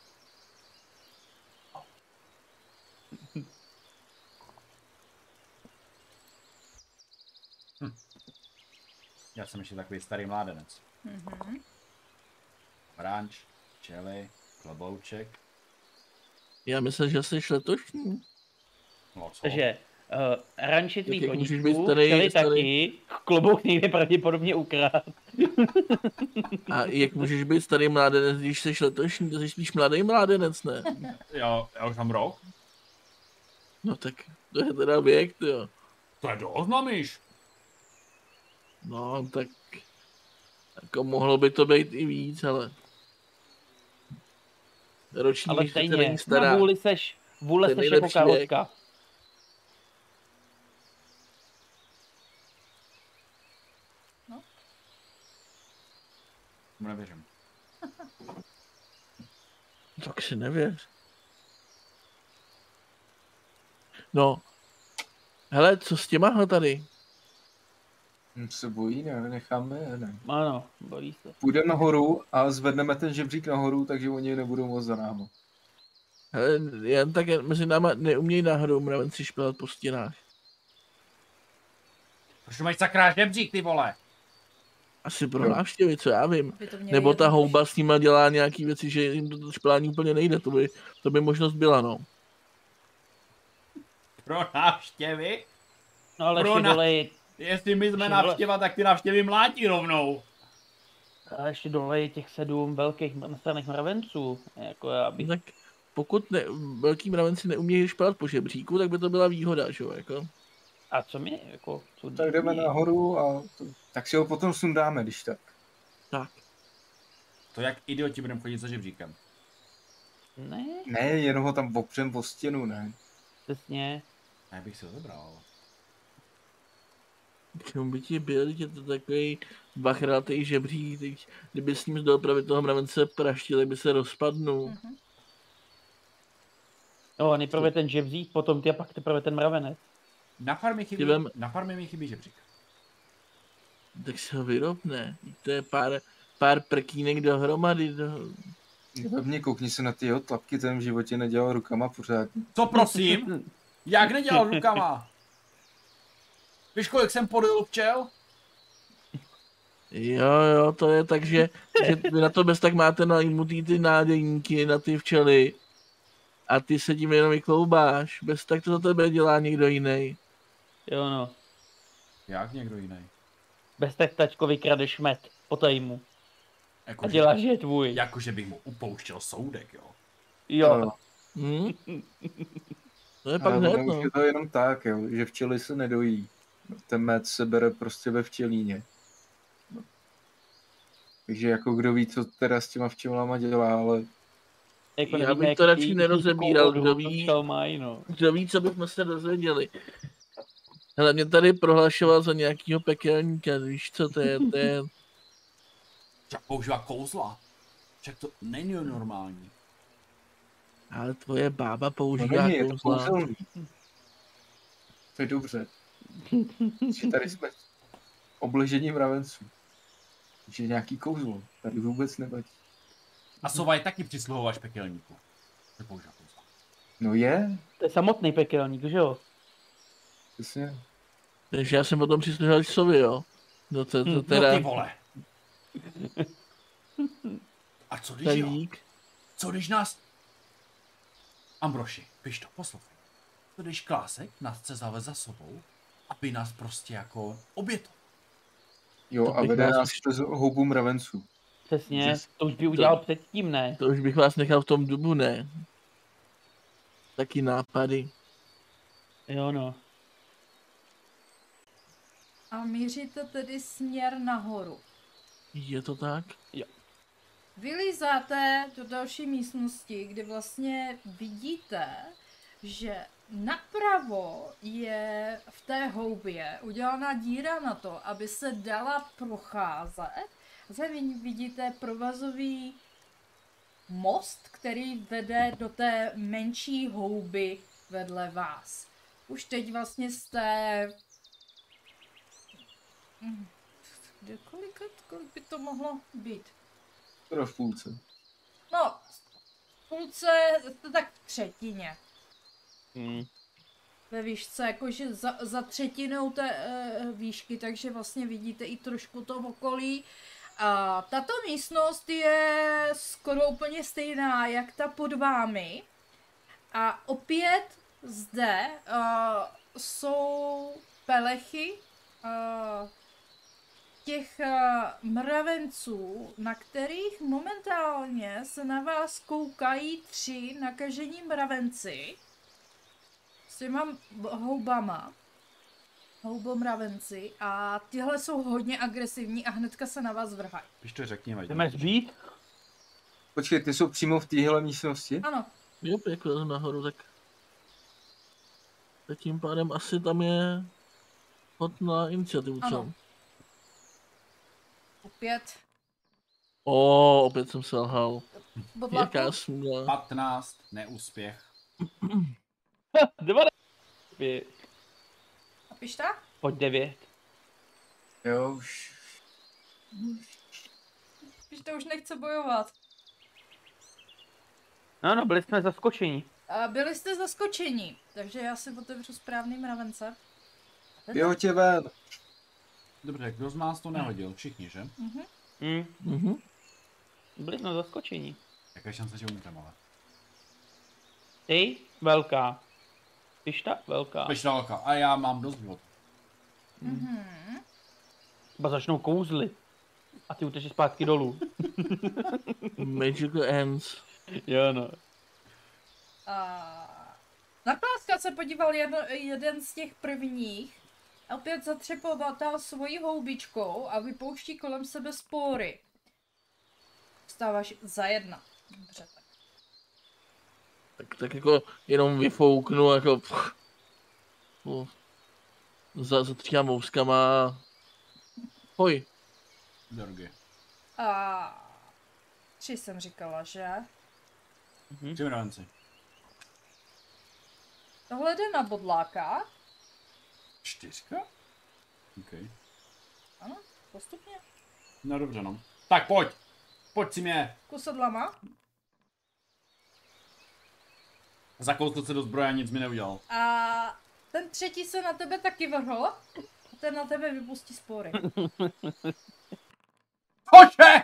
Speaker 2: Já jsem ještě takový starý mládenec.
Speaker 1: Mhm.
Speaker 2: Branč, čely, klobouček.
Speaker 5: Já myslím, že jsi letošní.
Speaker 2: No co?
Speaker 3: Takže Rančitví
Speaker 5: Jak můžeš být
Speaker 3: koníčků,
Speaker 5: starý-
Speaker 3: včely
Speaker 5: starý-
Speaker 3: taky, klobouk někde pravděpodobně ukrát.
Speaker 5: A jak můžeš být starý mládenec, když jsi letošní, to jsi spíš mladý mládenec, ne?
Speaker 2: Já už mám rok.
Speaker 5: No tak to je teda věk, jo.
Speaker 2: To je dost, mamíš.
Speaker 5: No tak jako mohlo by to být i víc, ale roční
Speaker 3: Ale
Speaker 5: věk přece
Speaker 3: stejně,
Speaker 5: není
Speaker 3: na
Speaker 5: stará.
Speaker 3: vůli seš
Speaker 5: To je
Speaker 3: jako
Speaker 5: nejlepší
Speaker 3: karotka.
Speaker 2: Tomu nevěřím.
Speaker 5: Tak si nevěř. No, hele, co s těma tady?
Speaker 4: Se bojí, ne? Necháme je, ne?
Speaker 3: Ano, bojí se.
Speaker 4: Půjdeme nahoru a zvedneme ten žebřík nahoru, takže oni nebudou moc za náma.
Speaker 5: Hele, jen tak mezi náma neumějí náhodou mravenci špelat po stěnách.
Speaker 2: Proč to mají sakra žebřík, ty vole?
Speaker 5: Asi pro návštěvy, co já vím.
Speaker 1: By to měli
Speaker 5: Nebo ta
Speaker 1: jednodušší.
Speaker 5: houba s nima dělá nějaký věci, že jim to špelání úplně nejde. To by možnost byla, no.
Speaker 2: Pro návštěvy?
Speaker 3: No ale
Speaker 2: Pro
Speaker 3: ještě
Speaker 2: na-
Speaker 3: dole je,
Speaker 2: Jestli my jsme
Speaker 3: Ještě dole.
Speaker 2: návštěva, tak ty návštěvy mlátí rovnou.
Speaker 3: ale ještě dole je těch 7 velkých straných mravenců. Jako já bych...
Speaker 5: Tak pokud velký mravenci neumějí špelat po žebříku, tak by to byla výhoda, že jo, jako.
Speaker 3: A co mi, jako, co
Speaker 4: Tak jdeme nahoru a tak si ho potom sundáme, když tak.
Speaker 5: Tak.
Speaker 2: To jak idioti budeme chodit za žebříkem.
Speaker 3: Ne,
Speaker 4: Ne, jenom ho tam opřem po stěnu, ne?
Speaker 3: přesně.
Speaker 2: Já bych si ho zabral.
Speaker 5: K čemu by ti byl, je to takový bachrátej žebřík, teď, kdyby s ním doopravdy toho mravence praštil, tak by se rozpadnul.
Speaker 1: Mhm.
Speaker 3: No, nejprve ten žebřík, potom ty a pak teprve ten mravenec.
Speaker 2: Na farmě mi chybí žebřík.
Speaker 5: Tak se ho vyrob, ne? To je pár prkínek dohromady.
Speaker 4: Hlavně koukni se na ty jeho tlapky, ten v životě nedělal rukama pořádně.
Speaker 2: Co prosím? Jak nedělal rukama? Víš, kolik jsem podil včel?
Speaker 5: Jo, to je tak, že vy na to bez tak máte najmutý ty nádejníky na ty včely a ty se tím jenom vykloubáš. Bez tak to za tebe dělá někdo jiný.
Speaker 3: Jo no.
Speaker 2: Jak někdo jiný?
Speaker 3: Bez tak tačko vykradeš med po tajmu.
Speaker 2: Jako,
Speaker 3: A děláš, že je tvůj.
Speaker 2: Jakože bych mu upouštěl soudek, jo.
Speaker 3: Jo.
Speaker 5: Hm? To je pak
Speaker 4: Ale
Speaker 5: hned,
Speaker 4: ono
Speaker 5: no.
Speaker 4: už je to jenom tak, jo, že včely se nedojí. Ten med se bere prostě ve včelíně. No. Takže jako kdo ví, co teda s těma včelama dělá, ale
Speaker 3: Jako
Speaker 5: Já
Speaker 3: nevíme,
Speaker 5: bych to
Speaker 3: jaký
Speaker 5: radši nerozebíral, kdo ví.
Speaker 3: To mají, no.
Speaker 5: Kdo ví, co bychom se dozvěděli. Hele, mě tady prohlašoval za nějakýho pekelníka, víš co to je,
Speaker 2: Však používá kouzla. Však to není normální.
Speaker 5: ale tvoje bába
Speaker 4: no
Speaker 5: používá
Speaker 4: není, je to
Speaker 5: kouzla.
Speaker 4: kouzelný. To je dobře. Že tady jsme obležení mravenců. Takže nějaký kouzlo. Tady vůbec nevadí.
Speaker 2: A sova je taky přisluhovač pekelníku. To používá kouzla.
Speaker 4: No je,
Speaker 3: To je samotný pekelník, že jo?
Speaker 4: přesně.
Speaker 5: Takže já jsem potom přislyšel Sovi, jo. No to
Speaker 2: No
Speaker 5: teda
Speaker 2: ty vole. A co když jo?
Speaker 5: tajík.
Speaker 2: Co když nás... Ambroši, piš to, poslouchej. Co když Klásek nás chce zavést za sobou, aby nás prostě jako obětoval?
Speaker 4: Jo,
Speaker 5: To
Speaker 4: a
Speaker 5: bych
Speaker 4: vede
Speaker 5: vás-
Speaker 4: nás přes houbu mravenců.
Speaker 3: Přesně, to už by udělal předtím, ne?
Speaker 5: To už bych vás nechal v tom dubu, ne? Taky nápady.
Speaker 3: Jo no.
Speaker 1: A míříte tedy směr nahoru.
Speaker 5: Je to tak?
Speaker 1: Vylízáte do další místnosti, kdy vlastně vidíte, že napravo je v té houbě udělaná díra na to, aby se dala procházet. Zde vidíte provazový most, který vede do té menší houby vedle vás. Už teď vlastně jste... Kolik by to mohlo být?
Speaker 4: Skoro v půlce.
Speaker 1: No, v půlce, to tak v třetině. Ve výšce, jakože za třetinou té výšky, takže vlastně vidíte i trošku to okolí. A tato místnost je skoro úplně stejná, jak ta pod vámi. A opět zde jsou pelechy těch mravenců, na kterých momentálně se na vás koukají 3 nakažení mravenci s těma houbama. Houbomravenci a tyhle jsou hodně agresivní a hnedka se na vás vrhají.
Speaker 2: Když to řekni, vadí.
Speaker 3: Jdeme zbít?
Speaker 4: Počkej, ty jsou přímo v téhle místnosti?
Speaker 1: Ano,
Speaker 5: Jo, jako nahoru, tak tím pádem asi tam je hod na iniciativu, co?
Speaker 1: Ano. Opět.
Speaker 5: Opět jsem selhal.
Speaker 1: Bodláku.
Speaker 5: Jaká smůla.
Speaker 2: 15, neúspěch.
Speaker 3: 95.
Speaker 1: A pišta?
Speaker 3: Pojď 9.
Speaker 4: Jo, už.
Speaker 1: Pišta už nechce bojovat.
Speaker 3: No, byli jsme zaskočeni.
Speaker 1: A byli jste zaskočeni, takže já si otevřu správný mravence.
Speaker 4: Jo, tě ven.
Speaker 2: Dobře, kdo z nás to nehodil? Všichni, že?
Speaker 3: Byli jsme zaskočeni.
Speaker 2: Jaká je šance, že umřeme, ale?
Speaker 3: Ty, velká. Pišta, velká.
Speaker 2: Pešta velká. A já mám dost život.
Speaker 3: Chyba začnou kouzlit. A ty utečeš zpátky dolů.
Speaker 5: Magical ends.
Speaker 3: Jo, no.
Speaker 1: Na Kláska se podíval jeden z těch prvních. Opět zatřepoval svojí houbičkou a vypouští kolem sebe spory. Vstáváš za 1. Dobře, tak.
Speaker 5: Tak jako jenom vyfouknu, jako za 3 mouskama. Hoj.
Speaker 2: Dorgy.
Speaker 1: 3 jsem říkala, že?
Speaker 2: 3 mravenci.
Speaker 1: Tohle jde na bodláka.
Speaker 2: 4? OK.
Speaker 1: Ano, postupně.
Speaker 2: No dobře, no. Tak pojď. Pojď si mě.
Speaker 1: Kusadlama.
Speaker 2: Zakousl se do zbroje a nic mi neudělal.
Speaker 1: A ten 3. se na tebe taky vrhl. A ten na tebe vypustí spory.
Speaker 2: Hoče!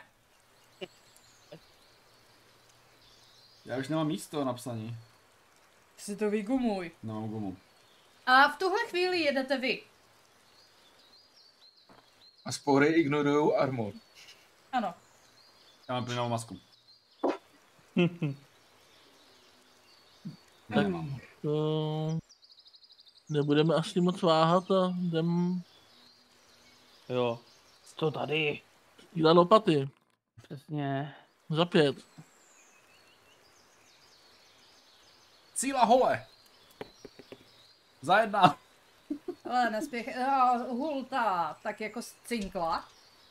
Speaker 2: Já už nemám místo napsaní.
Speaker 1: Si to vygumuj.
Speaker 2: No, gumu.
Speaker 1: A v tuhle chvíli jedete vy.
Speaker 4: A spory ignorujou armor.
Speaker 1: Ano.
Speaker 2: Já mám plynovou masku.
Speaker 5: Tak nebudeme asi moc váhat a jdem
Speaker 3: Jo. Co tady?
Speaker 5: střílet lopaty.
Speaker 3: Přesně.
Speaker 5: Za 5.
Speaker 2: Cíla hole! Za 1.
Speaker 1: Ale nespěch. Hulta tak jako cinkla.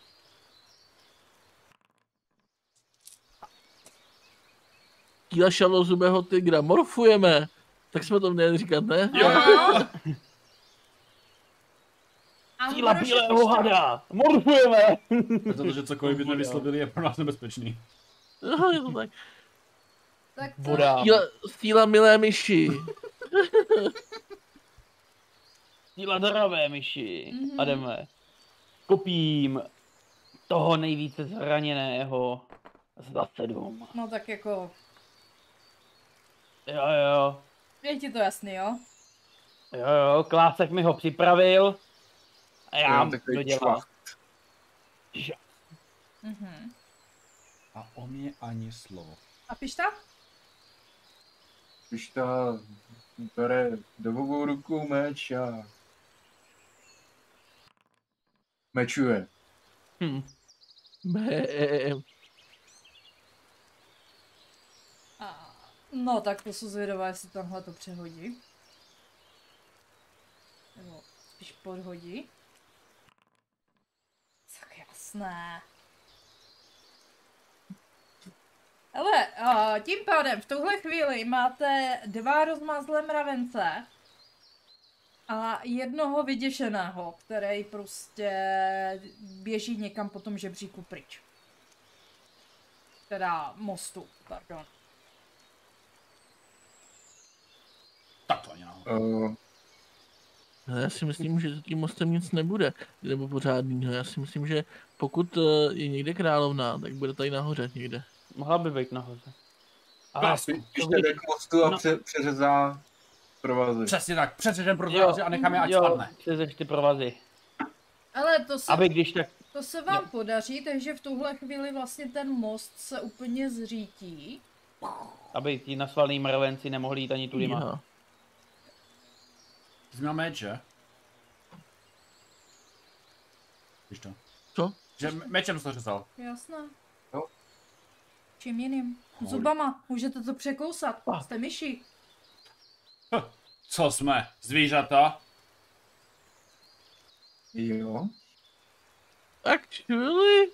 Speaker 5: Tíla šavlozubého tygra. Morfujeme. Tak jsme to měli říkat, ne?
Speaker 2: Jo.
Speaker 3: Síla bílého hada! Morfujeme!
Speaker 2: Protože cokoliv by nevyslovili je pro nás nebezpečný.
Speaker 5: No, je to tak.
Speaker 1: Tak to...
Speaker 3: Voda.
Speaker 5: Síla milé myši.
Speaker 3: Síla doravé myši. A jdeme. Kopím toho nejvíce zraněného za 7.
Speaker 1: No tak jako...
Speaker 3: Jo.
Speaker 1: Je ti to jasný, jo?
Speaker 3: Jo, Klásek mi ho připravil. A já
Speaker 4: Jo,
Speaker 3: mu
Speaker 4: takový
Speaker 3: to dělám.
Speaker 4: čvach.
Speaker 2: A o mě ani slovo.
Speaker 1: A pišta?
Speaker 4: Když ta bere dobovou ruku meč a mečuje.
Speaker 1: No tak to jsou zvědavá, jestli tamhle to přehodí. Nebo spíš podhodí. Tak jasné. Hele, tím pádem v tuhle chvíli máte 2 rozmazlé mravence a jednoho vyděšeného, který prostě běží někam po tom žebříku pryč. Teda mostu, pardon.
Speaker 2: Tak to ani náhodou.
Speaker 5: Já si myslím, že tím mostem nic nebude, nebo pořádnýho. Já si myslím, že pokud je někde královna, tak bude tady nahoře někde.
Speaker 3: Mohla by být nahoře. A
Speaker 2: Krásný.
Speaker 4: Když jde k mostu a přeřezá provazy.
Speaker 2: Přesně tak, přeřežem provazy a necháme, ať spadne.
Speaker 3: Přeřeš ty provazy.
Speaker 1: Ale to se,
Speaker 3: Aby když tak...
Speaker 1: to se vám podaří, takže v tuhle chvíli vlastně ten most se úplně zřítí.
Speaker 3: Aby ti nasvalní mravenci nemohli jít ani tudyma.
Speaker 5: Jo.
Speaker 2: Ty jsi měl meč, že? Víš to?
Speaker 5: Co?
Speaker 2: Že mečem jsi to řezal.
Speaker 1: Jasné.
Speaker 4: Jo.
Speaker 1: Čím jiným?
Speaker 2: Holy.
Speaker 1: Zubama. Můžete to překousat.
Speaker 3: Ah.
Speaker 1: Jste myši.
Speaker 2: Co jsme? Zvířata?
Speaker 4: Jo.
Speaker 5: Actually?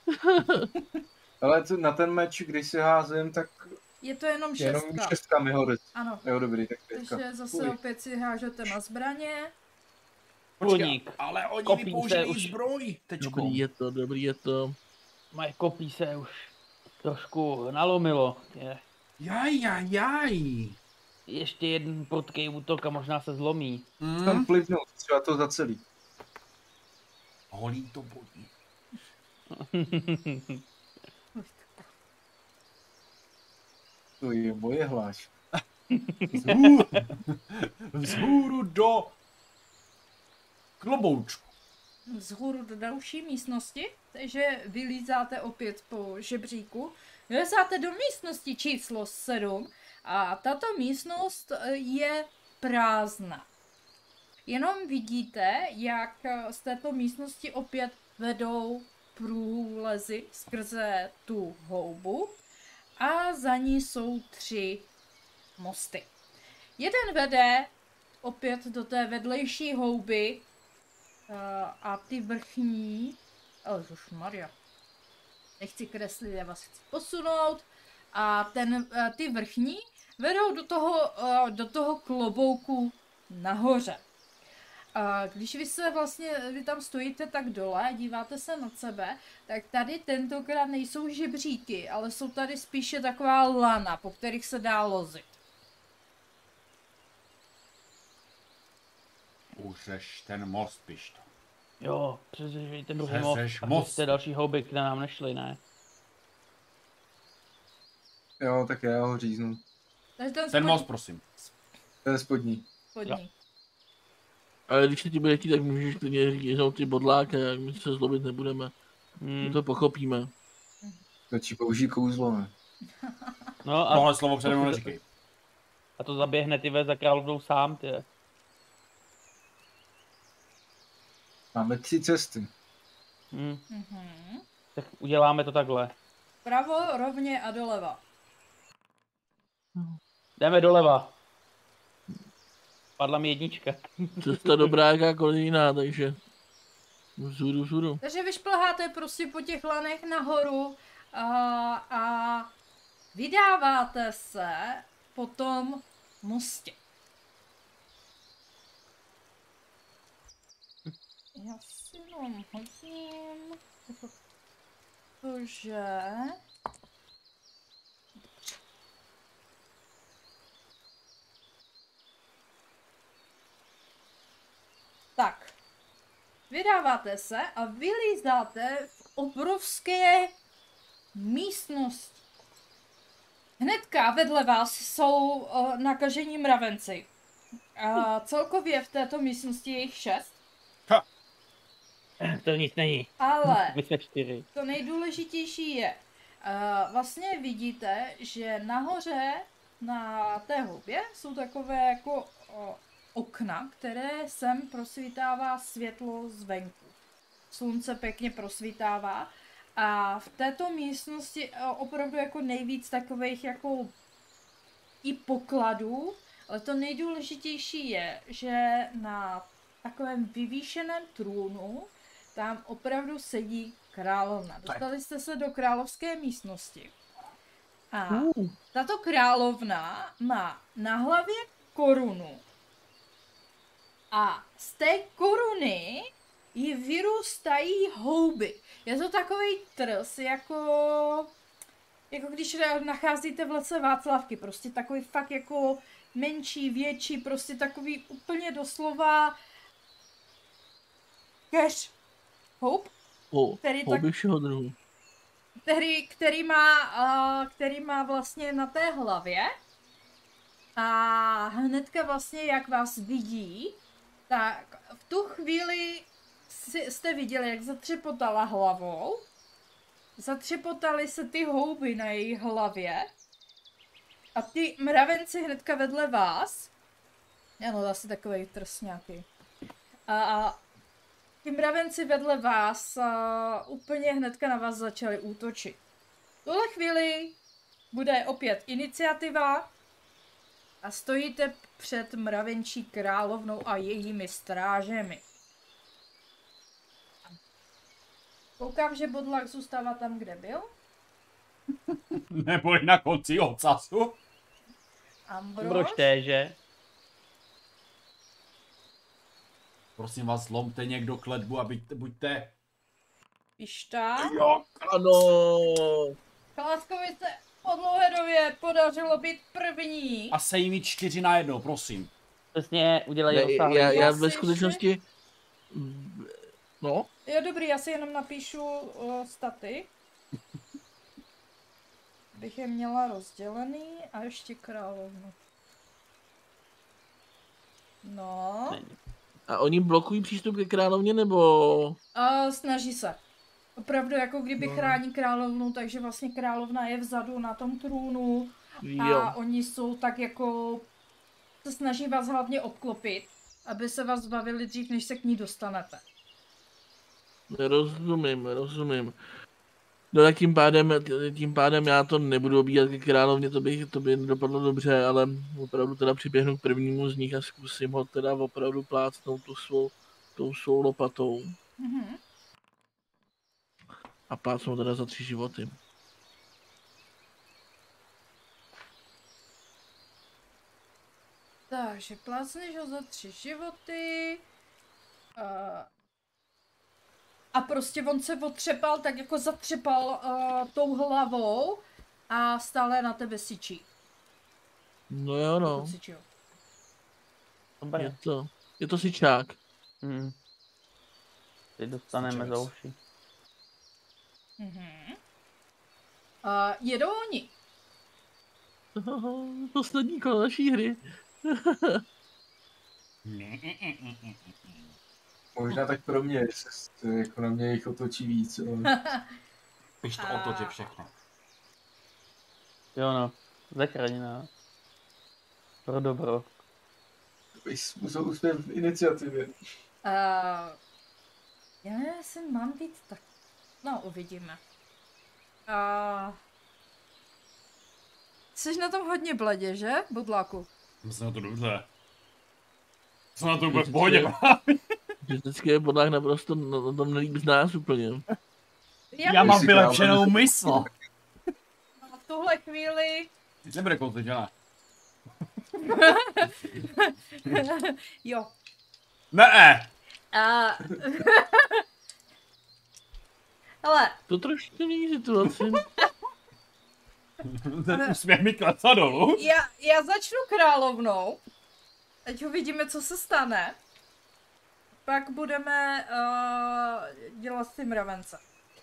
Speaker 4: Ale na ten meč, když si házím, tak
Speaker 1: Je to jenom
Speaker 4: jenom
Speaker 1: šestka.
Speaker 4: 6 mi hodit.
Speaker 1: Ano.
Speaker 4: Jo, dobrý, tak 5.
Speaker 1: Takže zase opět si hážete na zbraně.
Speaker 3: Průnik.
Speaker 2: Ale oni
Speaker 3: Kopí se
Speaker 2: vypoužili
Speaker 3: už.
Speaker 2: zbroj, tečko.
Speaker 5: Dobrý je to.
Speaker 3: Moje kopí se už trošku nalomilo.
Speaker 2: Jaj.
Speaker 3: Ještě jeden prudký útok a možná se zlomí.
Speaker 4: Tam plivnout, třeba to za celý.
Speaker 2: Holí to bodí.
Speaker 4: To je moje hláš.
Speaker 2: Vzhůru do kloboučku.
Speaker 1: Vzhůru do další místnosti, takže vylízáte opět po žebříku. Vylezáte do místnosti číslo 7 a tato místnost je prázdná. Jenom vidíte, jak z této místnosti opět vedou průlezy skrze tu houbu a za ní jsou 3 mosty. Jeden vede opět do té vedlejší houby a ty vrchní, Maria, nechci kreslit, já vás chci posunout, a ty vrchní vedou do toho klobouku nahoře. A když vy tam stojíte tak dole a díváte se nad sebe, tak tady tentokrát nejsou žebříky, ale jsou tady spíše taková lana, po kterých se dá lozit.
Speaker 2: Uřeš ten most, piš to.
Speaker 3: Jo, přeřeš ten druhý
Speaker 2: Přeřeš
Speaker 3: most.
Speaker 2: most.
Speaker 3: A z té další houby, které nám nešly, ne?
Speaker 4: Jo, tak já ho říznu.
Speaker 1: Takže
Speaker 2: Ten most, prosím.
Speaker 4: Ten spodní.
Speaker 1: spodní.
Speaker 5: Ale když se ti bude chtít, tak můžeš klidně říznout ty bodláky, jak my se zlobit nebudeme. My to pochopíme.
Speaker 4: Začí použít kouzlo, ne?
Speaker 3: No a,
Speaker 2: Tohle slovo přede mnou neříkej.
Speaker 3: a to zaběhne ty za královnou sám, ty.
Speaker 4: Máme 3 cesty.
Speaker 3: Tak uděláme to takhle.
Speaker 1: Pravo, rovně a doleva.
Speaker 3: Jdeme doleva. Padla mi 1.
Speaker 5: Cesta dobrá jakákoliv jiná, takže vzhůru.
Speaker 1: Takže vy šplháte prostě po těch lanech nahoru a vydáváte se po tom mostě. Já si jenom hodím, protože... Tak, vydáváte se a vylízáte v obrovské místnosti. Hnedka vedle vás jsou nakažení mravenci. A celkově v této místnosti je jich 6.
Speaker 3: To nic není.
Speaker 1: Ale
Speaker 3: My jsme 4.
Speaker 1: to nejdůležitější je, vlastně vidíte, že nahoře na té houbě jsou takové jako okna, které sem prosvítává světlo zvenku. Slunce pěkně prosvítává a v této místnosti opravdu jako nejvíc takových jako i pokladů, ale to nejdůležitější je, že na takovém vyvýšeném trůnu tam opravdu sedí královna. Dostali jste se do královské místnosti. A tato královna má na hlavě korunu. A z té koruny jí vyrůstají houby. Je to takový trs, jako když nacházíte v lese Václavky. Prostě takový fakt jako menší, větší, prostě takový úplně doslova keř houb.
Speaker 5: Houby všeho druhu.
Speaker 1: Který má vlastně na té hlavě A hnedka vlastně, jak vás vidí, tak v tu chvíli jste viděli, jak zatřepotala hlavou. Zatřepotaly se ty houby na její hlavě. A ty mravenci hnedka vedle vás. Ano, asi takovej trsňáky. A ty mravenci vedle vás úplně hnedka na vás začali útočit. V tuhle chvíli bude opět iniciativa a stojíte před mravenčí královnou a jejími strážemi. Koukám, že Bodlak zůstává tam, kde byl.
Speaker 2: Neboli na konci ocasu.
Speaker 1: Ambrož.
Speaker 3: téže.
Speaker 2: Prosím vás, lomte někdo kletbu, aby buďte...
Speaker 1: Pištá.
Speaker 2: Jo.
Speaker 5: Ano.
Speaker 1: Kláskovi se po dlouhé době podařilo být první.
Speaker 2: A sejmi 4 na 1, prosím.
Speaker 3: Přesně, udělají
Speaker 5: Ne,
Speaker 3: rozsáhlý.
Speaker 5: já
Speaker 1: Asi
Speaker 5: ve skutečnosti... No,
Speaker 1: Jo, dobrý, já si jenom napíšu staty. Bych je měla rozdělený a ještě královnu. No.
Speaker 3: Není.
Speaker 5: a oni blokují přístup ke královně, nebo...
Speaker 1: A snaží se. Opravdu jako kdyby
Speaker 5: No.
Speaker 1: chrání královnu, takže vlastně královna je vzadu na tom trůnu a
Speaker 5: Jo,
Speaker 1: oni jsou tak jako... se snaží vás hlavně obklopit, aby se vás zbavili dřív, než se k ní dostanete.
Speaker 5: rozumím. No tak tím pádem já to nebudu obíhat ke královně, to by dopadlo dobře, ale opravdu teda přiběhnu k prvnímu z nich a zkusím ho teda opravdu plácnout tou svou lopatou.
Speaker 1: Mhm.
Speaker 5: A plácnout teda za 3 životy.
Speaker 1: Takže plácneš ho za 3 životy. A prostě on se otřepal, tak jako zatřepal tou hlavou a stále na tebe syčí.
Speaker 5: No jo no,
Speaker 1: Syčí ho.
Speaker 3: Dobré.
Speaker 5: je to sičák.
Speaker 3: Teď dostaneme za uši.
Speaker 1: Mhm. Jedou oni.
Speaker 5: Poslední kolo naší hry.
Speaker 4: Možná tak pro mě, jestli jako na mě jich otočí víc. Ale...
Speaker 2: Když to otočí všechno.
Speaker 3: Jo no, zachraň nás. Pro dobro.
Speaker 4: Musel uspět v iniciativě.
Speaker 1: Já si mám být tak. No, uvidíme. Jsi na tom hodně bledě, že, Bodláku?
Speaker 2: Myslím na to dobře. Jsem na to úplně v pohodě.
Speaker 5: Vždycky je podlák naprosto na tom nelíp z nás úplně.
Speaker 2: Já mám vylepšenou mysl.
Speaker 1: V tuhle chvíli...
Speaker 2: Nebude kouzlit, že ne?
Speaker 1: Jo.
Speaker 2: Ne!
Speaker 1: Ale
Speaker 5: To trošku mění situaci.
Speaker 2: Ten úsměv mi klesá dolů.
Speaker 1: já začnu královnou. Teď uvidíme, co se stane. Pak budeme dělat s tím mravence.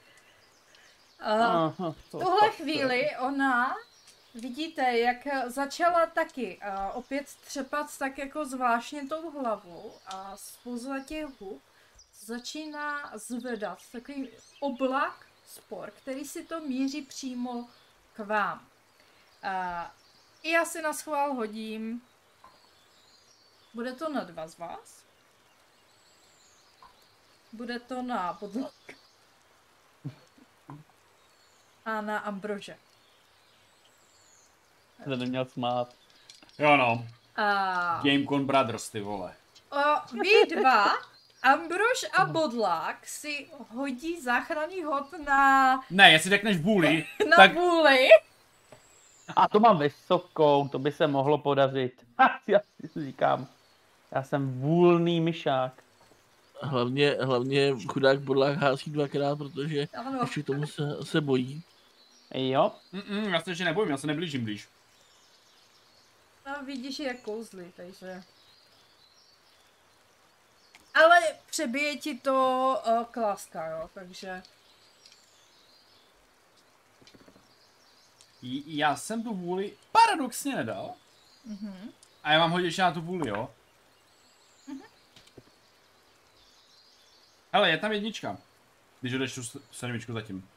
Speaker 1: V tuhle chvíli ona, vidíte, jak začala taky opět třepat tak jako zvláštně tou hlavou a spouza těch hub začíná zvedat takový oblak spor, který si to míří přímo k vám. I já si na schvál hodím. Bude to na 2 z vás. Bude to na Bodlak. A na Ambrože.
Speaker 3: Se neměl smát.
Speaker 2: Jo no.
Speaker 1: A
Speaker 2: Gamecon Brothers, ty vole.
Speaker 1: vy dva, Ambrož a Bodlak, si hodí záchranný hod na
Speaker 2: Ne, jestli řekneš vůli,
Speaker 1: na
Speaker 2: tak
Speaker 1: vůli.
Speaker 3: A to mám vysokou, to by se mohlo podařit. Já si říkám, já jsem vůlný myšák.
Speaker 5: Hlavně chudák podlák hází 2krát, protože
Speaker 1: Ano.
Speaker 5: ještě k tomu se bojí.
Speaker 3: Jo,
Speaker 2: já se ještě nebojím, já se neblížím blíž.
Speaker 1: A vidíš, jak kouzlí, takže... Ale přebije ti to kláska, jo, takže...
Speaker 2: Já jsem tu vůli paradoxně nedal. A já mám hodit ještě na tu vůli, jo? Hele, je tam jednička. Když jdeš tu sedmičku zatím.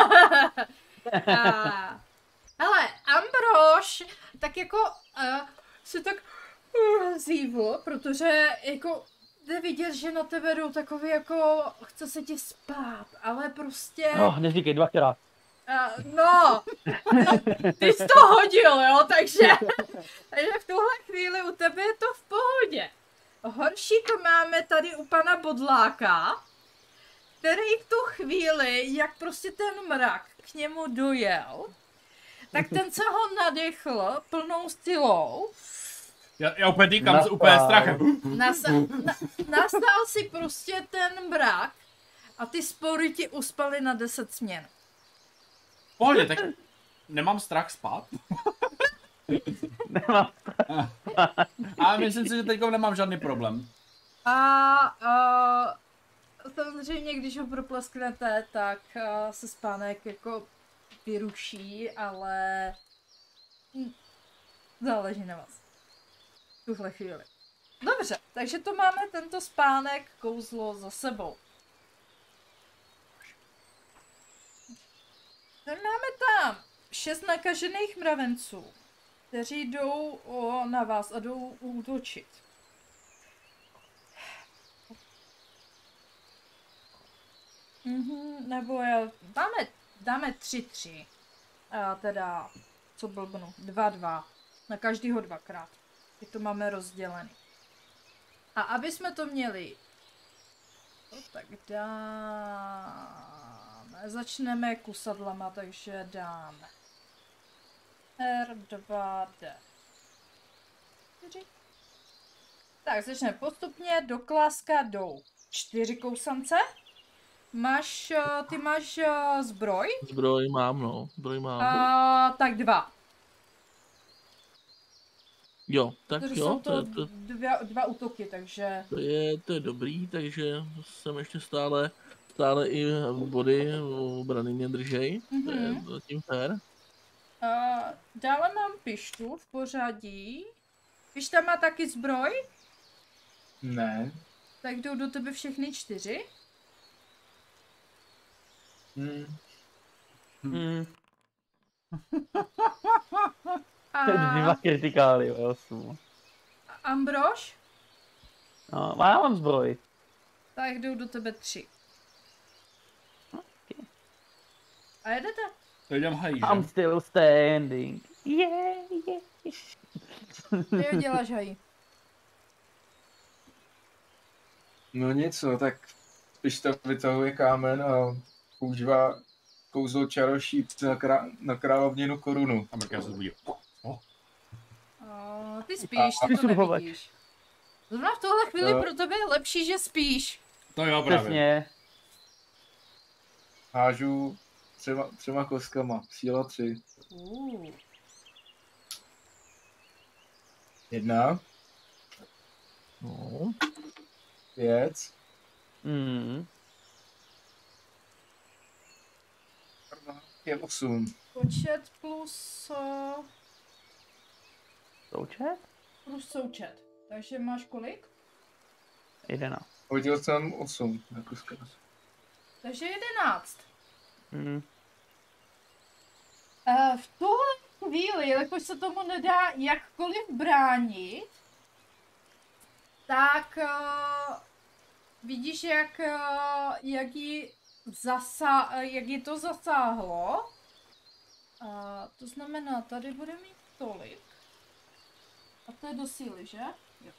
Speaker 1: Hele, Ambrož, tak jako si tak zívl, protože jako jde vidět, že na tebe jdou takový jako, chce se ti spát, ale prostě...
Speaker 3: No, neříkej dvakrát.
Speaker 1: No, ty jsi to hodil, jo, takže v tuhle chvíli u tebe je to v pohodě. Horší to máme tady u pana Bodláka, který v tu chvíli, jak prostě ten mrak k němu dojel, tak ten se ho nadechl plnou silou.
Speaker 2: Já úplně týkám s úplně strachem.
Speaker 1: Nastal si prostě ten mrak a ty spory ti uspaly na 10 směn.
Speaker 2: Pohodě, tak nemám strach spát.
Speaker 3: Nemám.
Speaker 2: A myslím si, že teďko nemám žádný problém.
Speaker 1: Samozřejmě, když ho proplesknete, tak se spánek jako vyruší, ale záleží na vás. V tuhle chvíli. Dobře, takže to máme tento spánek kouzlo za sebou. Máme tam 6 nakažených mravenců, kteří jdou na vás a jdou útočit. Nebo dáme 3-3. Teda, co blbnu, 2-2. Na každýho 2krát. Teď to máme rozdělený. A aby jsme to měli, tak dáme. Začneme kusadlama, takže dáme R2D. Tak, začneme postupně. Do kláska jdou 4 kousance. Ty máš zbroj?
Speaker 5: Zbroj mám, no. Zbroj mám.
Speaker 1: Tak 2.
Speaker 5: Jo, tak
Speaker 1: Takže
Speaker 5: jo.
Speaker 1: jsou to dva útoky, takže...
Speaker 5: To je dobrý, takže jsem ještě stále i body obrany mě držej. To je zatím fér.
Speaker 1: Dále mám Pištu v pořadí. Pišta má taky zbroj?
Speaker 4: Ne.
Speaker 1: Tak jdou do tebe všechny 4.
Speaker 3: Dva kritikály, 8.
Speaker 1: Ambrož?
Speaker 3: No, já mám zbroj.
Speaker 1: Tak jdou do tebe 3. A jedete?
Speaker 2: To jdem hají,
Speaker 3: I'm
Speaker 2: že?
Speaker 3: still standing. Yeah.
Speaker 1: Ty ho děláš hají.
Speaker 4: No nic, no, tak Pišta vytahuje kámen a používá kouzlo čarošíp na královněnu korunu.
Speaker 2: A mrká se zbudí.
Speaker 1: Ty spíš, ty to nevidíš. Zrovna v tohle chvíli pro tebe je lepší, že spíš.
Speaker 2: To jo, právě.
Speaker 3: Přesně.
Speaker 4: Hážu třema kostkama, síla 3. 1.
Speaker 5: No.
Speaker 4: 5. Je 8.
Speaker 1: Počet plus...
Speaker 3: Součet?
Speaker 1: Plus součet. Takže máš kolik?
Speaker 3: 11.
Speaker 4: Hodil jsem 8 na koska.
Speaker 1: Takže 11. V tuhle chvíli, jelikož se tomu nedá jakkoliv bránit, tak vidíš, jak ji to zasáhlo. To znamená, tady bude mít tolik. A to je do síly, že? Jo.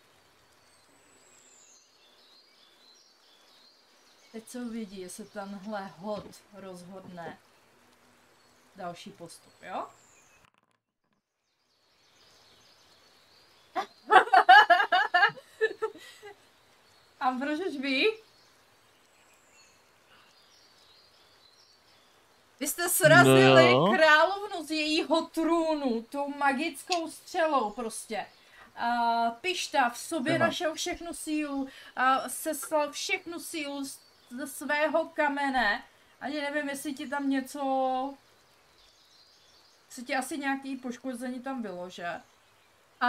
Speaker 1: Teď se uvidí, jestli tenhle hod rozhodne další postup, jo? Ambrož ví? Vy jste srazili královnu z jejího trůnu, tou magickou střelou prostě. Pišta v sobě našel všechnu sílu, seslal všechnu sílu ze svého kamene. Ani nevím, jestli ti tam něco... Jestli ti asi nějaký poškození tam bylo, že? A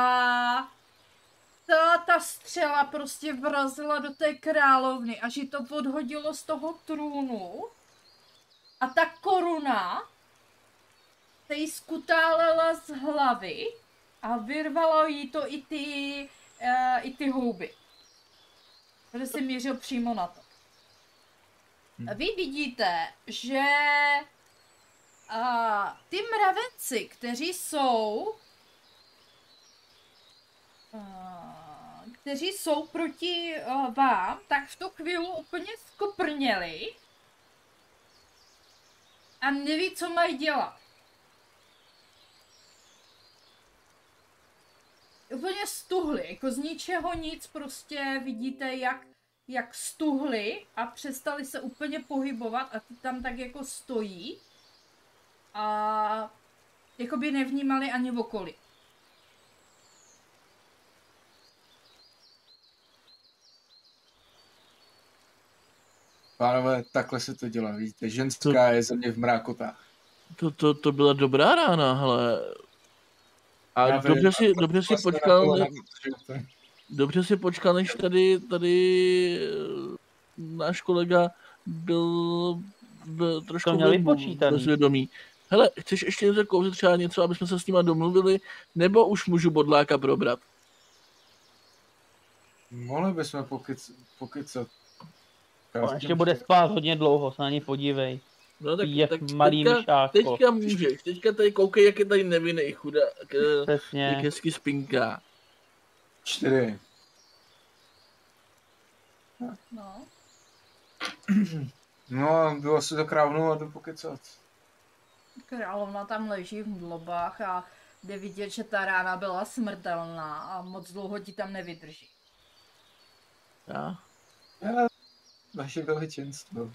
Speaker 1: ta střela prostě vrazila do té královny, až ji to odhodilo z toho trůnu. A ta koruna se jí skutálela z hlavy a vyrvalo jí to i ty houby. Protože si mířil přímo na to. A vy vidíte, že ty mravenci, kteří jsou proti vám, tak v tu chvíli úplně skoprněli a neví, co mají dělat. Úplně stuhli, jako z ničeho nic, prostě vidíte, jak stuhli a přestali se úplně pohybovat a ty tam tak jako stojí a jako by nevnímali ani okolí.
Speaker 4: Pánové, takhle se to dělá, víte, ženská je země v mrákotách.
Speaker 5: To byla dobrá rána, hele. A
Speaker 4: Já
Speaker 5: dobře
Speaker 4: vím,
Speaker 5: si
Speaker 4: vlastně
Speaker 5: počkal,
Speaker 4: na kolena, protože to-
Speaker 5: dobře si počkal, než tady náš kolega byl trošku
Speaker 3: To měl
Speaker 5: ve
Speaker 3: vypočítaný.
Speaker 5: svědomí. Hele, chceš ještě něco kouzit, třeba něco, aby jsme se s nima domluvili, nebo už můžu bodláka probrat?
Speaker 4: Mohli bychom pokycat.
Speaker 3: On ještě bude spát hodně dlouho, se na něj podívej.
Speaker 5: No
Speaker 3: Jak malý myšáko.
Speaker 5: teďka můžeš, teďka tady koukej, jak je tady nevinnej chudák, jak
Speaker 3: Přesně.
Speaker 5: hezky spinká.
Speaker 4: 4.
Speaker 1: No.
Speaker 4: No, bylo si to krávnou a jdu pokecat.
Speaker 1: Královna tam leží v mdlobách a jde vidět, že ta rána byla smrtelná a moc dlouho ti tam nevydrží.
Speaker 5: Já?
Speaker 4: Vaše veličenstvo.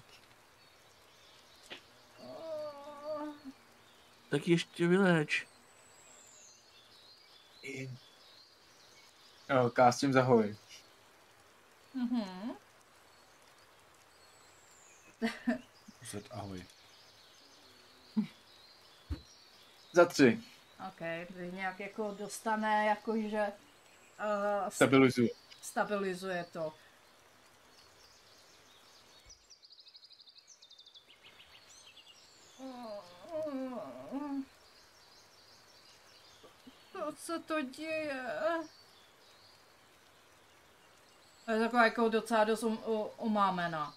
Speaker 5: Tak ještě vyléč.
Speaker 4: Jo, kástím zahoj.
Speaker 1: Mhm.
Speaker 2: Zed, ahoj.
Speaker 4: Za 3.
Speaker 1: Ok, takže nějak jako dostane, jakože
Speaker 4: Stabilizuju.
Speaker 1: stabilizuje to. Co se to děje? Je taková jako docela dost omámená.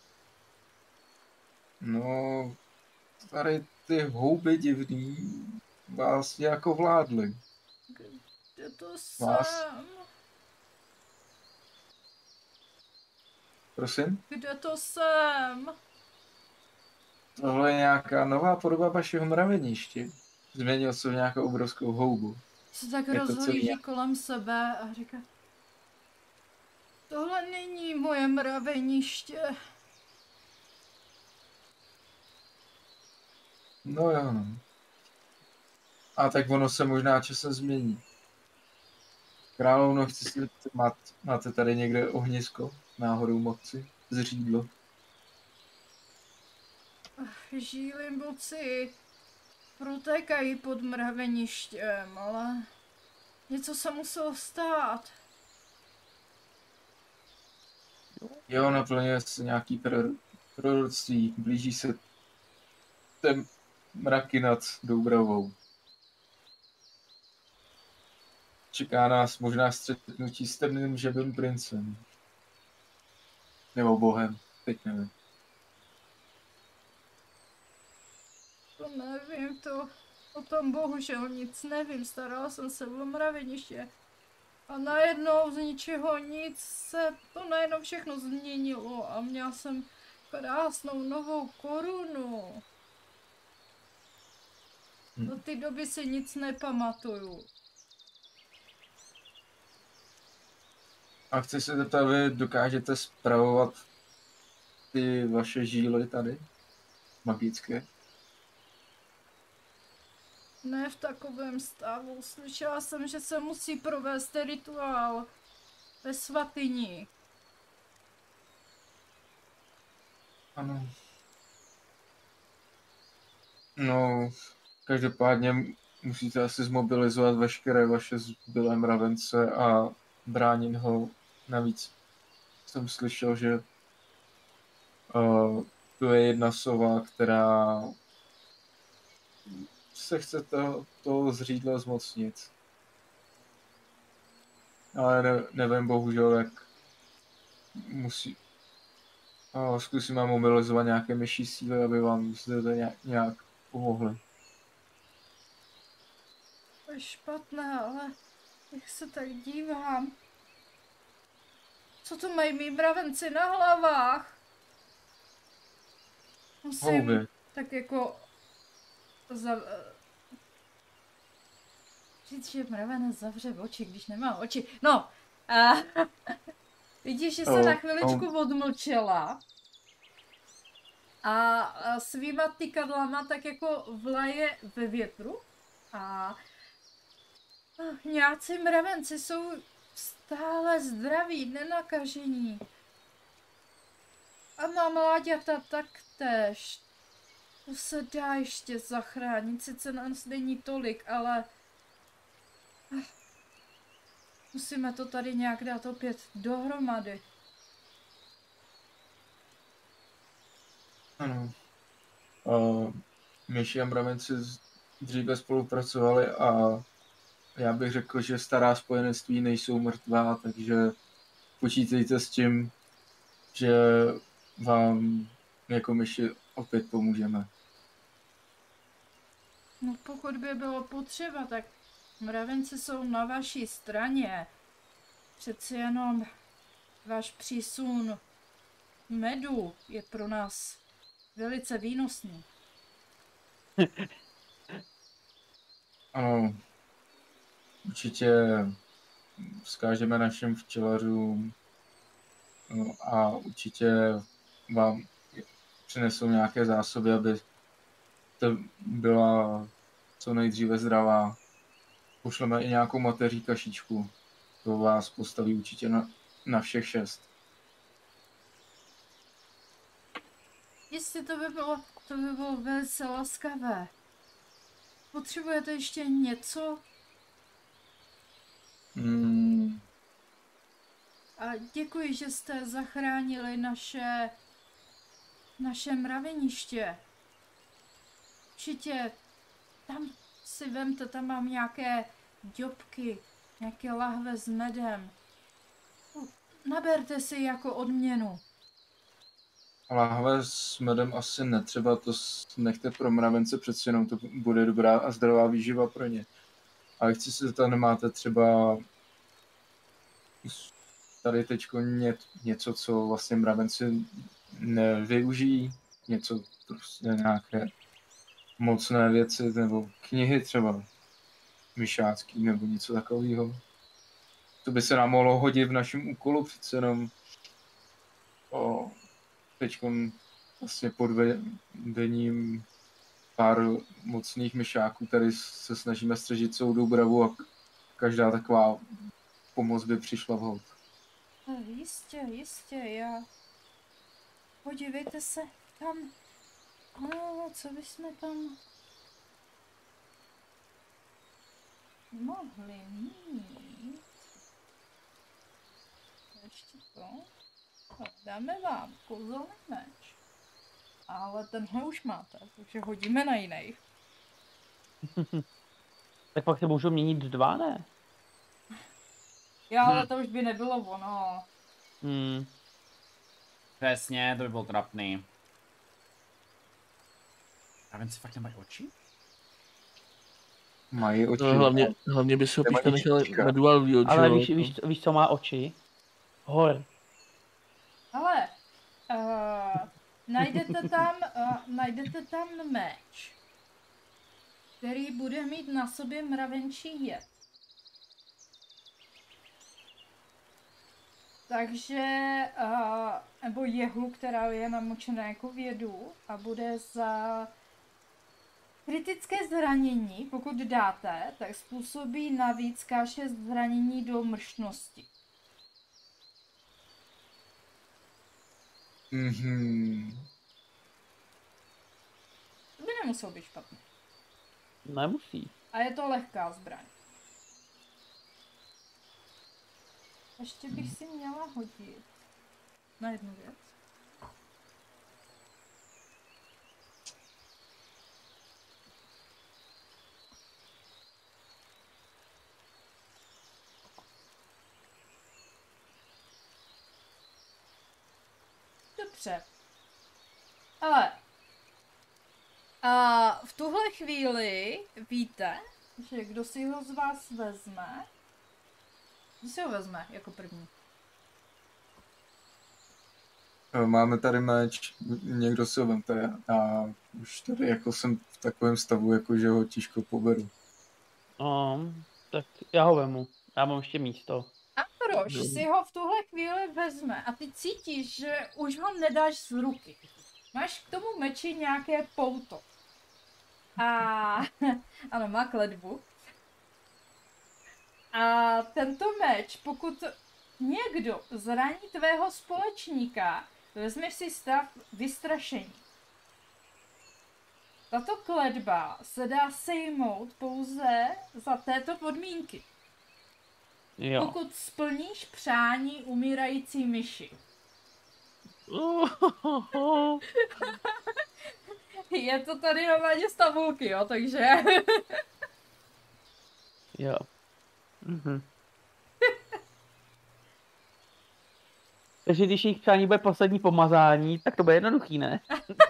Speaker 4: No, tady ty houby divný vás jako vládly.
Speaker 1: Kde to
Speaker 4: Vás?
Speaker 1: jsem?
Speaker 4: Prosím?
Speaker 1: Kde to jsem?
Speaker 4: Tohle je nějaká nová podoba vašeho mraveniště. Změnil se v nějakou obrovskou houbu.
Speaker 1: Se tak
Speaker 4: Je to
Speaker 1: rozhlíží
Speaker 4: celý.
Speaker 1: kolem sebe a říká: tohle není moje mraveniště.
Speaker 4: No jo, no. A tak ono se možná časem změní. Královno, chci si máte tady někde ohnisko? Náhodou moci? Zřídlo?
Speaker 1: Žíly moci protékají pod mraveništěm, ale něco se muselo stát.
Speaker 4: Jo, naplňuje se nějaký proroctví. Blíží se ten mraky nad Doubravou. Čeká nás možná střetnutí s temným žebým princem. Nebo bohem, teď nevím.
Speaker 1: To nevím, o tom bohužel nic nevím, starala jsem se o mraveniště. A najednou z ničeho nic se to najednou všechno změnilo a měla jsem krásnou novou korunu. Do té doby si nic nepamatuju.
Speaker 4: A chci se zeptat, vy dokážete spravovat ty vaše žíly tady? Magické?
Speaker 1: Ne v takovém stavu. Slyšela jsem, že se musí provést rituál ve svatyni.
Speaker 4: Ano. No, každopádně musíte asi zmobilizovat veškeré vaše zbylé mravence a bránit ho. Navíc jsem slyšel, že to je jedna sova, která se chce toho zřídla zmocnit. Ale nevím bohužel, jak musí... Zkusíme mobilizovat nějaké myší síly, aby vám zde nějak pomohli.
Speaker 1: To je špatné, ale jak se tak dívám. Co to mají mý mravenci na hlavách? Musím
Speaker 4: Houby.
Speaker 1: tak jako říct, že mravenec zavře oči, když nemá oči. No, vidíš, že se na chviličku odmlčela a svýma tykadlama tak jako vlaje ve větru a nějací mravenci jsou stále zdraví, nenakažení. A má mláďata taktéž. To se dá ještě zachránit, sice nás není tolik, ale musíme to tady nějak dát opět dohromady.
Speaker 4: Ano. Myši a mravenci dříve spolupracovali a já bych řekl, že stará spojenectví nejsou mrtvá, takže počítejte s tím, že vám jako myši opět pomůžeme.
Speaker 1: No pokud by bylo potřeba, tak mravenci jsou na vaší straně. Přeci jenom váš přísun medu je pro nás velice výnosný.
Speaker 4: Ano, určitě vzkážeme našim včelařům a určitě vám přinesou nějaké zásoby, aby to byla co nejdříve zdravá. Pošleme i nějakou mateří kašičku. To vás postaví určitě na všech 6.
Speaker 1: Jistě to by bylo velice laskavé. Potřebujete ještě něco? A děkuji, že jste zachránili naše mraveniště. Určitě tam si vemte, tam mám nějaké ďobky, nějaké lahve s medem. Naberte si jako odměnu.
Speaker 4: Lahve s medem asi netřeba, to nechte pro mravence, přeci jenom to bude dobrá a zdravá výživa pro ně. Ale chci se zeptat, nemáte třeba tady teďko něco, co vlastně mravenci nevyužijí? Něco, prostě nějaké mocné věci, nebo knihy třeba myšácký, nebo něco takového. To by se nám mohlo hodit v našem úkolu, přece jenom teďko vlastně pod vedením pár mocných myšáků tady se snažíme střežit celou Doubravu a každá taková pomoc by přišla vhod.
Speaker 1: Jistě, já... Podívejte se, tam... co bychom tam... mohli mít... Ještě to... dáme vám kouzelný meč. Ale tenhle už máte, takže hodíme na jiný.
Speaker 3: Tak pak se můžou měnit 2, ne?
Speaker 1: Jo, ale to už by nebylo ono.
Speaker 2: Přesně, to by bylo trapný. Mravenci fakt nemají oči?
Speaker 4: Mají oči.
Speaker 5: No, hlavně by se opět nechali na dual wield.
Speaker 3: Ale víš, co má oči? Hor.
Speaker 1: Ale najdete tam meč, který bude mít na sobě mravenčí jed. Takže, nebo jehlu, která je namočená jako v jedu a bude za kritické zranění, pokud dáte, tak způsobí navíc K6 zranění do mrštnosti. To by nemuselo být špatné.
Speaker 3: Nemusí.
Speaker 1: A je to lehká zbraň. Ještě bych si měla hodit na jednu věc. Dobře. Ale a v tuhle chvíli víte, že kdo si ho z vás vezme? Kdo si ho vezme jako první?
Speaker 4: Máme tady meč, někdo si ho vemte a už tady jako jsem v takovém stavu, jako že ho těžko poberu.
Speaker 3: Tak já ho vemu. Já mám ještě místo.
Speaker 1: A proč si ho v tuhle chvíli vezme a ty cítíš, že už ho nedáš z ruky. Máš k tomu meči nějaké pouto. A ano, má kletbu. A tento meč, pokud někdo zraní tvého společníka, vezmeš si stav vystrašení. Tato kletba se dá sejmout pouze za této podmínky.
Speaker 3: Jo.
Speaker 1: Pokud splníš přání umírající myši. Je to tady normálně z tabulky, jo, takže...
Speaker 3: Jo. Mhm. Takže když jejich přání bude poslední pomazání, tak to bude jednoduchý, ne?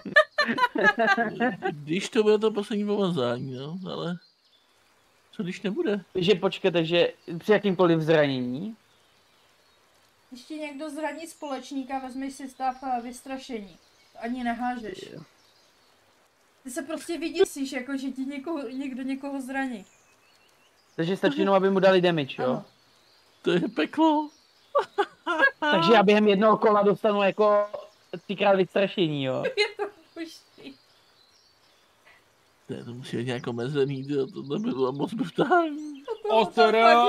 Speaker 5: Když to bude to poslední pomazání, no, ale co když nebude?
Speaker 3: Takže počkejte, že při jakýmkoliv zranění,
Speaker 1: Když ti někdo zraní společníka, vezmeš si stav vystrašení. To ani nehážeš. Ty se prostě vyděsíš, jako že ti někdo někoho zraní.
Speaker 3: takže stačí jenom, aby mu dali damage, jo?
Speaker 1: Ano.
Speaker 5: To je peklo.
Speaker 3: Takže já během jednoho kola dostanu jako 3x vystrašení, jo?
Speaker 1: Je to puští.
Speaker 5: To musí být nějak omezený, to nebylo moc brutální.
Speaker 2: Ostra!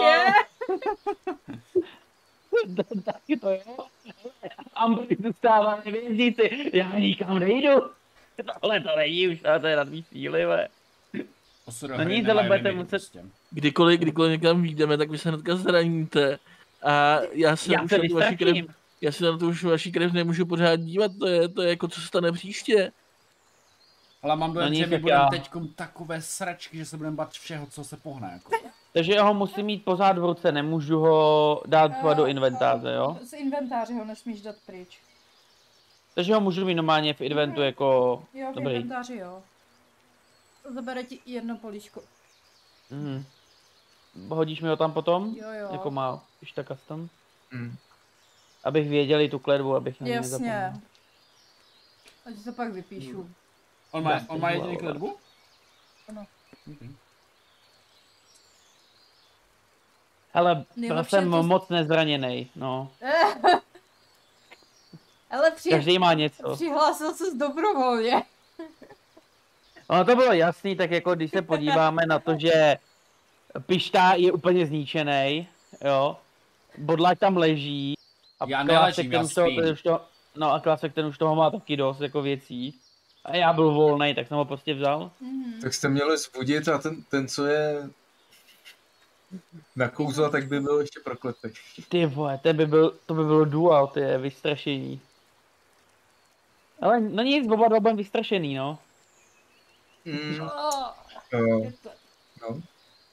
Speaker 3: Taky to jo. Ambry dostává nevězdíci, já nikam nejdu. Tohle to není už, to je na tvý síly, ve.
Speaker 2: Ostra
Speaker 3: No
Speaker 2: hry
Speaker 3: nic,
Speaker 2: nemají
Speaker 3: ale budete
Speaker 2: limit
Speaker 3: muset-
Speaker 2: prostě.
Speaker 5: Kdykoliv někam vyjdeme, tak vy se hnedka zraníte. A já se
Speaker 3: Já
Speaker 5: už
Speaker 3: se
Speaker 5: na tu vaši krev,
Speaker 3: vystraším.
Speaker 5: já se na tu už vaši krev nemůžu pořád dívat, to je jako co se stane příště.
Speaker 2: Ale mám dojem,
Speaker 3: No
Speaker 2: že
Speaker 3: nic,
Speaker 2: my
Speaker 3: tak
Speaker 2: budeme
Speaker 3: já-
Speaker 2: teďkom takové sračky, že se budeme bát všeho, co se pohne, jako.
Speaker 3: Takže já ho musím mít pořád v ruce, nemůžu ho dát třeba do inventáře, jo?
Speaker 1: Z inventáře ho nesmíš dát pryč.
Speaker 3: Takže ho můžu mít normálně v inventu jako...
Speaker 1: Jo, v
Speaker 3: Dobrý.
Speaker 1: inventáři jo. Zabere ti jedno políčko.
Speaker 3: Mhm. Hodíš mi ho tam potom?
Speaker 1: Jo, jo.
Speaker 3: Jako má, když tak custom?
Speaker 4: Mm.
Speaker 3: Abych věděli tu kletbu, abych na ní
Speaker 1: Jasně.
Speaker 3: nezapomněl.
Speaker 1: Ať to pak vypíšu.
Speaker 2: On má jediný kletbu?
Speaker 1: Ano.
Speaker 2: Okay.
Speaker 3: Hele, byl
Speaker 1: Nejlepší
Speaker 3: jsem
Speaker 1: je to-
Speaker 3: moc nezraněnej, no.
Speaker 1: Ale
Speaker 3: Každý má něco.
Speaker 1: přihlásil se dobrovolně.
Speaker 3: Ono to bylo jasný, tak jako když se podíváme na to, že Pištá je úplně zničený, jo. Bodlaď tam leží. A
Speaker 2: Já
Speaker 3: Klásek,
Speaker 2: neležím,
Speaker 3: ten
Speaker 2: já
Speaker 3: už toho-
Speaker 2: spím.
Speaker 3: ten už to- No a Klásek ten už toho má taky dost jako věcí. A já byl volnej, tak jsem ho prostě vzal.
Speaker 4: Tak jste měli zbudit a ten co je na kouzla, tak by byl ještě prokletý.
Speaker 3: Ty vole, to by bylo dual, ty je vystrašení. Ale no nic, oba dva budeme vystrašený, no.
Speaker 4: Mm.
Speaker 1: Oh, je to...
Speaker 4: No.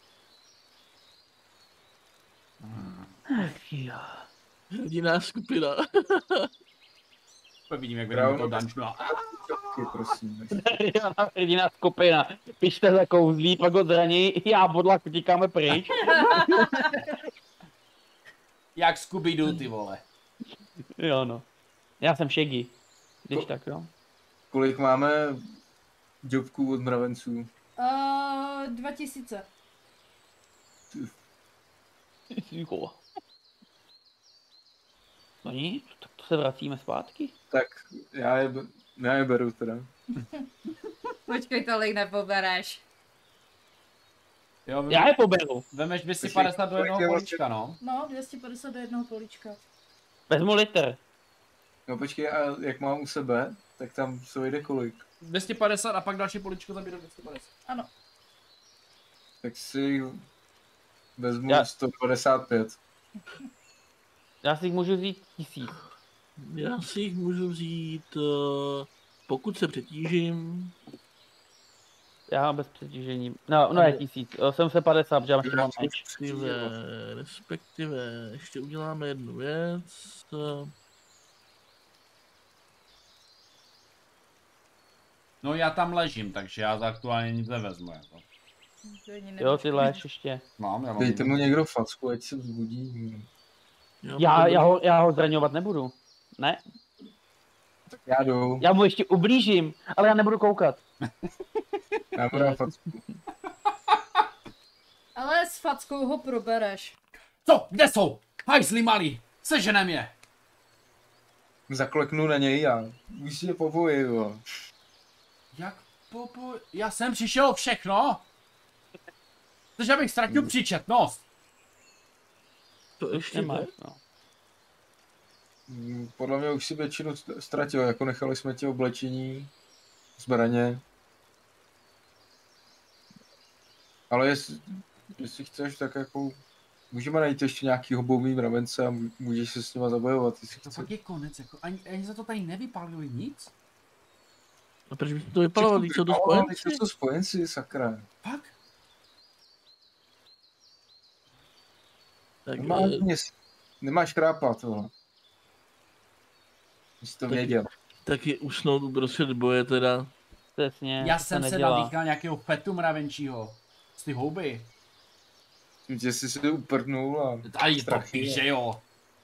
Speaker 3: Ach jo.
Speaker 5: Hrdiná skupina.
Speaker 2: Vidím, jak
Speaker 4: Bravo.
Speaker 2: vyjdeme do dungeonu a...
Speaker 4: Čapky, prosím.
Speaker 3: Jediná skupina. Pište za kouzlí, pak ho zraní, já bodlak utíkáme pryč.
Speaker 2: Jak Scooby-Doo, ty vole.
Speaker 3: Jo no. Já jsem Shaggy. Když tak jo.
Speaker 4: Kolik máme jobků od mravenců?
Speaker 1: 2000.
Speaker 3: Jo. No nic, tak to se vracíme zpátky.
Speaker 4: Tak já je beru teda.
Speaker 1: Počkej, tolik nepobereš.
Speaker 2: Jo,
Speaker 3: Já je poberu.
Speaker 2: vemeš 250 do jednoho
Speaker 4: Kolik je
Speaker 2: políčka, no.
Speaker 1: No, 250 do jednoho políčka.
Speaker 3: Vezmu liter.
Speaker 4: No počkej, a jak mám u sebe, tak tam se vejde kolik?
Speaker 2: 250 a pak další políčko zabírat 250.
Speaker 1: Ano.
Speaker 4: Tak si vezmu
Speaker 3: Já-
Speaker 4: 195.
Speaker 3: Já si jich můžu vzít 1000.
Speaker 5: Já si jich můžu vzít, pokud se přetížím.
Speaker 3: Já bez přetížení. No je 1000. 750, protože já mám ještě mám meč.
Speaker 5: Respektive, ještě uděláme jednu věc.
Speaker 2: No já tam ležím, takže já za aktuálně nic nevezmu. Jako.
Speaker 1: To ani
Speaker 3: Jo,
Speaker 1: nevíš.
Speaker 3: ty léž ještě.
Speaker 2: Mám, já mám.
Speaker 4: Dejte mu někdo facku, ať se vzbudí.
Speaker 3: Já ho zraňovat nebudu. Ne?
Speaker 4: Tak já jdu.
Speaker 3: Já mu ještě ublížím, ale já nebudu koukat.
Speaker 4: Já mu dám facku.
Speaker 1: Ale s fackou ho probereš.
Speaker 2: Co? Kde jsou? Hajzli malí! Seženem je!
Speaker 4: Zakleknu na něj a už je poboji, jo.
Speaker 2: Jak Já jsem přišel o všechno! Chceš, abych ztratil příčetnost?
Speaker 5: To ještě
Speaker 3: Nemáš,
Speaker 5: ne?
Speaker 3: no.
Speaker 4: Podle mě už si většinu ztratil, jako nechali jsme ti oblečení, zbraně. Ale jestli chceš, tak jako můžeme najít ještě nějaký hobouvý mravence a můžeš se s nima zabojovat, jestli
Speaker 2: To
Speaker 4: chceš.
Speaker 2: pak je konec, jako ani za to tady nevypálili nic?
Speaker 5: A proč byste to vypalovali? Co to spojenci?
Speaker 4: To jsou spojenci, sakra.
Speaker 2: Fakt?
Speaker 5: Tak,
Speaker 4: Nemáš krápat, tohle. Jsi to
Speaker 5: Tak-
Speaker 4: věděl.
Speaker 5: taky usnout uprostřed boje teda.
Speaker 3: Přesně,
Speaker 2: Já
Speaker 3: to
Speaker 2: jsem se
Speaker 3: nedělá.
Speaker 2: nadýchal nějakého fetu mravenčího. Z ty houby.
Speaker 4: Tím, že jsi se uprdnul a...
Speaker 2: Tady to
Speaker 4: Strachy,
Speaker 2: píše, jo.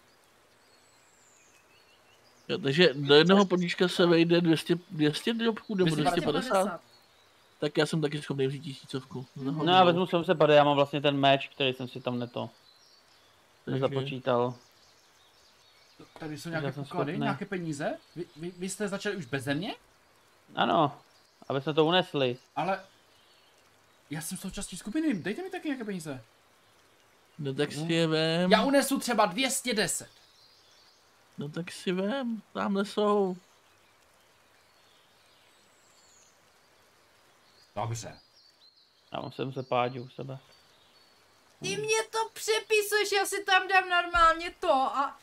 Speaker 5: Jo, takže do jednoho podíčka se vejde 200 drobků nebo 250? Tak já jsem taky schopný vzít 1000.
Speaker 3: No já vezmu 750, já mám vlastně ten meč, který jsem si tam
Speaker 5: Takže-
Speaker 3: nezapočítal.
Speaker 2: Tady jsou
Speaker 3: Já
Speaker 2: nějaké
Speaker 3: jsem
Speaker 2: poklady,
Speaker 3: schopný.
Speaker 2: nějaké peníze. Vy jste začali už beze mě?
Speaker 3: Ano, aby jsme to unesli.
Speaker 2: Ale... Já jsem součástí skupiny, dejte mi taky nějaké peníze.
Speaker 5: No tak si je vem.
Speaker 2: Já unesu třeba 210.
Speaker 5: No tak si vem, tamhle jsou.
Speaker 2: Dobře.
Speaker 3: Já mám 750 u sebe.
Speaker 1: Ty mě to přepisuješ, já si tam dám normálně to a...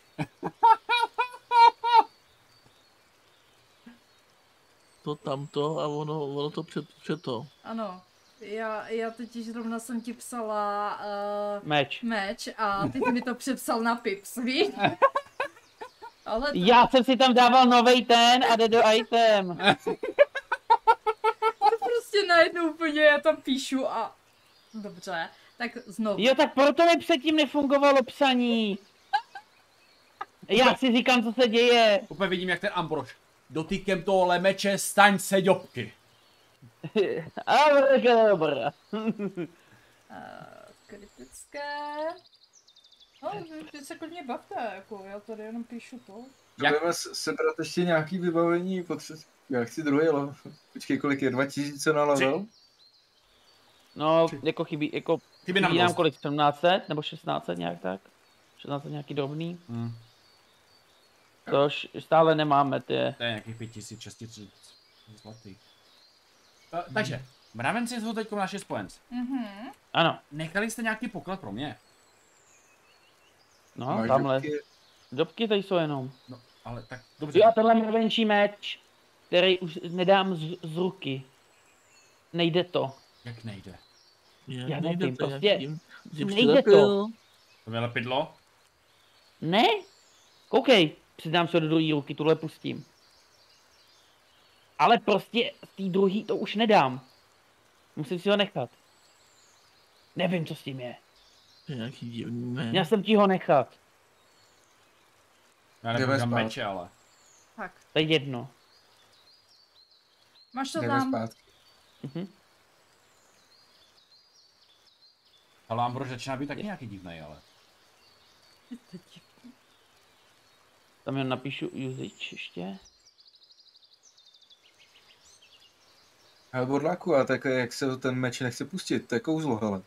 Speaker 5: To tamto a ono to před to.
Speaker 1: Ano, já teď zrovna jsem ti psala
Speaker 3: Meč.
Speaker 1: a ty mi to přepsal na pips, víš? Ale to,
Speaker 3: Já jsem si tam dával novej ten a jde do item.
Speaker 1: to prostě najednou úplně já tam píšu a... Dobře, tak znovu.
Speaker 3: Jo, tak proto mi předtím nefungovalo psaní. Já si říkám, co se děje.
Speaker 2: Úplně vidím, jak ten Ambrož. Dotýkem tohohle meče staň se ďobky.
Speaker 3: A dobrá.
Speaker 1: Kritické... No, ty se klidně bavte, jako já tady jenom píšu to.
Speaker 2: Jak-
Speaker 4: Budeme sebrat ještě nějaký vybavení, já chci druhý level. Počkej, kolik je? 2000 na level?
Speaker 3: No, jako chybí
Speaker 2: Chybí nám
Speaker 3: nám
Speaker 2: dost.
Speaker 3: kolik, 1700 nebo 1600 nějak tak? 1600 nějaký drobný.
Speaker 2: Hmm.
Speaker 3: Tož stále nemáme ty.
Speaker 2: To je nějakých 5600 zlatých. Takže, mravenci jsou teď naši spojenci.
Speaker 1: Mhm.
Speaker 3: Ano,
Speaker 2: Nechali jste nějaký poklad pro mě?
Speaker 3: no,
Speaker 4: Máš
Speaker 3: tamhle.
Speaker 4: župky?
Speaker 3: Dobky tady jsou jenom.
Speaker 2: No, ale tak dobře.
Speaker 3: Jo, a tenhle mravenčí meč, který už nedám z ruky. Nejde to.
Speaker 2: Jak nejde?
Speaker 3: Já
Speaker 5: nejde
Speaker 3: nevím,
Speaker 5: to,
Speaker 3: prostě
Speaker 5: jak tím si
Speaker 3: nejde
Speaker 5: přilepil.
Speaker 2: To mě lepidlo?
Speaker 3: Ne? Koukej, přidám se do druhé ruky, tuhle pustím. Ale prostě z té druhé to už nedám. Musím si ho nechat. Nevím, co s tím je.
Speaker 5: To je nějaký divný jméno.
Speaker 3: Měl jsem ti ho nechat.
Speaker 2: Já
Speaker 4: Jdeme
Speaker 2: nepoužívám
Speaker 4: spát.
Speaker 2: meče, ale.
Speaker 1: Tak,
Speaker 3: To je jedno.
Speaker 1: máš to
Speaker 4: Jdeme
Speaker 1: tam.
Speaker 4: zpátky.
Speaker 3: Mhm.
Speaker 2: Ale Ambrož začíná být taky nějaký divnej, ale.
Speaker 3: Tam jen napíšu usage ještě.
Speaker 4: Hele, Bodláku, a tak jak se ten meč nechce pustit, to je kouzlo, hele.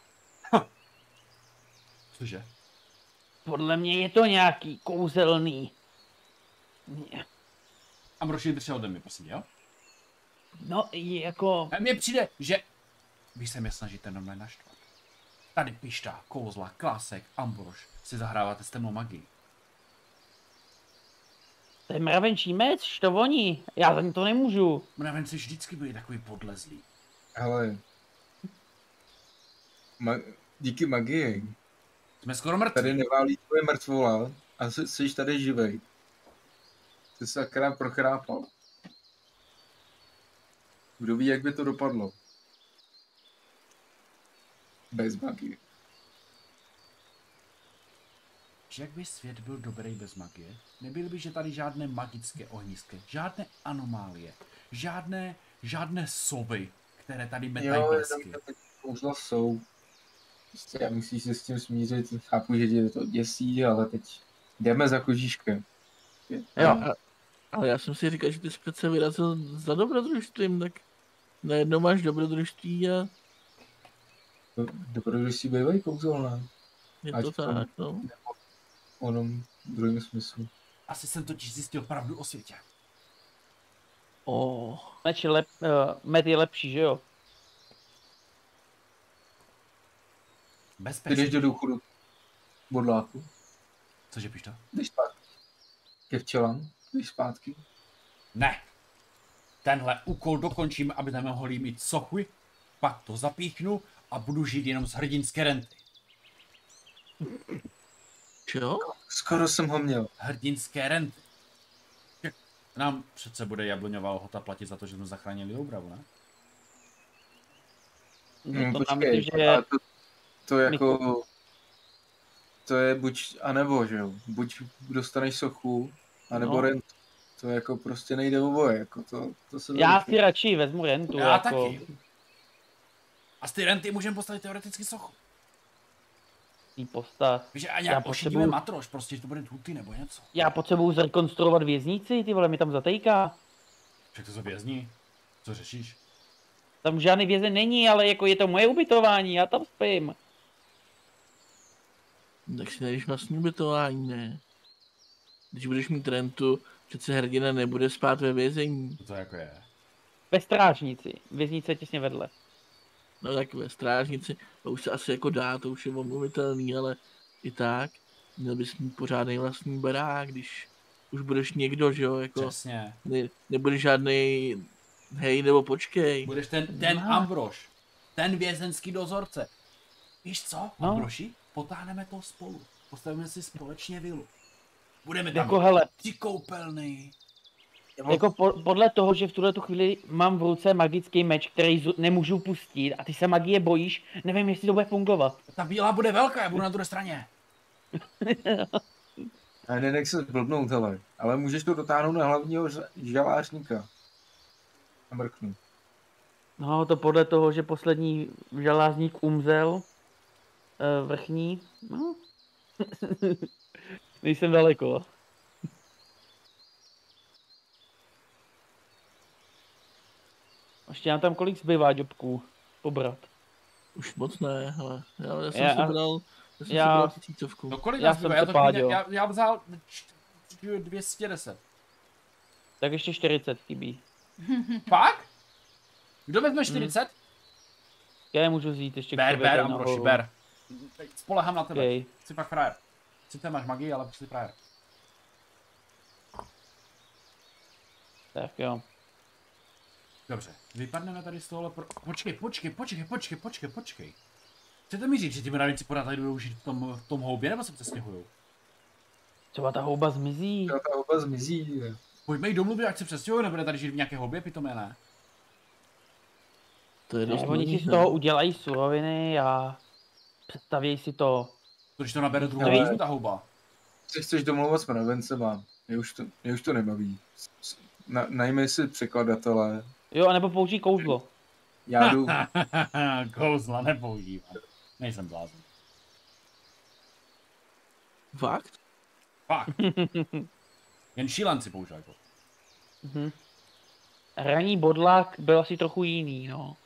Speaker 2: Cože?
Speaker 3: Podle mě je to nějaký kouzelný.
Speaker 2: Ambrož, drž se ode mě, prosím, jo?
Speaker 3: No, jako...
Speaker 2: A mně přijde, že vy se mě snažíte na mě naštvat. Tady Pišta, Kouzla, Klásek, Ambrož si zahráváte s temnou magií.
Speaker 3: To je mravenčí meč, to voní. Já za ní to nemůžu.
Speaker 2: Mravenci vždycky byli takový podlezlí.
Speaker 4: Hele, díky magii.
Speaker 2: Jsme skoro mrtví.
Speaker 4: Tady neválí tvoje mrtvola a jsi tady živej. Ty se akorát prochrápal. Kdo ví, jak by to dopadlo? Bez magie.
Speaker 2: Že jak by svět byl dobrý bez magie, nebyly by že tady žádné magické ohniské, žádné anomálie, žádné sovy, které tady metají blesky.
Speaker 4: Kouzla jsou. Prostě musíš se s tím smířit. Chápu, že tě to děsí, ale teď jdeme za kožíškem.
Speaker 5: Jo. Ale já jsem si říkal, že ty jsi přece vyrazil za dobrodružstvím, tak najednou máš dobrodružství a
Speaker 4: Dobrodružství bývají kouzelné.
Speaker 5: je
Speaker 4: Ať
Speaker 5: to tak, no.
Speaker 4: V onom druhém smyslu.
Speaker 2: Asi jsem totiž zjistil pravdu o světě.
Speaker 3: Met je lepší, že jo?
Speaker 4: Ty
Speaker 2: Bezpečně.
Speaker 4: jdeš do důchodu bodláku.
Speaker 2: Cože Pišta?
Speaker 4: Jdeš zpátky. Ke včelám. Jdeš zpátky.
Speaker 2: Ne. Tenhle úkol dokončím, aby tam mohli mít sochy, pak to zapíchnu a budu žít jenom z hrdinské renty.
Speaker 5: Čo?
Speaker 4: Skoro jsem ho měl.
Speaker 2: Hrdinské renty. Nám přece bude Jabloňová Lhota platit za to, že jsme zachránili Joubravu, ne?
Speaker 3: No, to nám
Speaker 4: Počkej,
Speaker 3: myslím, že
Speaker 4: to jako... To je buď a nebo, že jo? Buď dostaneš sochu, anebo
Speaker 3: No.
Speaker 4: rent. To jako prostě nejde oboje, jako to se
Speaker 3: já
Speaker 4: dá-
Speaker 3: si radši vezmu rentu.
Speaker 2: Já
Speaker 3: jako...
Speaker 2: taky. A z ty renty můžeme postavit teoreticky sochu.
Speaker 3: Tý postav.
Speaker 2: Víš, a
Speaker 3: Já
Speaker 2: nějak ošidíme
Speaker 3: potřebuju-
Speaker 2: matroš, prostě, že to bude tuty nebo něco.
Speaker 3: Já potřebuju zrekonstruovat věznici, ty vole, mi tam zatejká.
Speaker 2: Však to jsou vězni. Co řešíš?
Speaker 3: Tam žádný vězeň není, ale jako je to moje ubytování, já tam spím.
Speaker 5: Tak si najdeš vlastní ubytování, ne? Když budeš mít rentu, přece hrdina nebude spát ve vězení.
Speaker 2: Co to jako je?
Speaker 3: Ve strážnici, věznice je těsně vedle.
Speaker 5: No tak ve strážnici, to už se asi jako dá, to už je omluvitelný, ale i tak, měl bys mít pořádný vlastní barák, když už budeš někdo, že jo, jako
Speaker 2: Přesně.
Speaker 5: nebudeš žádný hej nebo počkej.
Speaker 2: Budeš ten Ambrož. Ten vězenský dozorce. Víš co,
Speaker 3: No.
Speaker 2: Ambroši? Potáhneme to spolu. Postavíme si společně vilu. Budeme tam
Speaker 3: Jako hele,
Speaker 2: 3 koupelny.
Speaker 3: jako podle toho, že v tuhle tu chvíli mám v ruce magický meč, který nemůžu pustit a ty se magie bojíš, nevím, jestli to bude fungovat.
Speaker 2: Ta víla bude velká, já budu na druhé straně.
Speaker 4: A nenech se zblbnout, hele. Ale můžeš to dotáhnout na hlavního žalářníka. A mrknu.
Speaker 3: No, to podle toho, že poslední želázník umřel, vrchní, no. Nejsem daleko. Ještě nám tam kolik zbývá jobků pobrat.
Speaker 5: Už moc ne, ale já jsem
Speaker 3: Já-
Speaker 5: si bral,
Speaker 3: já-
Speaker 5: 1000.
Speaker 2: No kolik
Speaker 3: Já
Speaker 2: nás
Speaker 3: jsem
Speaker 2: zbývá?
Speaker 3: se páděl.
Speaker 2: Já vzal 210.
Speaker 3: Tak ještě 40 chybí.
Speaker 2: Fakt? Kdo vezme 40?
Speaker 3: Já je můžu vzít ještě
Speaker 2: Ber,
Speaker 3: sobě
Speaker 2: ber,
Speaker 3: tady
Speaker 2: Ambroši,
Speaker 3: nahoru.
Speaker 2: ber. Spolehám na tebe.
Speaker 3: Okay.
Speaker 2: Jsi fakt frajer. Sice máš magii, ale jsi frajer.
Speaker 3: Tak jo.
Speaker 2: Dobře, vypadneme tady z tohohle Počkej. Chcete mi říct, že ti mravenci pořád tady budou žít v tom houbě, nebo se přestěhujou?
Speaker 3: Třeba ta houba zmizí.
Speaker 4: Ta oba zmizí.
Speaker 2: Pojďme jí domluvit, ať se přestěhují, nebude tady žít v nějaké houbě, pitomé ne?
Speaker 5: To je dost
Speaker 3: Oni si
Speaker 5: možný,
Speaker 3: z
Speaker 5: ne?
Speaker 3: toho udělají suroviny a představí si to.
Speaker 2: Když to nabere druhou
Speaker 3: Neví-
Speaker 2: výzvu, ta houba.
Speaker 4: Se chceš domlouvat s mravencema. Mě už to nebaví. Najmi si překladatele.
Speaker 3: Jo, anebo použij kouzlo.
Speaker 4: Já jdu.
Speaker 2: Kouzla nepoužívám. Nejsem blázen.
Speaker 5: Fakt?
Speaker 2: Fakt. Jen šílenci používají to.
Speaker 3: Mhm. Ranní bodlák byl asi trochu jiný, no.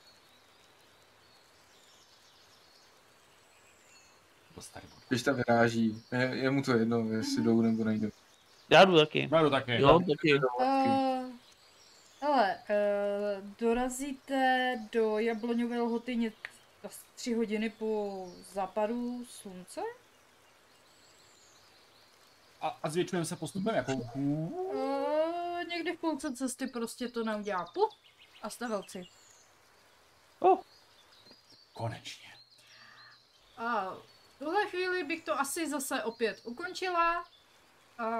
Speaker 2: To starý bod.
Speaker 4: Když tam vyráží. Je mu to jedno, jestli jdou nebo nejdou.
Speaker 3: Já jdu taky.
Speaker 2: Já jdu taky.
Speaker 5: Jo, taky.
Speaker 1: Hele, dorazíte do Jabloňové lhoty 3 hodiny po západu slunce?
Speaker 2: A zvětšujeme se postupem jako...
Speaker 1: Někdy v půlce cesty prostě to neudělá puf a jste velci.
Speaker 2: Konečně.
Speaker 1: A v tuhle chvíli bych to asi zase opět ukončila. A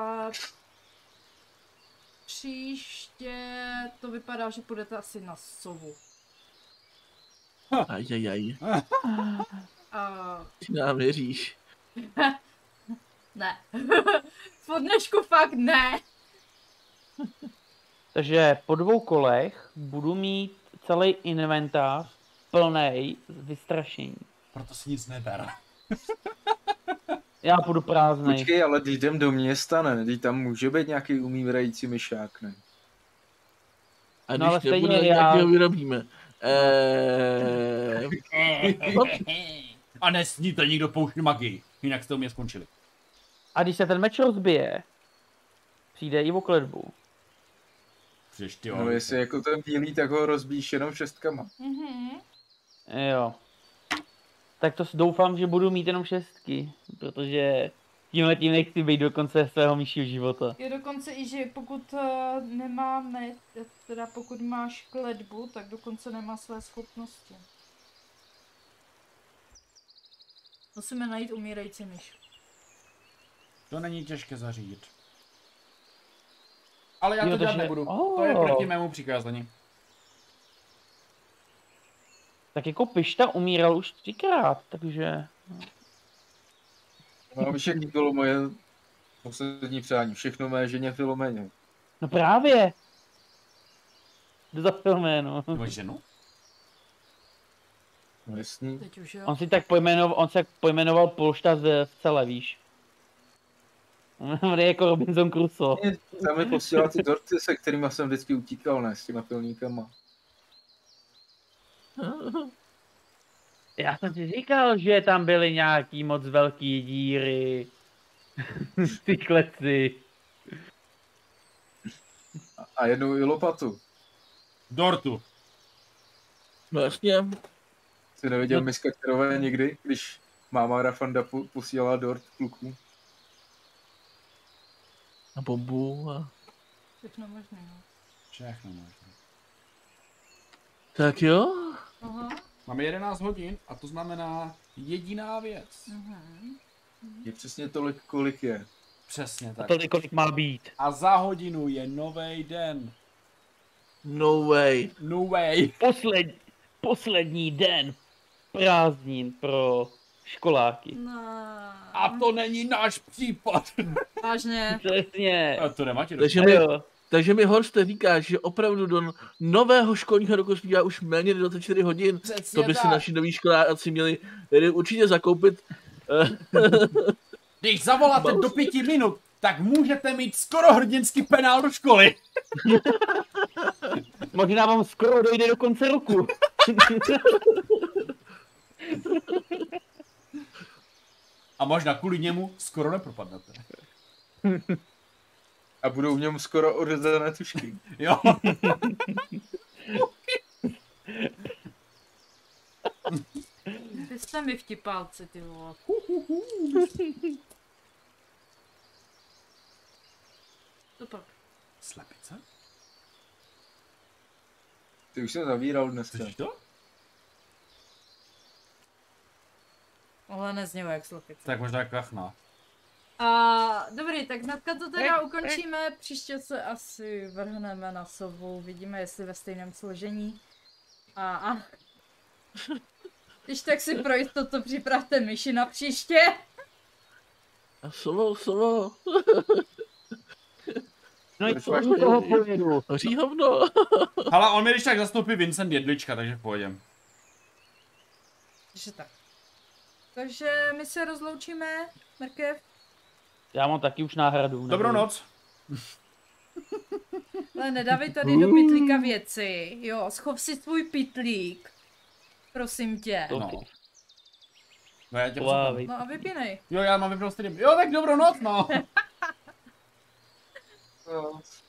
Speaker 1: příště to vypadá, že půjdete asi na sovu.
Speaker 5: Ajajaj.
Speaker 1: A
Speaker 5: Ty nám věříš.
Speaker 1: ne. Po dnešku fakt ne.
Speaker 3: Takže po 2 kolech budu mít celý inventář plnej vystrašení.
Speaker 2: Proto si nic neber.
Speaker 3: Já budu prázdnej.
Speaker 4: Počkej, ale když jdem do města, ne? Když tam může být nějaký umírající myšák, ne?
Speaker 5: A
Speaker 3: No, ale
Speaker 5: když nebude,
Speaker 3: stejně já-
Speaker 5: nějakého vyrobíme.
Speaker 2: A nesníte nikdo poušť magii, jinak jste u mě skončili.
Speaker 3: A když se ten meč rozbije, přijde i o kletbu.
Speaker 2: Přiš ty
Speaker 4: No jestli jako ten bílý, tak ho rozbíš jenom 6.
Speaker 3: Jo. Tak to doufám, že budu mít jenom 6, protože tímhletím nechci být do konce svého myšího života.
Speaker 1: Je dokonce i, že pokud nemáme, teda pokud máš kletbu, tak dokonce nemá své schopnosti. Musíme najít umírající myš.
Speaker 2: To není těžké zařídit. Ale já
Speaker 3: Jo,
Speaker 2: to dělat
Speaker 3: takže-
Speaker 2: nebudu.
Speaker 3: Oh.
Speaker 2: To je proti mému přikázání.
Speaker 3: Tak jako Pišta umíral už 3krát, takže...
Speaker 4: No víš, jak bylo moje poslední přání. Všechno mé ženě Filoméně.
Speaker 3: No právě! Jde za filméno.
Speaker 2: Tvoji ženu?
Speaker 4: No jasný.
Speaker 1: Teď už jo.
Speaker 3: On si tak pojmenoval Polšta v celé, víš. On je jako Robinson Crusoe.
Speaker 4: Tam mi posílal ty dorty, se kterými jsem vždycky utíkal, ne? S těma pilníkama.
Speaker 3: Já jsem si říkal, že tam byly nějaký moc velký díry. Ty kleci.
Speaker 4: A jednou i lopatu.
Speaker 2: Dortu.
Speaker 5: No jasně.
Speaker 4: Jsi neviděl
Speaker 3: No.
Speaker 4: Miska Čerové nikdy, když máma Rafanda posílala dort kluků?
Speaker 5: A bombu a...
Speaker 1: Všechno možné, no.
Speaker 2: Všechno možné.
Speaker 5: Tak jo.
Speaker 1: Aha.
Speaker 2: Máme 11 hodin a to znamená jediná věc.
Speaker 4: Je přesně tolik, kolik je.
Speaker 2: Přesně
Speaker 3: A
Speaker 2: tak.
Speaker 3: tolik, kolik má být.
Speaker 2: A za hodinu je nový den.
Speaker 5: No way.
Speaker 2: No way.
Speaker 3: Poslední den prázdnin pro školáky.
Speaker 1: No.
Speaker 2: A to není náš případ.
Speaker 1: Vážně.
Speaker 3: Přesně.
Speaker 2: A to nemá ti
Speaker 5: Takže mi Horste říkáš, že opravdu do nového školního roku zbývá už méně než 24 hodin.
Speaker 2: Přesně
Speaker 5: To by si
Speaker 2: tak.
Speaker 5: naši noví školáci měli určitě zakoupit.
Speaker 2: Když zavoláte do 5 minut, tak můžete mít skoro hrdinský penál do školy.
Speaker 3: Možná vám skoro dojde do konce roku.
Speaker 2: A možná kvůli němu skoro nepropadnete.
Speaker 4: A budou v něm skoro odřezané tušky.
Speaker 2: Jo.
Speaker 1: Vy jste mi vtipálci, ty vole. To pak.
Speaker 2: Slepice?
Speaker 4: Ty už jsem zavíral dneska.
Speaker 2: Slyšíš to?
Speaker 1: Ale neznělo jak slepice.
Speaker 2: Tak možná kachna.
Speaker 1: A dobrý, tak hnedka to teda ukončíme, příště se asi vrhneme na sovu, vidíme jestli ve stejném složení. A když tak si pro jistotu připravte myši na příště.
Speaker 5: A sovo.
Speaker 3: No i
Speaker 4: Proč
Speaker 3: co
Speaker 4: máš
Speaker 3: u toho pojedu?
Speaker 5: Hoří hovno.
Speaker 2: Ale on mi když tak zastoupí Vincent Jedlička, takže v pohodě.
Speaker 1: Takže tak. Takže my se rozloučíme, Mrkev.
Speaker 3: Já mám taky už náhradu.
Speaker 2: Dobrou noc.
Speaker 1: Ale nedávej tady do pytlíka věci, jo, schov si svůj pytlík. Prosím tě.
Speaker 3: To-
Speaker 2: No. No já tě
Speaker 3: Wow.
Speaker 1: No a vypínej.
Speaker 2: Jo, já mám vypnout stream. Jo, tak dobrou noc, no.
Speaker 4: No.